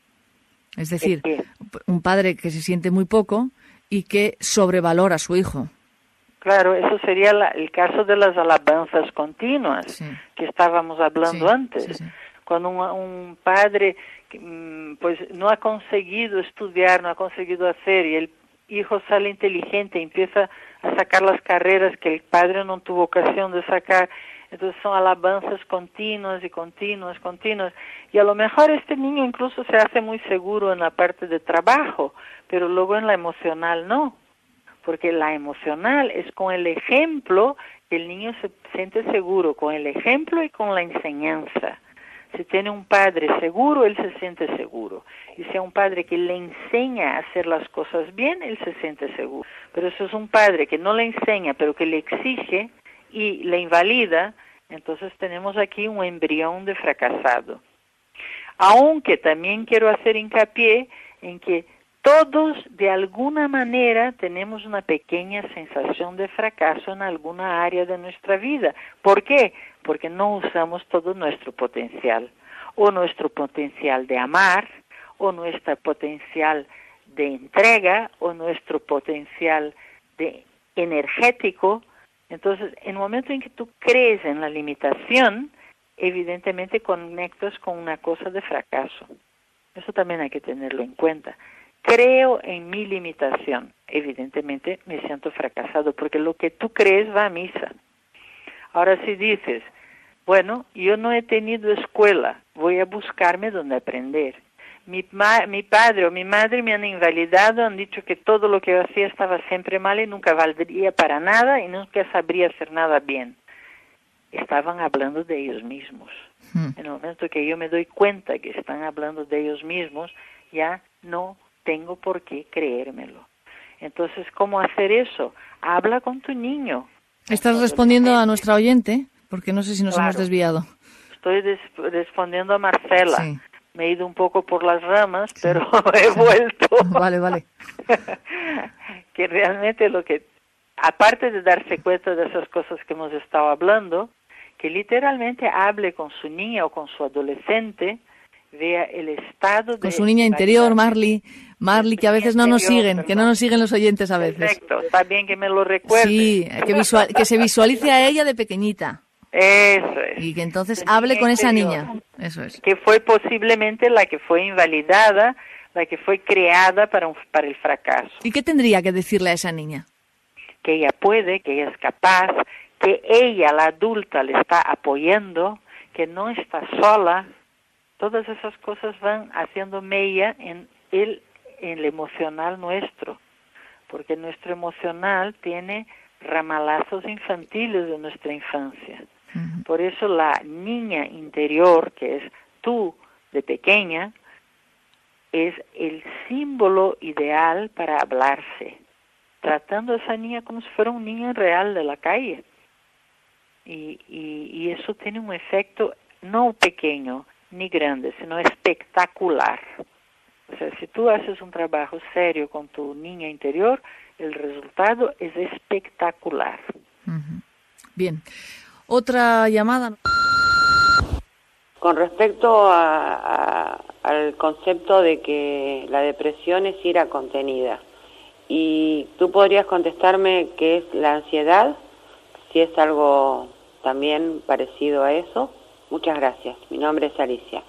[SPEAKER 1] Es decir, un padre que se siente muy poco y que sobrevalora a su hijo.
[SPEAKER 11] Claro, eso sería el caso de las alabanzas continuas que estábamos hablando antes. Sí. Cuando un padre pues no ha conseguido estudiar, no ha conseguido hacer, y el hijo sale inteligente y empieza a sacar las carreras que el padre no tuvo ocasión de sacar, entonces son alabanzas continuas y continuas. Y a lo mejor este niño incluso se hace muy seguro en la parte de trabajo, pero luego en la emocional no. Porque la emocional es con el ejemplo que el niño se siente seguro, con el ejemplo y con la enseñanza. Si tiene un padre seguro, él se siente seguro. Y si es un padre que le enseña a hacer las cosas bien, él se siente seguro. Pero si es un padre que no le enseña, pero que le exige y le invalida, entonces tenemos aquí un embrión de fracasado. Aunque también quiero hacer hincapié en que todos, de alguna manera, tenemos una pequeña sensación de fracaso en alguna área de nuestra vida. ¿Por qué? Porque no usamos todo nuestro potencial, o nuestro potencial de amar, o nuestro potencial de entrega, o nuestro potencial de energético, Entonces, en el momento en que tú crees en la limitación, evidentemente conectas con una cosa de fracaso. Eso también hay que tenerlo en cuenta. Creo en mi limitación. Evidentemente me siento fracasado porque lo que tú crees va a misa. Ahora si dices, bueno, yo no he tenido escuela, voy a buscarme donde aprender. Mi padre o mi madre me han invalidado, han dicho que todo lo que yo hacía estaba siempre mal y nunca valdría para nada y nunca sabría hacer nada bien. Estaban hablando de ellos mismos. En el momento que yo me doy cuenta que están hablando de ellos mismos, ya no tengo por qué creérmelo. Entonces, ¿cómo hacer eso? Habla con tu niño.
[SPEAKER 1] Estás respondiendo a nuestra oyente, porque no sé si nos hemos desviado.
[SPEAKER 11] Estoy respondiendo a Marcela.
[SPEAKER 1] Sí.
[SPEAKER 11] Me he ido un poco por las ramas, pero he vuelto.
[SPEAKER 1] Vale.
[SPEAKER 11] Que realmente lo que, aparte de darse cuenta de esas cosas que hemos estado hablando, que literalmente hable con su niña o con su adolescente, vea el estado de...
[SPEAKER 1] Con su niña interior, Marly, que a veces no nos siguen, que no nos siguen los oyentes a veces.
[SPEAKER 11] Perfecto, está bien que me lo recuerde.
[SPEAKER 1] Sí, que se visualice a ella de pequeñita.
[SPEAKER 11] Eso es.
[SPEAKER 1] Y que entonces hable con esa niña. Eso es.
[SPEAKER 11] Que fue posiblemente la que fue invalidada, la que fue creada para el fracaso.
[SPEAKER 1] ¿Y qué tendría que decirle a esa niña?
[SPEAKER 11] Que ella puede, que ella es capaz, que ella, la adulta, le está apoyando, que no está sola. Todas esas cosas van haciendo mella en el emocional nuestro, porque nuestro emocional tiene ramalazos infantiles de nuestra infancia. Por eso la niña interior, que es tú de pequeña, es el símbolo ideal para hablarse, tratando a esa niña como si fuera un niño real de la calle. Y eso tiene un efecto no pequeño ni grande, sino espectacular. O sea, si tú haces un trabajo serio con tu niña interior, el resultado es espectacular.
[SPEAKER 1] Bien. Otra llamada.
[SPEAKER 14] Con respecto al concepto de que la depresión es ira contenida, y tú podrías contestarme qué es la ansiedad, si es algo también parecido a eso. Muchas gracias. Mi nombre es Alicia.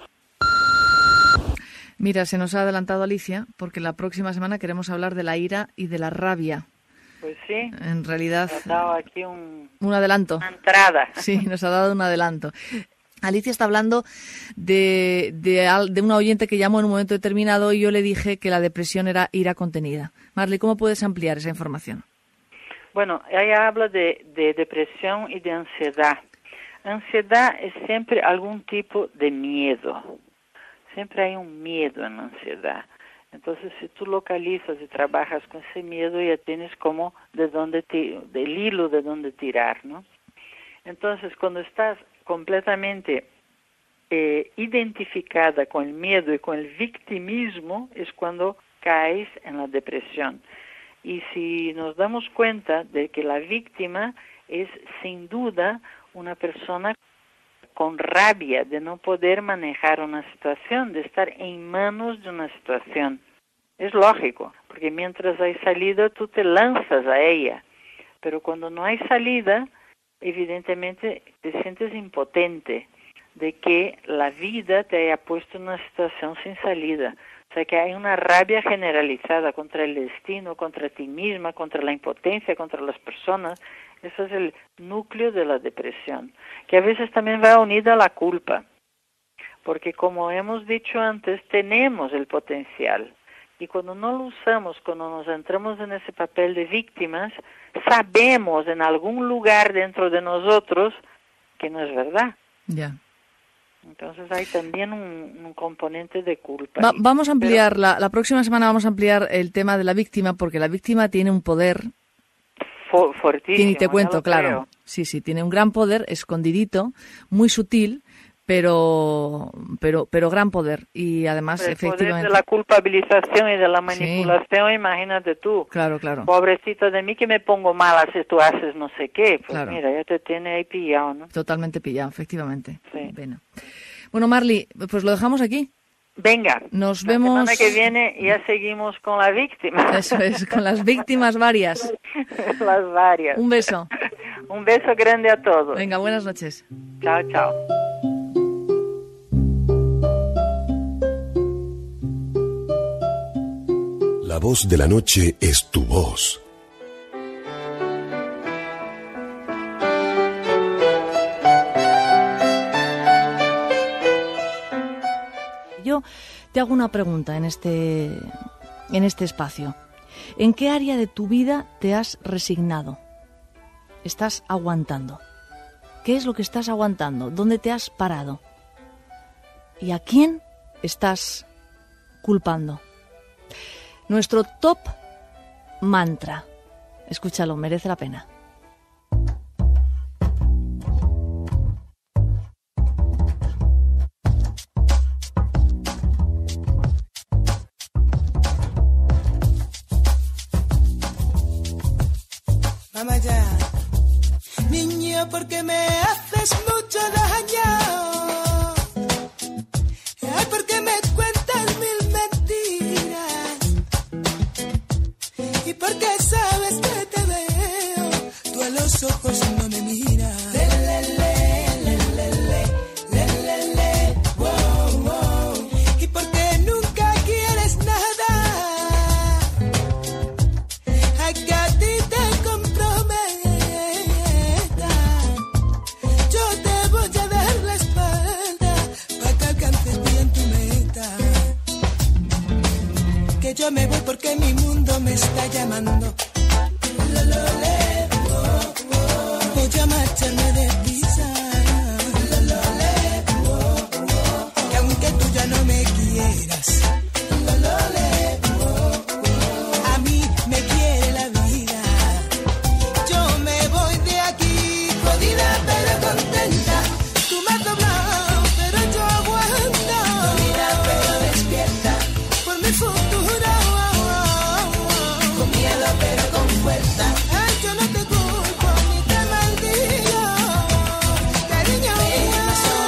[SPEAKER 1] Mira, se nos ha adelantado Alicia porque la próxima semana queremos hablar de la ira y de la rabia.
[SPEAKER 11] Pues sí.
[SPEAKER 1] En realidad,
[SPEAKER 11] nos ha dado aquí un
[SPEAKER 1] adelanto.
[SPEAKER 11] Una entrada.
[SPEAKER 1] Sí, nos ha dado un adelanto. Alicia está hablando de una oyente que llamó en un momento determinado y yo le dije que la depresión era ira contenida. Marly, ¿cómo puedes ampliar esa información?
[SPEAKER 11] Bueno, ella habla de depresión y de ansiedad. Ansiedad es siempre algún tipo de miedo. Siempre hay un miedo en la ansiedad. Entonces, si tú localizas y trabajas con ese miedo, ya tienes como del hilo de dónde tirar, ¿no? Entonces, cuando estás completamente identificada con el miedo y con el victimismo, es cuando caes en la depresión. Y si nos damos cuenta de que la víctima es sin duda una persona con rabia de no poder manejar una situación, de estar en manos de una situación. Es lógico, porque mientras hay salida tú te lanzas a ella, pero cuando no hay salida, evidentemente te sientes impotente de que la vida te haya puesto en una situación sin salida. O sea que hay una rabia generalizada contra el destino, contra ti misma, contra la impotencia, contra las personas. Ese es el núcleo de la depresión, que a veces también va unida a la culpa, porque como hemos dicho antes, tenemos el potencial, y cuando no lo usamos, cuando nos entramos en ese papel de víctimas, sabemos en algún lugar dentro de nosotros que no es verdad.
[SPEAKER 1] Ya.
[SPEAKER 11] Entonces hay también un componente de culpa.
[SPEAKER 1] Vamos a ampliar, la próxima semana vamos a ampliar el tema de la víctima, porque la víctima tiene un poder
[SPEAKER 11] fortísimo.
[SPEAKER 1] Y te cuento, claro. Sí, tiene un gran poder, escondidito, muy sutil, pero gran poder. Y además,
[SPEAKER 11] el
[SPEAKER 1] efectivamente...
[SPEAKER 11] poder de la culpabilización y de la manipulación, sí. Imagínate tú.
[SPEAKER 1] Claro.
[SPEAKER 11] Pobrecito de mí que me pongo mala si tú haces no sé qué. Pues
[SPEAKER 1] claro.
[SPEAKER 11] Mira, ya te tiene ahí pillado, ¿no?
[SPEAKER 1] Totalmente pillado, efectivamente.
[SPEAKER 11] Sí.
[SPEAKER 1] Bueno, Marly, pues lo dejamos aquí.
[SPEAKER 11] Venga,
[SPEAKER 1] nos vemos.
[SPEAKER 11] La semana que viene ya seguimos con la víctima.
[SPEAKER 1] Eso es, con las víctimas varias.
[SPEAKER 11] Las varias.
[SPEAKER 1] Un beso.
[SPEAKER 11] Un beso grande a todos.
[SPEAKER 1] Venga, buenas noches.
[SPEAKER 11] Chao, chao.
[SPEAKER 2] La voz de la noche es tu voz.
[SPEAKER 1] Yo te hago una pregunta en este espacio. ¿En qué área de tu vida te has resignado? ¿Estás aguantando? ¿Qué es lo que estás aguantando? ¿Dónde te has parado? ¿Y a quién estás culpando? Nuestro top mantra. Escúchalo, merece la pena.
[SPEAKER 15] Vamos allá. Niño, porque me haces mucho daño. Ay, porque me cuentas mil mentiras. Y porque sabes que te veo, tú a los ojos no me miras. Wow, wow. Y porque nunca quieres nada. Ay, que a ti te comprometa. Yo te voy a dar la espalda para que alcances bien tu meta. Que yo me voy porque mi mundo me está llamando. Voy a marcharme deprisa. Y aunque tú ya no me quieras, a mí me quiere la vida. Yo me voy de aquí, jodida pero contenta. Tú me has doblado, pero yo aguanto. Jodida pero despierta por mi futuro. Con miedo pero con fuerza. Ay, yo no te culpo ni te maldigo, cariño mío.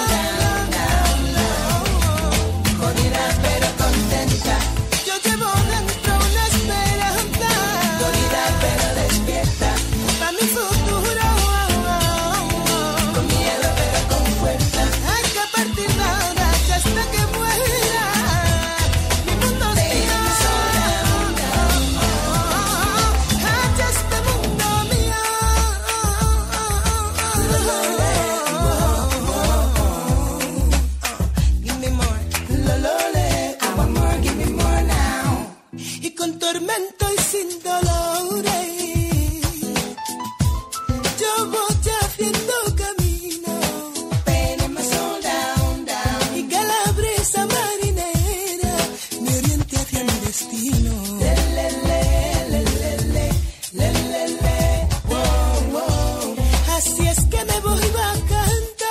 [SPEAKER 15] Jodida pero contenta. Yo llevo dentro una esperanza. Jodida pero despierta pa' mi futuro. Con miedo pero con fuerza. Ay, que a partir de ahora y hasta que muera, mi mundo es mío. Ay, este mundo mío. Give me more. I want more, give me more now. Y con tormento y sin dolores, yo voy haciendo camino. Pene my soul down, down. Y que la brisa marinera me oriente hacia mi destino. Wow, wow. Así es que me voy bajando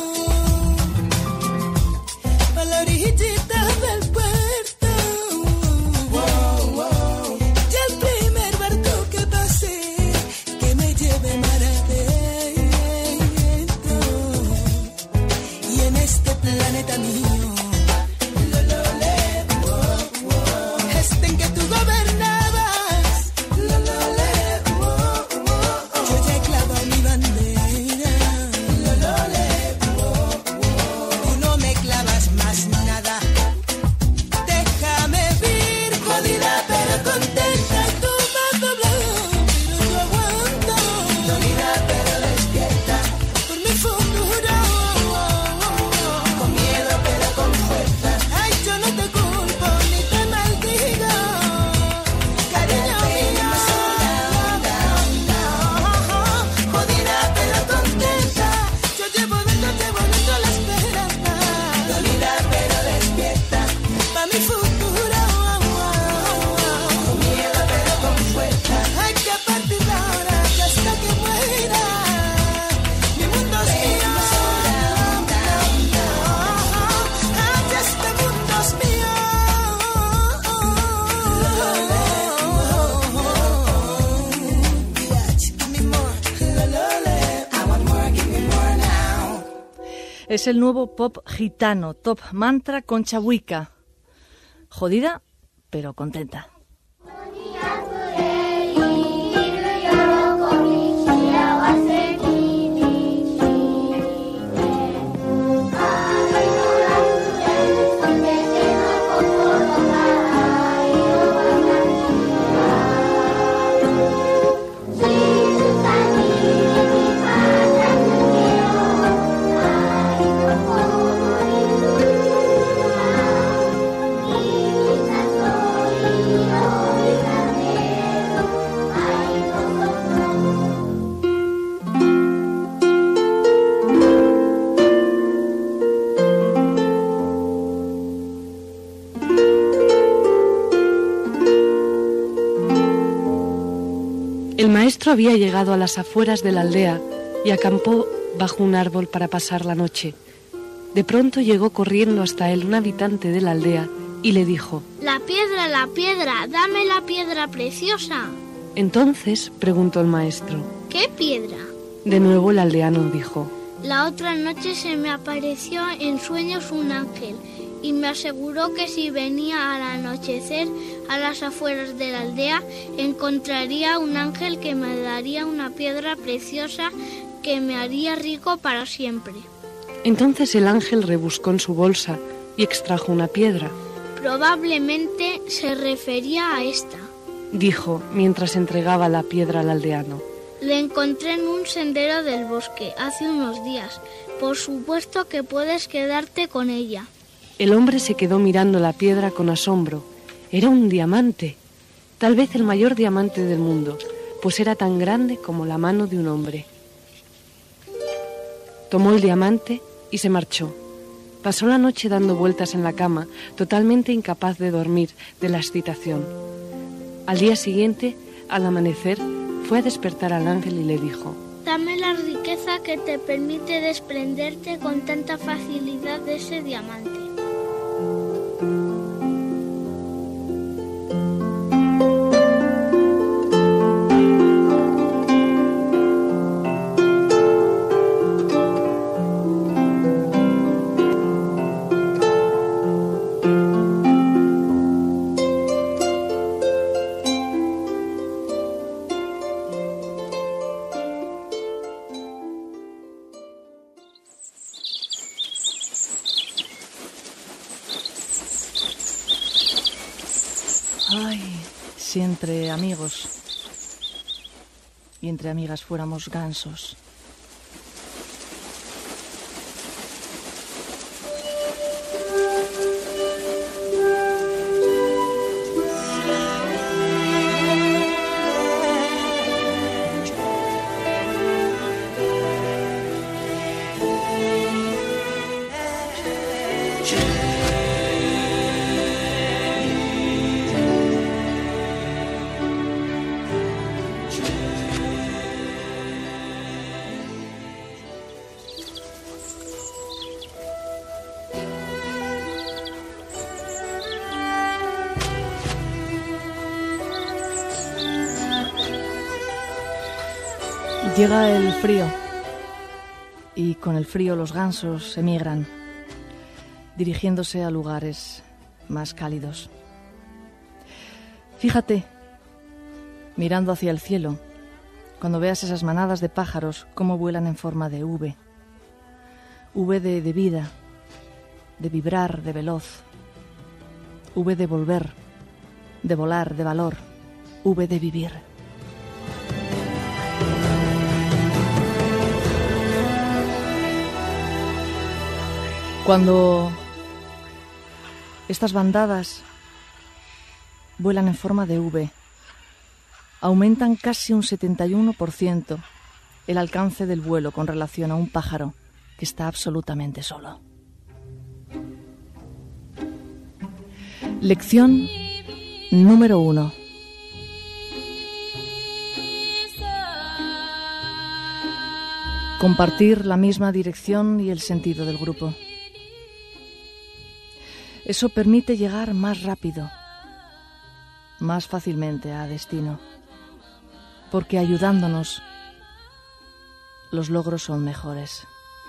[SPEAKER 15] a la orillita del puerto. Wow, wow. Y el primer barco que pase, que me lleve mar adentro. Y en este planeta mío, este en que tú gobernabas, yo ya he clavado mi bandera. Tú no me clavas más nada. Déjame vivir, jodida pero contenta. Tú me has doblado, pero yo aguanto. Jodida pero despierta por mi futuro. Con miedo pero con fuerza. Ay, yo no te culpo ni te maldigo, cariño mío. Jodida pero contenta. Yo llevo dentro la esperanza. Dolida pero despierta pa' mi futuro. Con miedo pero con fuerza. Ay, que a partir de ahora y hasta que muera, mi mundo es mío. Ay, este mundo es mío. Give me more. I want more, give me more now.
[SPEAKER 1] Es el nuevo pop gitano, top mantra Concha Huica. Jodida, pero contenta.
[SPEAKER 16] 幸せ El maestro había llegado a las afueras de la aldea y acampó bajo un árbol para pasar la noche. De pronto llegó corriendo hasta él un habitante de la aldea y le dijo:
[SPEAKER 3] La piedra, dame la piedra preciosa.
[SPEAKER 16] Entonces preguntó el maestro:
[SPEAKER 3] ¿Qué piedra?
[SPEAKER 16] De nuevo el aldeano dijo:
[SPEAKER 3] La otra noche se me apareció en sueños un ángel y me aseguró que si venía al anochecer a las afueras de la aldea encontraría un ángel que me daría una piedra preciosa que me haría rico para siempre.
[SPEAKER 16] Entonces el ángel rebuscó en su bolsa y extrajo una piedra.
[SPEAKER 3] Probablemente se refería a esta,
[SPEAKER 16] dijo mientras entregaba la piedra al aldeano.
[SPEAKER 3] La encontré en un sendero del bosque hace unos días. Por supuesto que puedes quedarte con ella.
[SPEAKER 16] El hombre se quedó mirando la piedra con asombro. Era un diamante, tal vez el mayor diamante del mundo, pues era tan grande como la mano de un hombre. Tomó el diamante y se marchó. Pasó la noche dando vueltas en la cama, totalmente incapaz de dormir de la excitación. Al día siguiente, al amanecer, fue a despertar al ángel y le dijo:
[SPEAKER 3] Dame la riqueza que te permite desprenderte con tanta facilidad de ese diamante.
[SPEAKER 1] Ay, si entre amigos y entre amigas fuéramos gansos. Llega el frío y con el frío los gansos emigran, dirigiéndose a lugares más cálidos. Fíjate, mirando hacia el cielo, cuando veas esas manadas de pájaros, cómo vuelan en forma de V. V de vida, de vibrar, de veloz. V de volver, de volar, de valor. V de vivir. Cuando estas bandadas vuelan en forma de V, aumentan casi un 71% el alcance del vuelo con relación a un pájaro que está absolutamente solo. Lección número 1. Compartir la misma dirección y el sentido del grupo. Eso permite llegar más rápido, más fácilmente a destino, porque ayudándonos, los logros son mejores.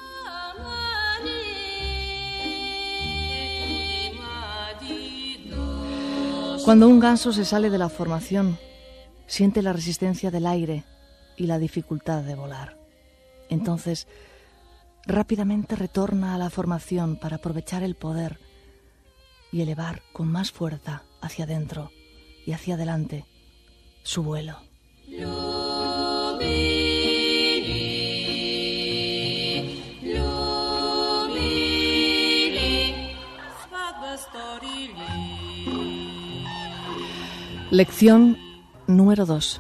[SPEAKER 1] Cuando un ganso se sale de la formación, siente la resistencia del aire y la dificultad de volar. Entonces, rápidamente retorna a la formación para aprovechar el poder y elevar con más fuerza hacia adentro y hacia adelante su vuelo. Lección número 2.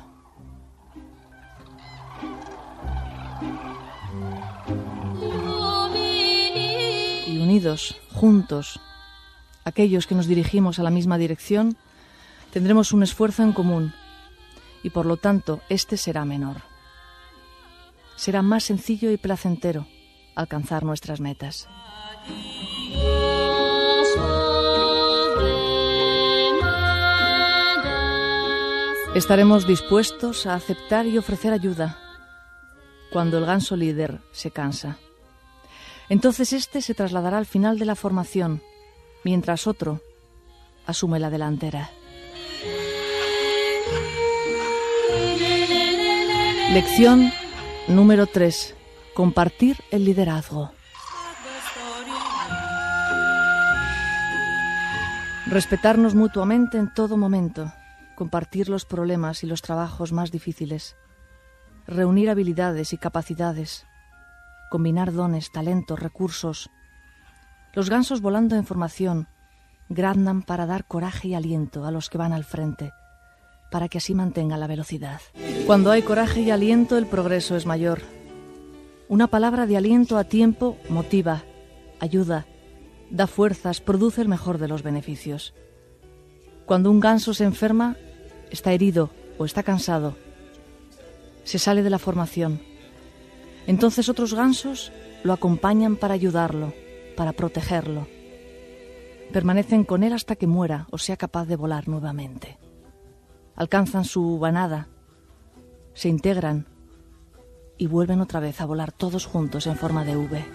[SPEAKER 1] Y unidos, juntos, aquellos que nos dirigimos a la misma dirección, tendremos un esfuerzo en común y por lo tanto este será menor. Será más sencillo y placentero alcanzar nuestras metas. Estaremos dispuestos a aceptar y ofrecer ayuda cuando el ganso líder se cansa. Entonces este se trasladará al final de la formación, mientras otro asume la delantera. Lección número 3. Compartir el liderazgo. Respetarnos mutuamente en todo momento. Compartir los problemas y los trabajos más difíciles. Reunir habilidades y capacidades. Combinar dones, talentos, recursos. Los gansos volando en formación graznan para dar coraje y aliento a los que van al frente, para que así mantengan la velocidad. Cuando hay coraje y aliento, el progreso es mayor. Una palabra de aliento a tiempo motiva, ayuda, da fuerzas, produce el mejor de los beneficios. Cuando un ganso se enferma, está herido o está cansado, se sale de la formación. Entonces otros gansos lo acompañan para ayudarlo, para protegerlo. Permanecen con él hasta que muera o sea capaz de volar nuevamente. Alcanzan su banada, se integran y vuelven otra vez a volar todos juntos en forma de V.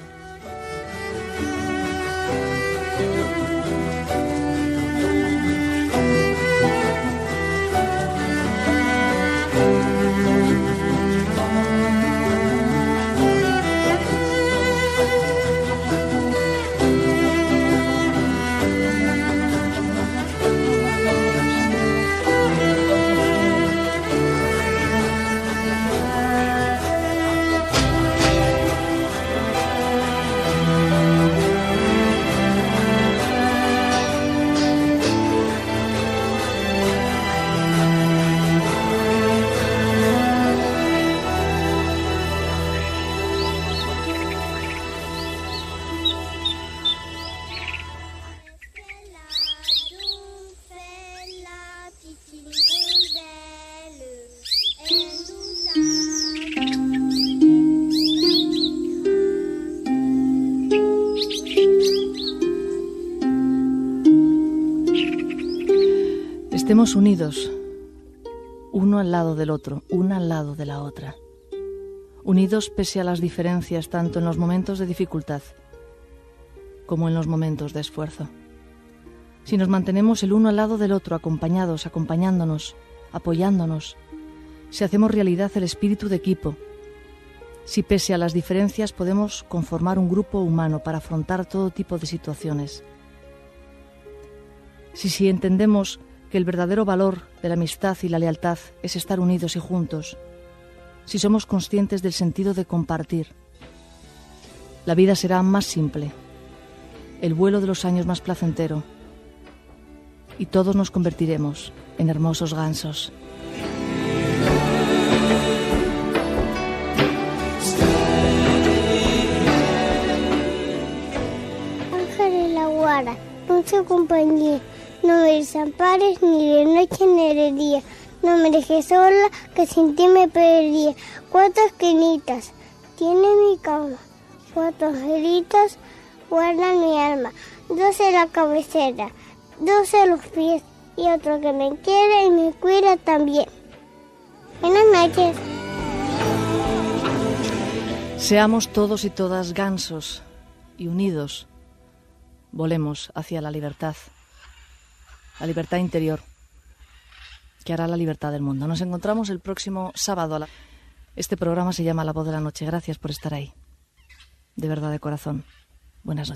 [SPEAKER 1] Estemos unidos, uno al lado del otro, una al lado de la otra. Unidos pese a las diferencias, tanto en los momentos de dificultad como en los momentos de esfuerzo. Si nos mantenemos el uno al lado del otro, acompañados, acompañándonos, apoyándonos, si hacemos realidad el espíritu de equipo, si pese a las diferencias podemos conformar un grupo humano para afrontar todo tipo de situaciones, si entendemos que el verdadero valor de la amistad y la lealtad es estar unidos y juntos, si somos conscientes del sentido de compartir, la vida será más simple, el vuelo de los años más placentero, y todos nos convertiremos en hermosos gansos.
[SPEAKER 17] Ángel de la Guara, dulce compañía, no me desampares ni de noche ni de día, no me dejes sola que sin ti me perdería. 4 esquinitas tiene mi cama, 4 angelitos guardan mi alma, 2 en la cabecera, 2 en los pies y otro que me quiere y me cuida también. Buenas noches.
[SPEAKER 1] Seamos todos y todas gansos y unidos volemos hacia la libertad interior, que hará la libertad del mundo. Nos encontramos el próximo sábado. Este programa se llama La Voz de la Noche. Gracias por estar ahí. De verdad, de corazón. Buenas noches.